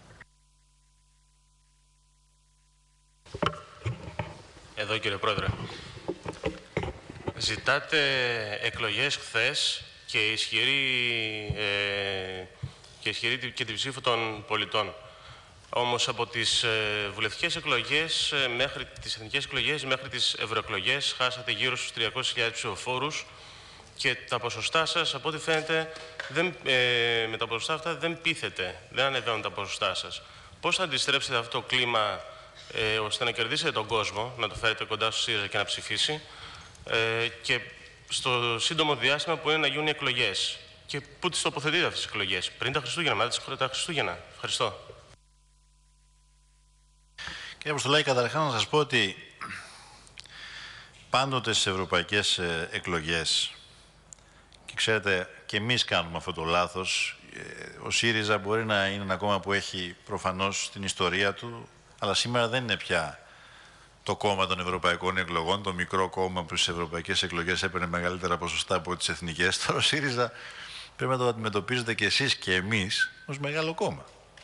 Εδώ, κύριε Πρόεδρε. Ζητάτε εκλογές χθες και ισχυρή και την ψήφο των πολιτών. Όμως από τις βουλευτικές εκλογές μέχρι τις εθνικές εκλογές μέχρι τις ευρωεκλογές χάσατε γύρω στους 300.000 ψηφοφόρους και τα ποσοστά σας, από ό,τι φαίνεται, με τα ποσοστά αυτά δεν πείθετε, δεν ανεβαίνουν τα ποσοστά σας. Πώς θα αντιστρέψετε αυτό το κλίμα ώστε να κερδίσετε τον κόσμο, να το φέρετε κοντά στο ΣΥΡΙΖΑ και να ψηφίσει και στο σύντομο διάστημα που είναι να γίνουν οι εκλογές? Και πού τις τοποθετείτε αυτές τις εκλογές? Πριν τα Χριστούγεννα, μετά τα Χριστούγεννα? Ευχαριστώ. Κύριε Αποστολάκη, καταρχάς να σας πω ότι πάντοτε στις ευρωπαϊκές εκλογές, και ξέρετε και εμείς κάνουμε αυτό το λάθος, ο ΣΥΡΙΖΑ μπορεί να είναι ένα κόμμα που έχει προφανώς την ιστορία του, αλλά σήμερα δεν είναι πια το κόμμα των ευρωπαϊκών εκλογών, το μικρό κόμμα που στις ευρωπαϊκές εκλογές έπαιρνε μεγαλύτερα ποσοστά από τις εθνικές. Τώρα ο ΣΥΡΙΖΑ πρέπει να το αντιμετωπίζετε και εσείς και εμείς ως μεγάλο κόμμα.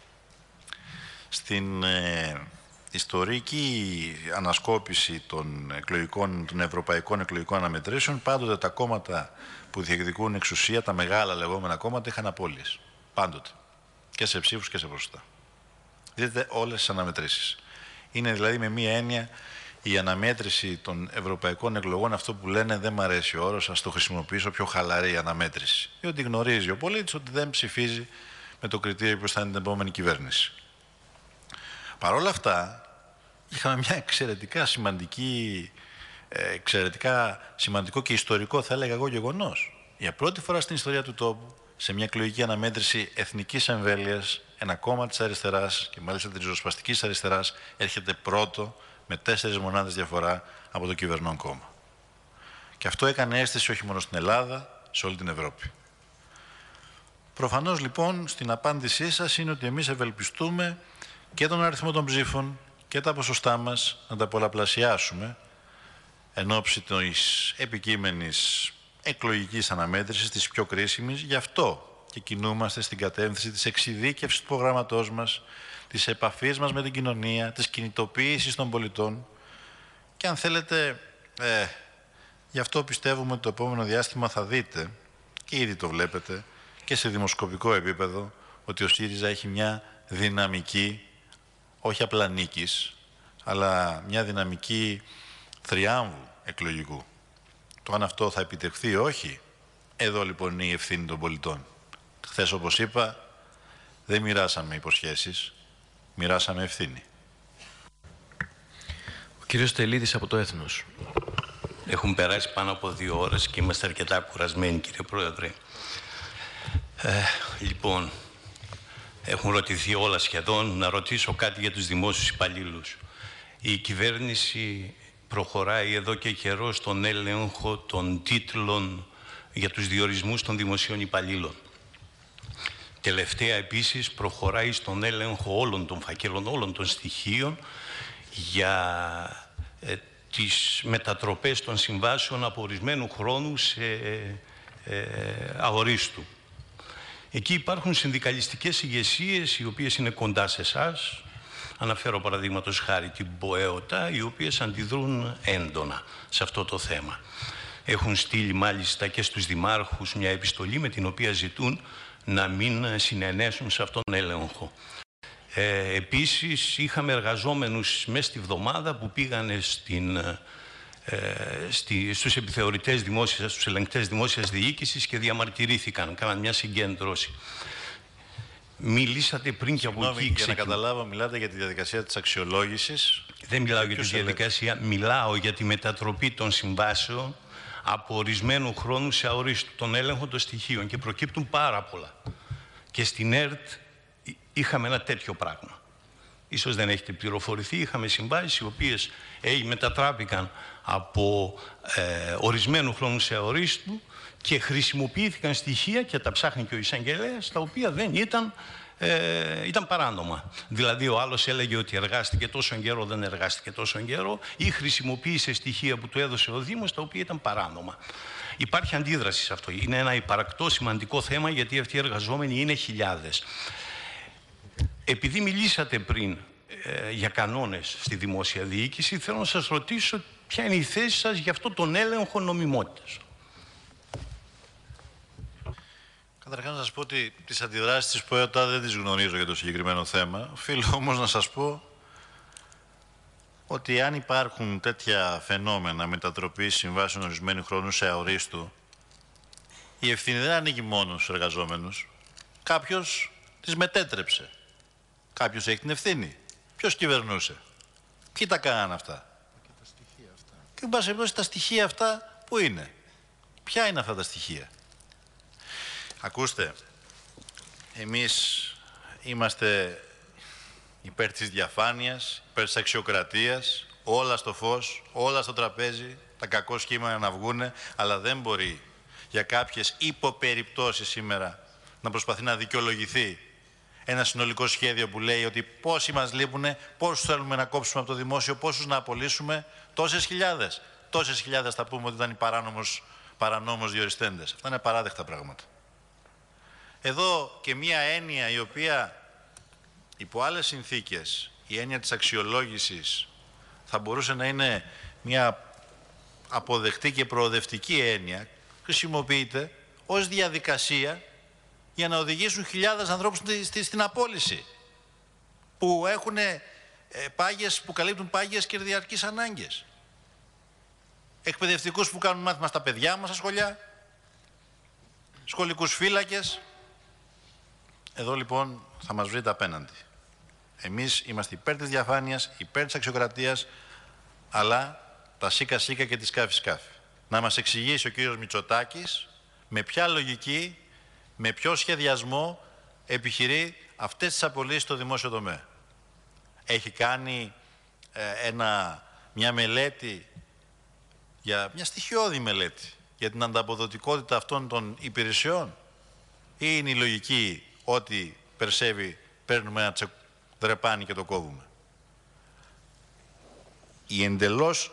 Στην ιστορική ανασκόπηση των ευρωπαϊκών εκλογικών αναμετρήσεων, πάντοτε τα κόμματα που διεκδικούν εξουσία, τα μεγάλα λεγόμενα κόμματα, είχαν απώλειες. Πάντοτε. Και σε ψήφους και σε ποσοστά. Δείτε όλες τις αναμετρήσεις. Είναι δηλαδή με μία έννοια η αναμέτρηση των ευρωπαϊκών εκλογών, αυτό που λένε, δεν μ' αρέσει ο όρος, ας το χρησιμοποιήσω, πιο χαλαρή αναμέτρηση. Διότι γνωρίζει ο πολίτης ότι δεν ψηφίζει με το κριτήριο που θα είναι την επόμενη κυβέρνηση. Παρ' όλα αυτά, είχαμε μια εξαιρετικά σημαντικό και ιστορικό, θα έλεγα εγώ, γεγονός. Για πρώτη φορά στην ιστορία του τόπου, σε μια εκλογική αναμέτρηση εθνικής εμβέλειας, ένα κόμμα της αριστεράς και μάλιστα της ριζοσπαστικής αριστεράς έρχεται πρώτο με 4 μονάδες διαφορά από το κυβερνών κόμμα. Και αυτό έκανε αίσθηση όχι μόνο στην Ελλάδα, σε όλη την Ευρώπη. Προφανώς λοιπόν στην απάντησή σας είναι ότι εμείς ευελπιστούμε και τον αριθμό των ψήφων και τα ποσοστά μας να τα πολλαπλασιάσουμε εν ώψη της επικείμενης εκλογικής αναμέτρησης, της πιο κρίσιμης. Γι' αυτό και κινούμαστε στην κατεύθυνση της εξειδίκευσης του προγράμματός μας, της επαφής μας με την κοινωνία, της κινητοποίησης των πολιτών και αν θέλετε, γι' αυτό πιστεύουμε ότι το επόμενο διάστημα θα δείτε, και ήδη το βλέπετε, και σε δημοσκοπικό επίπεδο, ότι ο ΣΥΡΙΖΑ έχει μια δυναμική, όχι απλά νίκης, αλλά μια δυναμική θριάμβου εκλογικού. Το αν αυτό θα επιτευχθεί ή όχι, εδώ λοιπόν είναι η ευθύνη των πολιτών. Χθες, όπως είπα, δεν μοιράσαμε υποσχέσεις, μοιράσαμε ευθύνη. Ο κύριος Τελίδης από το Έθνος. Έχουν περάσει πάνω από 2 ώρες και είμαστε αρκετά κουρασμένοι, κύριε Πρόεδρε. Λοιπόν, έχουν ρωτηθεί όλα σχεδόν. Να ρωτήσω κάτι για τους δημόσιους υπαλλήλους. Η κυβέρνηση προχωράει εδώ και καιρό στον έλεγχο των τίτλων για τους διορισμούς των δημοσίων υπαλλήλων. Τελευταία επίσης προχωράει στον έλεγχο όλων των φακέλων, όλων των στοιχείων για τις μετατροπές των συμβάσεων από ορισμένου χρόνου σε αορίστου. Εκεί υπάρχουν συνδικαλιστικές ηγεσίες οι οποίες είναι κοντά σε εσάς. Αναφέρω παραδείγματος χάρη την ΠΟΕΟΤΑ, οι οποίες αντιδρούν έντονα σε αυτό το θέμα. Έχουν στείλει μάλιστα και στους δημάρχους μια επιστολή με την οποία ζητούν να μην συνενέσουν σε αυτόν τον έλεγχο. Επίσης, είχαμε εργαζόμενους μέσα στη βδομάδα που πήγανε στους επιθεωρητές δημόσιας, στους ελεγκτές δημόσιας διοίκησης και διαμαρτυρήθηκαν, κάναν μια συγκέντρωση. Μιλήσατε πριν και από εκεί. Για να καταλάβω, μιλάτε για τη διαδικασία της αξιολόγησης. Δεν μιλάω για τη διαδικασία, μιλάω για τη μετατροπή των συμβάσεων από ορισμένου χρόνου σε αορίστου, τον έλεγχο των στοιχείων, και προκύπτουν πάρα πολλά. Και στην ΕΡΤ είχαμε ένα τέτοιο πράγμα. Ίσως δεν έχετε πληροφορηθεί, είχαμε συμβάσεις οι οποίες μετατράπηκαν από ορισμένου χρόνου σε αορίστου και χρησιμοποιήθηκαν στοιχεία, και τα ψάχνει και ο εισαγγελέας, τα οποία δεν ήταν παράνομα. Δηλαδή ο άλλος έλεγε ότι εργάστηκε τόσο καιρό, δεν εργάστηκε τόσο καιρό, ή χρησιμοποίησε στοιχεία που του έδωσε ο Δήμος, τα οποία ήταν παράνομα. Υπάρχει αντίδραση σε αυτό. Είναι ένα υπαρκτό σημαντικό θέμα, γιατί αυτοί οι εργαζόμενοι είναι χιλιάδες. Επειδή μιλήσατε πριν για κανόνες στη δημόσια διοίκηση, θέλω να σας ρωτήσω ποια είναι η θέση σας για αυτό τον έλεγχο νομιμότητας. Καταρχάς να σας πω ότι τις αντιδράσεις της ΠΟΕΟΤΑ δεν τις γνωρίζω για το συγκεκριμένο θέμα. Οφείλω όμως να σας πω ότι αν υπάρχουν τέτοια φαινόμενα μετατροπής συμβάσεων ορισμένου χρόνου σε αορίστου, η ευθύνη δεν ανήκει μόνο στους εργαζόμενους. Κάποιος τις μετέτρεψε. Κάποιος έχει την ευθύνη. Ποιος κυβερνούσε. Ποιοι τα κάναν αυτά. Και εν πάση περιπτώσει τα στοιχεία αυτά πού είναι. Ποια είναι αυτά τα στοιχεία. Ακούστε, εμείς είμαστε υπέρ της διαφάνειας, υπέρ της αξιοκρατίας, όλα στο φως, όλα στο τραπέζι, τα κακό σχήματα να βγούνε, αλλά δεν μπορεί για κάποιες υποπεριπτώσεις σήμερα να προσπαθεί να δικαιολογηθεί ένα συνολικό σχέδιο που λέει ότι πόσοι μας λείπουνε, πόσους θέλουμε να κόψουμε από το δημόσιο, πόσους να απολύσουμε, τόσες χιλιάδες. Τόσες χιλιάδες θα πούμε ότι ήταν οι παρανόμως διοριστέντες. Αυτά είναι απαράδεκτα πράγματα. Εδώ και μία έννοια η οποία υπό άλλες συνθήκες, η έννοια της αξιολόγησης θα μπορούσε να είναι μια αποδεκτή και προοδευτική έννοια, χρησιμοποιείται ως διαδικασία για να οδηγήσουν χιλιάδες ανθρώπους στην απόλυση, που έχουν πάγιες που καλύπτουν πάγιες και διαρκείς ανάγκες. Εκπαιδευτικούς που κάνουν μάθημα στα παιδιά μας στα σχολιά. Σχολικούς φύλακες. Εδώ λοιπόν θα μας βρείτε απέναντι. Εμείς είμαστε υπέρ της διαφάνειας, υπέρ της αξιοκρατίας, αλλά τα σίκα σίκα και τη σκάφη σκάφη. Να μας εξηγήσει ο κύριος Μητσοτάκης με ποια λογική, με ποιο σχεδιασμό επιχειρεί αυτές τις απολύσεις στο δημόσιο τομέα. Έχει κάνει μια μελέτη, μια στοιχειώδη μελέτη για την ανταποδοτικότητα αυτών των υπηρεσιών, ή είναι η λογική ότι περσεύει, παίρνουμε ένα τσεκδρεπάνι και το κόβουμε. Η εντελώς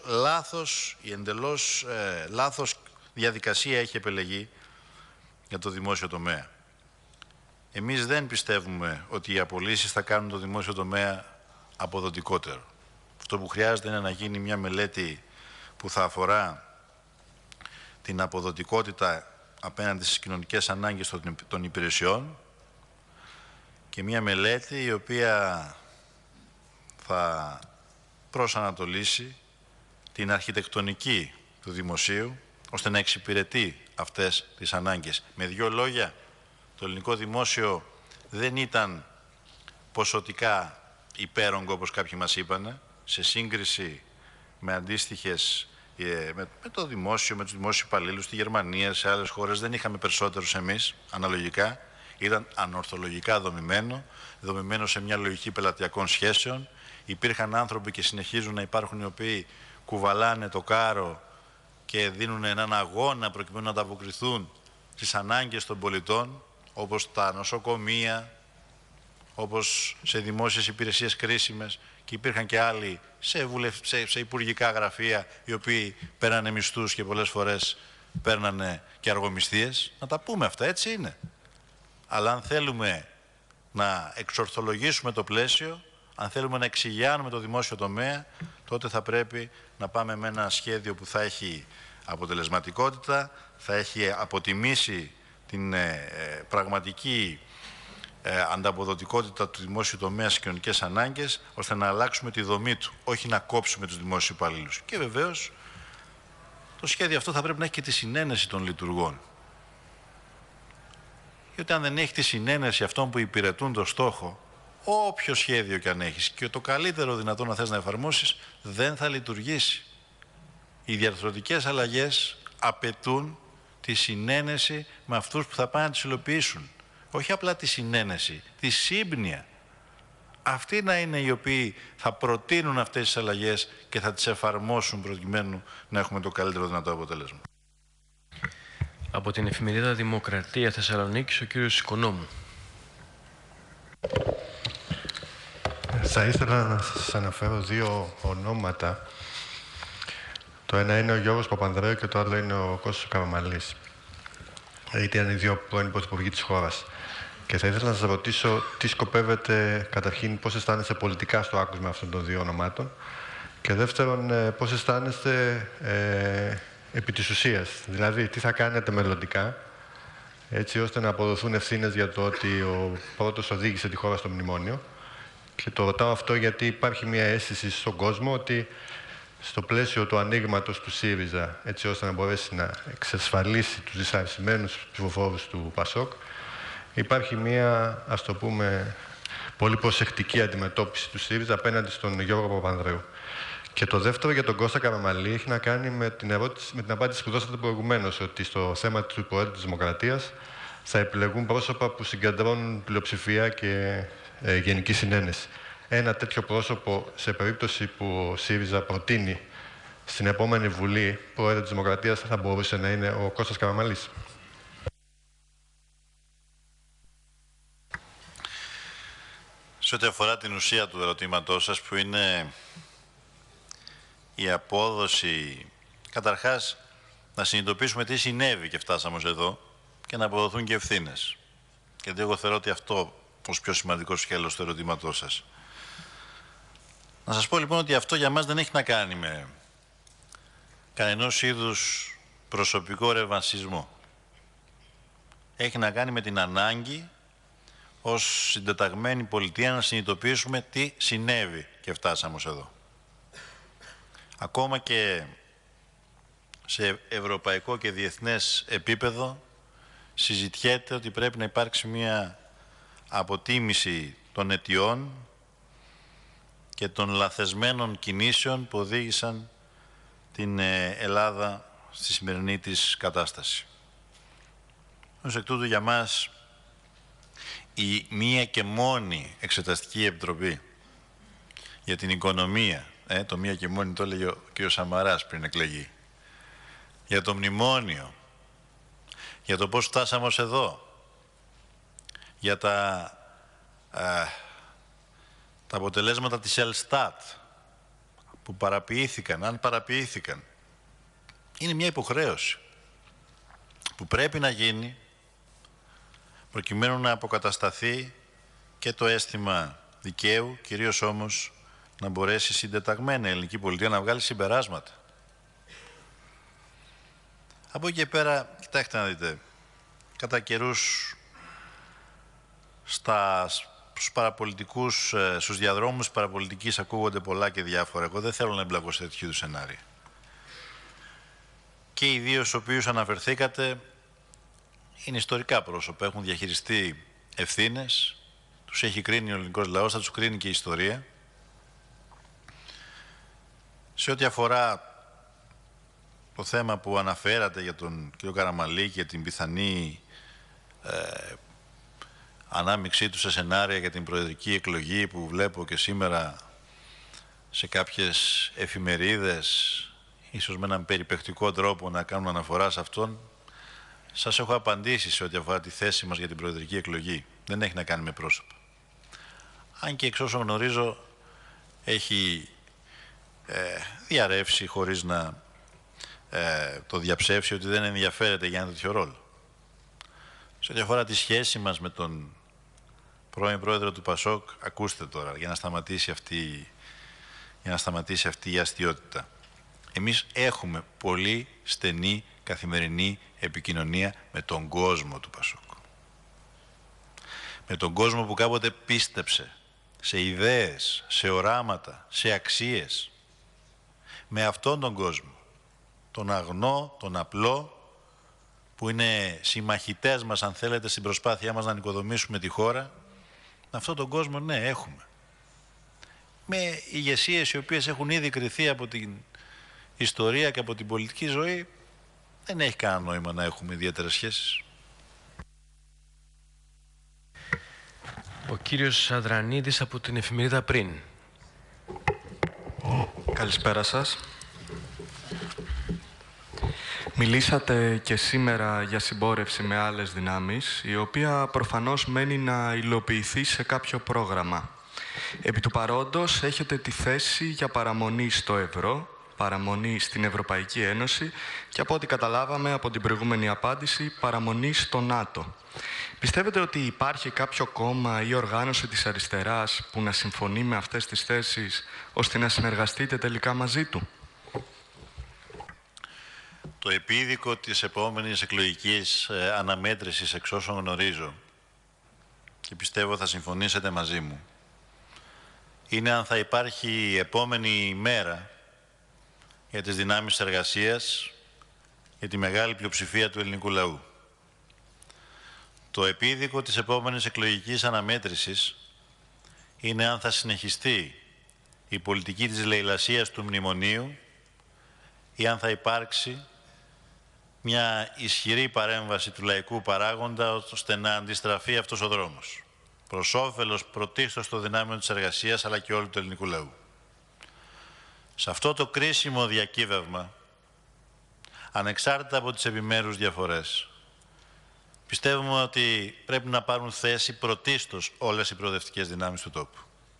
λάθος διαδικασία έχει επιλεγεί για το δημόσιο τομέα. Εμείς δεν πιστεύουμε ότι οι απολύσεις θα κάνουν το δημόσιο τομέα αποδοτικότερο. Αυτό που χρειάζεται είναι να γίνει μια μελέτη που θα αφορά την αποδοτικότητα απέναντι στις κοινωνικές ανάγκες των υπηρεσιών και μια μελέτη η οποία θα προσανατολίσει την αρχιτεκτονική του δημοσίου ώστε να εξυπηρετεί αυτές τις ανάγκες. Με δύο λόγια, το ελληνικό δημόσιο δεν ήταν ποσοτικά υπέρογκο όπως κάποιοι μας είπανε, σε σύγκριση με αντίστοιχες, με το δημόσιο, με τους δημόσιους υπαλλήλους στη Γερμανία, σε άλλες χώρες δεν είχαμε περισσότερους εμείς, αναλογικά. Ήταν ανορθολογικά δομημένο σε μια λογική πελατειακών σχέσεων. Υπήρχαν άνθρωποι και συνεχίζουν να υπάρχουν οι οποίοι κουβαλάνε το κάρο και δίνουν έναν αγώνα προκειμένου να ανταποκριθούν στις ανάγκες των πολιτών, όπως τα νοσοκομεία, όπως σε δημόσιες υπηρεσίες κρίσιμες, και υπήρχαν και άλλοι σε υπουργικά γραφεία οι οποίοι παίρνανε μισθούς και πολλές φορές παίρνανε και αργομισθίες. Να τα πούμε αυτά, έτσι είναι. Αλλά αν θέλουμε να εξορθολογήσουμε το πλαίσιο, αν θέλουμε να εξηγιάνουμε το δημόσιο τομέα, τότε θα πρέπει να πάμε με ένα σχέδιο που θα έχει αποτελεσματικότητα, θα έχει αποτιμήσει την πραγματική ανταποδοτικότητα του δημόσιου τομέα στις κοινωνικές ανάγκες, ώστε να αλλάξουμε τη δομή του, όχι να κόψουμε τους δημόσιους υπαλλήλους. Και βεβαίως το σχέδιο αυτό θα πρέπει να έχει και τη συνένεση των λειτουργών. Γιατί αν δεν έχει τη συνένεση αυτών που υπηρετούν το στόχο, όποιο σχέδιο και αν έχεις και το καλύτερο δυνατό να θες να εφαρμόσεις, δεν θα λειτουργήσει. Οι διαρθρωτικές αλλαγές απαιτούν τη συνένεση με αυτούς που θα πάνε να τις υλοποιήσουν. Όχι απλά τη συνένεση, τη σύμπνοια. Αυτοί να είναι οι οποίοι θα προτείνουν αυτές τις αλλαγές και θα τις εφαρμόσουν προκειμένου να έχουμε το καλύτερο δυνατό αποτέλεσμα. Από την εφημερίδα Δημοκρατία Θεσσαλονίκης, ο κύριος Οικονόμου. Θα ήθελα να σας αναφέρω δύο ονόματα. Το ένα είναι ο Γιώργος Παπανδρέου και το άλλο είναι ο Κώστας Καραμανλής. Ήταν οι δύο πρώην πρωθυπουργοί της χώρας. Και θα ήθελα να σας ρωτήσω τι σκοπεύετε, καταρχήν, πώς αισθάνεστε πολιτικά στο άκουσμα αυτών των δύο ονομάτων, και δεύτερον, πώς αισθάνεστε επί της ουσίας. Δηλαδή, τι θα κάνετε μελλοντικά, έτσι ώστε να αποδοθούν ευθύνες για το ότι ο πρώτος οδήγησε τη χώρα στο μνημόνιο. Και το ρωτάω αυτό γιατί υπάρχει μια αίσθηση στον κόσμο ότι στο πλαίσιο του ανοίγματος του ΣΥΡΙΖΑ, έτσι ώστε να μπορέσει να εξασφαλίσει τους δυσαρεσιμένους ψηφοφόρους του ΠΑΣΟΚ, υπάρχει μια, ας το πούμε, πολύ προσεκτική αντιμετώπιση του ΣΥΡΙΖΑ απέναντι στον Γιώργο Παπανδρέου. Και το δεύτερο για τον Κώστα Καραμανλή έχει να κάνει με την απάντηση που δώσατε προηγουμένως, ότι στο θέμα του Προέδρου της Δημοκρατίας θα επιλεγούν πρόσωπα που συγκεντρώνουν πλειοψηφία και γενική συνένεση. Ένα τέτοιο πρόσωπο, σε περίπτωση που ο ΣΥΡΙΖΑ προτείνει στην επόμενη Βουλή Πρόεδρο της Δημοκρατίας, θα μπορούσε να είναι ο Κώστας Καραμανλής. Σε ό,τι αφορά την ουσία του ερωτήματός σας, που είναι η απόδοση, καταρχάς να συνειδητοποιήσουμε τι συνέβη και φτάσαμε ως εδώ και να αποδοθούν και ευθύνες. Γιατί εγώ θεωρώ ότι αυτό ως πιο σημαντικό σκέλος του ερωτήματός σας. Να σας πω λοιπόν ότι αυτό για μας δεν έχει να κάνει με κανενός είδους προσωπικό ρεβανσισμό. Έχει να κάνει με την ανάγκη ως συντεταγμένη πολιτεία να συνειδητοποιήσουμε τι συνέβη και φτάσαμε ως εδώ. Ακόμα και σε ευρωπαϊκό και διεθνές επίπεδο συζητιέται ότι πρέπει να υπάρξει μια αποτίμηση των αιτιών και των λαθεσμένων κινήσεων που οδήγησαν την Ελλάδα στη σημερινή της κατάσταση. Ως εκ τούτου για μας η μία και μόνη εξεταστική επιτροπή για την οικονομία, το μία και μόνη το έλεγε ο κ. Σαμαράς πριν εκλεγεί, για το μνημόνιο, για το πώς φτάσαμε ως εδώ, για τα αποτελέσματα της Ελστάτ που παραποιήθηκαν, αν παραποιήθηκαν, είναι μια υποχρέωση που πρέπει να γίνει προκειμένου να αποκατασταθεί και το αίσθημα δικαίου, κυρίως όμως να μπορέσει συντεταγμένη η ελληνική πολιτεία να βγάλει συμπεράσματα. Από εκεί και πέρα, κοιτάξτε να δείτε, κατά καιρούς στους παραπολιτικούς, στους διαδρόμους της παραπολιτικής ακούγονται πολλά και διάφορα. Εγώ δεν θέλω να εμπλακώ σε τέτοιου είδους σενάρια. Και οι δύο στους οποίους αναφερθήκατε είναι ιστορικά πρόσωπα, έχουν διαχειριστεί ευθύνες, τους έχει κρίνει ο ελληνικός λαός, θα τους κρίνει και η ιστορία. Σε ό,τι αφορά το θέμα που αναφέρατε για τον κ. Καραμανλή και την πιθανή ανάμειξή του σε σενάρια για την προεδρική εκλογή που βλέπω και σήμερα σε κάποιες εφημερίδες, ίσως με έναν περιπαικτικό τρόπο να κάνουν αναφορά σε αυτόν, σας έχω απαντήσει σε ό,τι αφορά τη θέση μας για την προεδρική εκλογή. Δεν έχει να κάνει με πρόσωπα. Αν και εξ όσων γνωρίζω έχει διαρρεύσει χωρίς να το διαψεύσει ότι δεν ενδιαφέρεται για ένα τέτοιο ρόλο. Σε ό,τι αφορά τη σχέση μας με τον πρώην πρόεδρο του ΠΑΣΟΚ, ακούστε τώρα, για να σταματήσει αυτή η αστιότητα. Εμείς έχουμε πολύ στενή καθημερινή επικοινωνία με τον κόσμο του ΠΑΣΟΚ. Με τον κόσμο που κάποτε πίστεψε σε ιδέες, σε οράματα, σε αξίες. Με αυτόν τον κόσμο, τον αγνό, τον απλό, που είναι συμμαχητές μας, αν θέλετε, στην προσπάθειά μας να νοικοδομήσουμε τη χώρα, με αυτόν τον κόσμο, ναι, έχουμε. Με ηγεσίες οι οποίες έχουν ήδη κριθεί από την ιστορία και από την πολιτική ζωή, δεν έχει κανένα νόημα να έχουμε ιδιαίτερες σχέσεις. Ο κύριος Αδρανίδης από την εφημερίδα Πριν. Καλησπέρα σας. Μιλήσατε και σήμερα για συμπόρευση με άλλες δυνάμεις, η οποία προφανώς μένει να υλοποιηθεί σε κάποιο πρόγραμμα. Επί του παρόντος έχετε τη θέση για παραμονή στο ευρώ, παραμονή στην Ευρωπαϊκή Ένωση και από ό,τι καταλάβαμε από την προηγούμενη απάντηση, παραμονή στο ΝΑΤΟ. Πιστεύετε ότι υπάρχει κάποιο κόμμα ή οργάνωση της αριστεράς που να συμφωνεί με αυτές τις θέσεις ώστε να συνεργαστείτε τελικά μαζί του? Το επίδικο της επόμενης εκλογικής αναμέτρησης, εξ όσων γνωρίζω, και πιστεύω θα συμφωνήσετε μαζί μου, είναι αν θα υπάρχει η επόμενη μέρα για τις δυνάμεις εργασίας για τη μεγάλη πλειοψηφία του ελληνικού λαού. Το επίδικο της επόμενης εκλογικής αναμέτρησης είναι αν θα συνεχιστεί η πολιτική της λαιλασίας του μνημονίου ή αν θα υπάρξει μια ισχυρή παρέμβαση του λαϊκού παράγοντα ώστε να αντιστραφεί αυτός ο δρόμος. Προς όφελος πρωτίστως των δυνάμεων της εργασίας αλλά και όλου του ελληνικού λαού. Σε αυτό το κρίσιμο διακύβευμα, ανεξάρτητα από τις επιμέρους διαφορές, πιστεύουμε ότι πρέπει να πάρουν θέση πρωτίστως όλες οι προοδευτικές δυνάμεις του τόπου.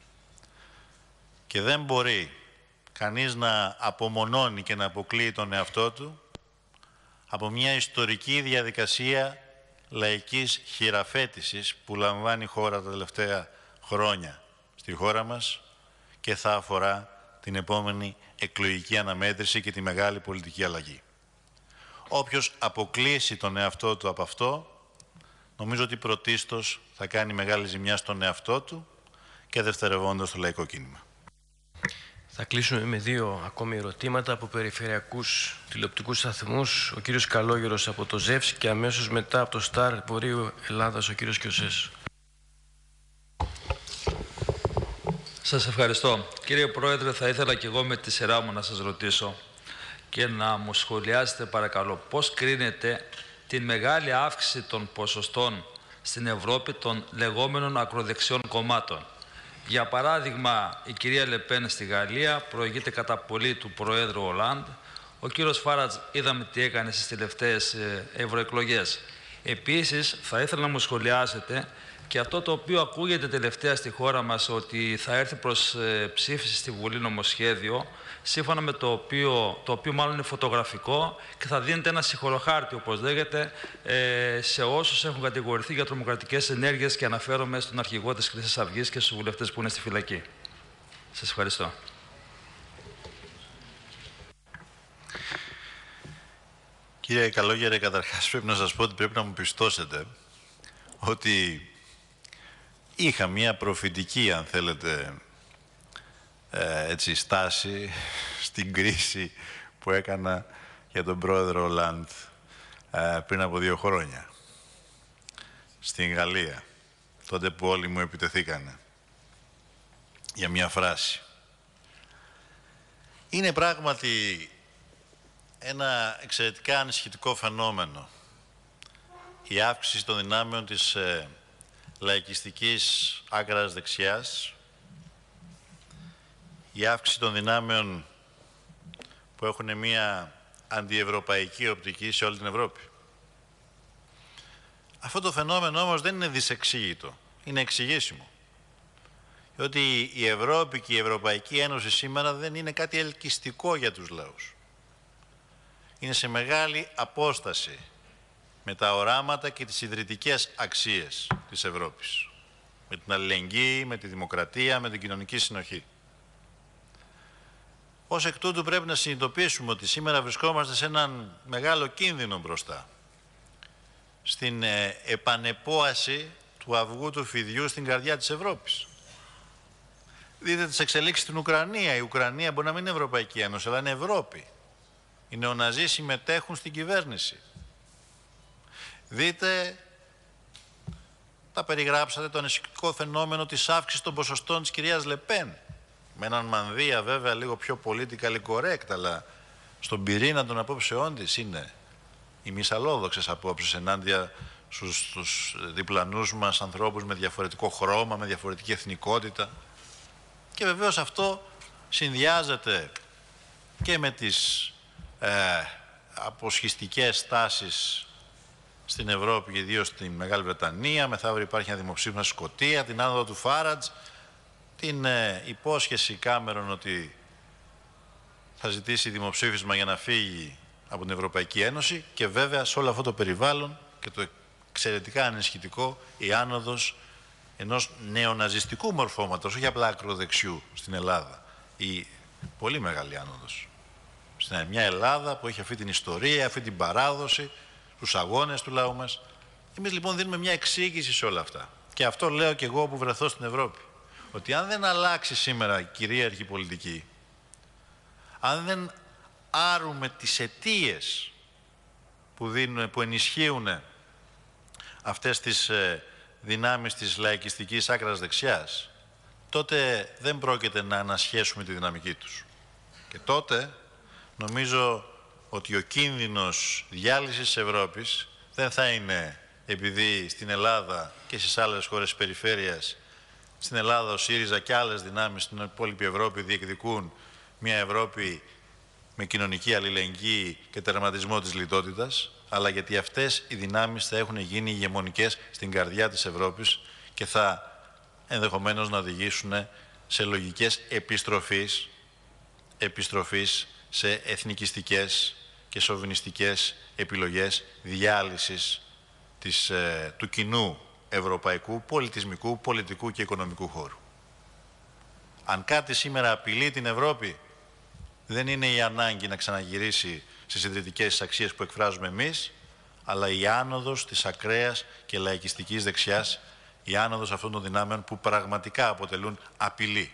Και δεν μπορεί κανείς να απομονώνει και να αποκλείει τον εαυτό του από μια ιστορική διαδικασία λαϊκής χειραφέτησης που λαμβάνει η χώρα τα τελευταία χρόνια στη χώρα μας και θα αφορά την επόμενη εκλογική αναμέτρηση και τη μεγάλη πολιτική αλλαγή. Όποιος αποκλείσει τον εαυτό του από αυτό, νομίζω ότι πρωτίστως θα κάνει μεγάλη ζημιά στον εαυτό του και δευτερευόντως στο λαϊκό κίνημα. Θα κλείσουμε με 2 ακόμη ερωτήματα από περιφερειακούς τηλεοπτικούς σταθμούς. Ο κύριος Καλόγερος από το ΖΕΦΣ και αμέσως μετά από το ΣΤΑΡ Βορείου Ελλάδας ο κύριος Κιωσές. Σας ευχαριστώ. Κύριε Πρόεδρε, θα ήθελα και εγώ με τη σειρά μου να σας ρωτήσω και να μου σχολιάσετε παρακαλώ πώς κρίνετε την μεγάλη αύξηση των ποσοστών στην Ευρώπη των λεγόμενων ακροδεξιών κομμάτων. Για παράδειγμα, η κυρία Λεπέν στη Γαλλία προηγείται κατά πολύ του Προέδρου Ολάντ. Ο κύριος Φάρατζ είδαμε τι έκανε στις τελευταίες ευρωεκλογές. Επίσης, θα ήθελα να μου σχολιάσετε και αυτό το οποίο ακούγεται τελευταία στη χώρα μας ότι θα έρθει προς ψήφιση στη Βουλή νομοσχέδιο, σύμφωνα με το οποίο μάλλον είναι φωτογραφικό και θα δίνεται ένα συγχωροχάρτη, όπως λέγεται, σε όσους έχουν κατηγορηθεί για τρομοκρατικές ενέργειες και αναφέρομαι στον αρχηγό της Χρυσής Αυγής και στους βουλευτές που είναι στη φυλακή. Σας ευχαριστώ. Κύριε Καλόγερε, καταρχάς πρέπει να σας πω ότι πρέπει να μου πιστώσετε ότι είχα μια προφητική, αν θέλετε, έτσι, στάση στην κρίση που έκανα για τον πρόεδρο Ολάντ πριν από 2 χρόνια στην Γαλλία, τότε που όλοι μου επιτεθήκανε για μια φράση. Είναι πράγματι ένα εξαιρετικά ανησυχητικό φαινόμενο η αύξηση των δυνάμεων της λαϊκιστικής άκρας δεξιάς, η αύξηση των δυνάμεων που έχουν μια αντιευρωπαϊκή οπτική σε όλη την Ευρώπη. Αυτό το φαινόμενο όμως δεν είναι δυσεξήγητο, είναι εξηγήσιμο. Διότι η Ευρώπη και η Ευρωπαϊκή Ένωση σήμερα δεν είναι κάτι ελκυστικό για τους λαούς. Είναι σε μεγάλη απόσταση με τα οράματα και τις ιδρυτικές αξίες της Ευρώπης. Με την αλληλεγγύη, με τη δημοκρατία, με την κοινωνική συνοχή. Ως εκ τούτου πρέπει να συνειδητοποιήσουμε ότι σήμερα βρισκόμαστε σε έναν μεγάλο κίνδυνο μπροστά. Στην επανεπόαση του αυγού του φιδιού στην καρδιά της Ευρώπης. Δείτε τις εξελίξεις στην Ουκρανία. Η Ουκρανία μπορεί να μην είναι Ευρωπαϊκή Ένωση, αλλά είναι Ευρώπη. Οι νεοναζί συμμετέχουν στην κυβέρνηση. Δείτε, τα περιγράψατε, το ανησυχητικό φαινόμενο της αύξησης των ποσοστών της κυρίας Λεπέν. Με έναν μανδύα βέβαια λίγο πιο politically correct, αλλά στον πυρήνα των απόψεών της είναι οι μυσαλλόδοξες απόψεις ενάντια στους διπλανούς μας ανθρώπους με διαφορετικό χρώμα, με διαφορετική εθνικότητα. Και βεβαίως αυτό συνδυάζεται και με τις αποσχιστικές τάσεις στην Ευρώπη και ιδίως στην Μεγάλη Βρετανία. Μεθαύριο υπάρχει ένα δημοψήφισμα στη Σκωτία, την άνοδο του Φάρατζ, την υπόσχεση Κάμερον ότι θα ζητήσει δημοψήφισμα για να φύγει από την Ευρωπαϊκή Ένωση και βέβαια σε όλο αυτό το περιβάλλον και το εξαιρετικά ανησυχητικό η άνοδος ενός νεοναζιστικού μορφώματος, όχι απλά ακροδεξιού στην Ελλάδα. Η πολύ μεγάλη άνοδος. Στην μια Ελλάδα που έχει αυτή την ιστορία, αυτή την παράδοση, τους αγώνες του λαού μας. Εμείς λοιπόν δίνουμε μια εξήγηση σε όλα αυτά. Και αυτό λέω και εγώ που βρεθώ στην Ευρώπη. Ότι αν δεν αλλάξει σήμερα η κυρίαρχη πολιτική, αν δεν άρουμε τις αιτίες που ενισχύουν αυτές τις δυνάμεις της λαϊκιστικής άκρας δεξιάς, τότε δεν πρόκειται να ανασχέσουμε τη δυναμική τους. Και τότε νομίζω ότι ο κίνδυνος διάλυσης της Ευρώπης δεν θα είναι επειδή στην Ελλάδα και στις άλλες χώρες της περιφέρειας, στην Ελλάδα ο ΣΥΡΙΖΑ και άλλες δυνάμεις στην υπόλοιπη Ευρώπη διεκδικούν μια Ευρώπη με κοινωνική αλληλεγγύη και τερματισμό της λιτότητας, αλλά γιατί αυτές οι δυνάμεις θα έχουν γίνει ηγεμονικές στην καρδιά της Ευρώπης και θα ενδεχομένως να οδηγήσουν σε λογικές επιστροφής σε εθνικιστικές και σοβινιστικές επιλογές διάλυσης του κοινού ευρωπαϊκού, πολιτισμικού, πολιτικού και οικονομικού χώρου. Αν κάτι σήμερα απειλεί την Ευρώπη, δεν είναι η ανάγκη να ξαναγυρίσει στις ιδρυτικές αξίες που εκφράζουμε εμείς, αλλά η άνοδος της ακραίας και λαϊκιστικής δεξιάς, η άνοδος αυτών των δυνάμεων που πραγματικά αποτελούν απειλή.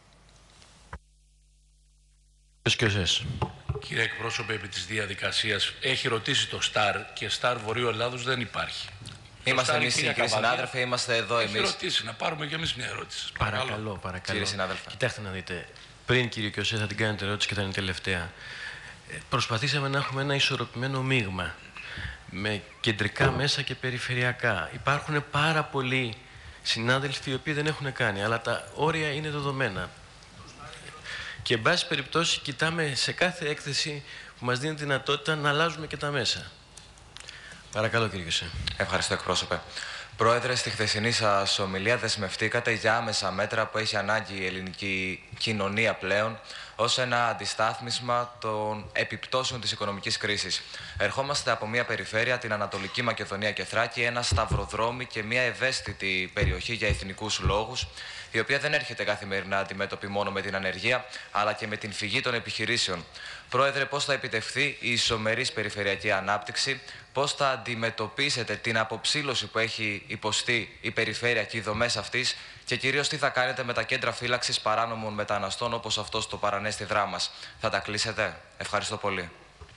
Κύριε εκπρόσωπε, επί της διαδικασίας, έχει ρωτήσει το ΣΤΑΡ και ΣΤΑΡ Βορείου Ελλάδος δεν υπάρχει. Είμαστε εμείς οι κύριοι συνάδελφοι, είμαστε εδώ εμείς. Έχει ρωτήσει, να πάρουμε κι εμείς μια ερώτηση. Παρακαλώ. Κύριε συνάδελφε. Κοιτάξτε να δείτε, πριν κύριε Κιωσέ θα την κάνετε ερώτηση και θα είναι τελευταία. Προσπαθήσαμε να έχουμε ένα ισορροπημένο μείγμα με κεντρικά μέσα και περιφερειακά. Υπάρχουν πάρα πολλοί συνάδελφοι οι οποίοι δεν έχουν κάνει, αλλά τα όρια είναι δεδομένα. Και εν πάση περιπτώσει κοιτάμε σε κάθε έκθεση που μας δίνει δυνατότητα να αλλάζουμε και τα μέσα. Παρακαλώ κύριε Κιωσέ. Ευχαριστώ εκπρόσωπε. Πρόεδρε, στη χθεσινή σας ομιλία δεσμευτήκατε για άμεσα μέτρα που έχει ανάγκη η ελληνική κοινωνία πλέον ως ένα αντιστάθμισμα των επιπτώσεων της οικονομικής κρίσης. Ερχόμαστε από μια περιφέρεια, την Ανατολική Μακεδονία και Θράκη, ένα σταυροδρόμι και μια ευαίσθητη περιοχή για εθνικούς λόγους, η οποία δεν έρχεται καθημερινά αντιμέτωπη μόνο με την ανεργία, αλλά και με την φυγή των επιχειρήσεων. Πρόεδρε, πώς θα επιτευχθεί η ισομερής περιφερειακή ανάπτυξη, πώς θα αντιμετωπίσετε την αποψήλωση που έχει υποστεί η περιφέρεια και οι δομές αυτής και κυρίως τι θα κάνετε με τα κέντρα φύλαξης παράνομων μεταναστών όπως αυτό στο Παρανέστη Δράμας. Θα τα κλείσετε? Ευχαριστώ πολύ.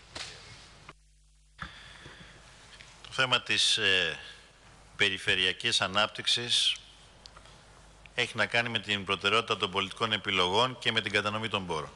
Το θέμα της περιφερειακής ανάπτυξης έχει να κάνει με την προτεραιότητα των πολιτικών επιλογών και με την κατανομή των πόρων.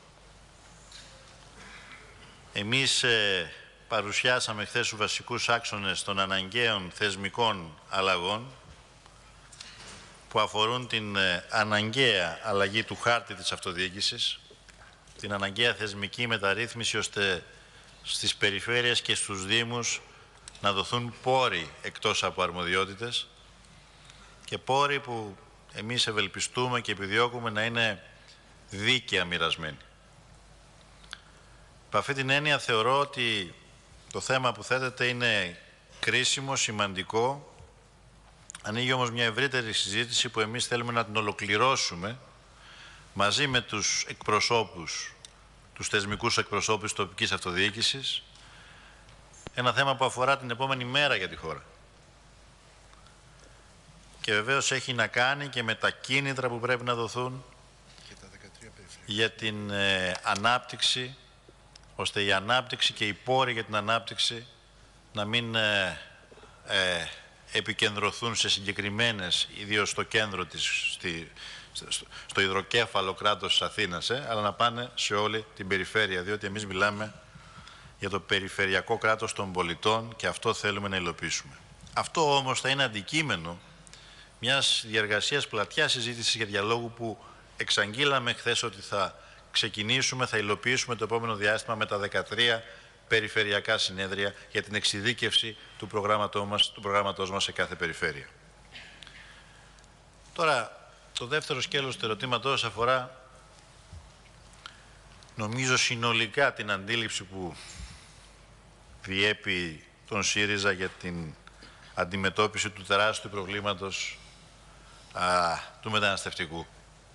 Εμείς παρουσιάσαμε χθες τους βασικούς άξονες των αναγκαίων θεσμικών αλλαγών που αφορούν την αναγκαία αλλαγή του χάρτη της αυτοδιοίκησης, την αναγκαία θεσμική μεταρρύθμιση ώστε στις περιφέρειες και στους Δήμους να δοθούν πόροι εκτός από αρμοδιότητες και πόροι που εμείς ευελπιστούμε και επιδιώκουμε να είναι δίκαια μοιρασμένοι. Από αυτή την έννοια θεωρώ ότι το θέμα που θέτεται είναι κρίσιμο, σημαντικό. Ανοίγει όμως μια ευρύτερη συζήτηση που εμείς θέλουμε να την ολοκληρώσουμε μαζί με τους εκπροσώπους, τους θεσμικούς εκπροσώπους της τοπικής αυτοδιοίκησης. Ένα θέμα που αφορά την επόμενη μέρα για τη χώρα. Και βεβαίως έχει να κάνει και με τα κίνητρα που πρέπει να δοθούν για την ανάπτυξη, ώστε η ανάπτυξη και οι πόροι για την ανάπτυξη να μην επικεντρωθούν σε συγκεκριμένες, ιδίως στο κέντρο στο υδροκέφαλο κράτος της Αθήνας, αλλά να πάνε σε όλη την περιφέρεια, διότι εμείς μιλάμε για το περιφερειακό κράτος των πολιτών και αυτό θέλουμε να υλοποιήσουμε. Αυτό όμως θα είναι αντικείμενο μιας διεργασίας πλατιάς συζήτησης για διαλόγου που εξαγγείλαμε χθες ότι θα ξεκινήσουμε, θα υλοποιήσουμε το επόμενο διάστημα με τα 13 περιφερειακά συνέδρια για την εξειδίκευση του προγράμματός μας σε κάθε περιφέρεια. Τώρα, το δεύτερο σκέλος του ερωτήματος αφορά, νομίζω, συνολικά την αντίληψη που διέπει τον ΣΥΡΙΖΑ για την αντιμετώπιση του τεράστιου προβλήματος του μεταναστευτικού.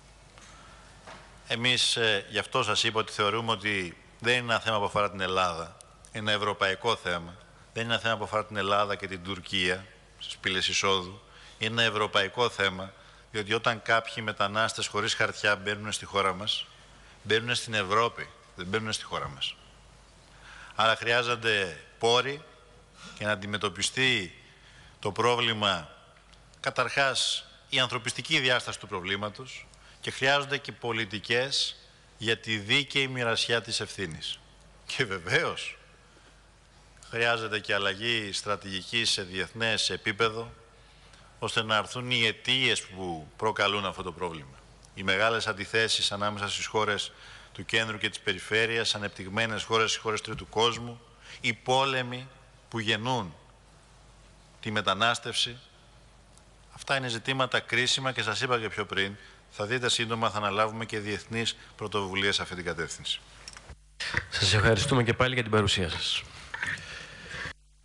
Εμείς γι' αυτό σας είπα ότι θεωρούμε ότι δεν είναι ένα θέμα που αφορά την Ελλάδα. Είναι ένα ευρωπαϊκό θέμα. Δεν είναι ένα θέμα που αφορά την Ελλάδα και την Τουρκία, στις πύλες εισόδου. Είναι ένα ευρωπαϊκό θέμα, διότι όταν κάποιοι μετανάστες χωρίς χαρτιά μπαίνουν στη χώρα μας, μπαίνουν στην Ευρώπη, δεν μπαίνουν στη χώρα μας. Άρα χρειάζονται πόροι για να αντιμετωπιστεί το πρόβλημα, καταρχάς η ανθρωπιστική διάσταση του προβλήματος, και χρειάζονται και πολιτικές για τη δίκαιη μοιρασιά της ευθύνης. Και βεβαίως χρειάζεται και αλλαγή στρατηγική σε διεθνές επίπεδο, ώστε να έρθουν οι αιτίες που προκαλούν αυτό το πρόβλημα. Οι μεγάλες αντιθέσεις ανάμεσα στις χώρες του κέντρου και της περιφέρειας, ανεπτυγμένες χώρες, χώρες τρίτου κόσμου, οι πόλεμοι που γεννούν τη μετανάστευση. Αυτά είναι ζητήματα κρίσιμα και σας είπα και πιο πριν, θα δείτε σύντομα θα αναλάβουμε και διεθνείς πρωτοβουλίες σε αυτή την κατεύθυνση. Σας ευχαριστούμε και πάλι για την παρουσία σας.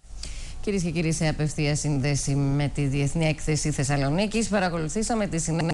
Κυρίες και κύριοι, σε απευθεία σύνδεση με τη Διεθνή Έκθεση Θεσσαλονίκης, παρακολουθήσαμε τη συνέντευξη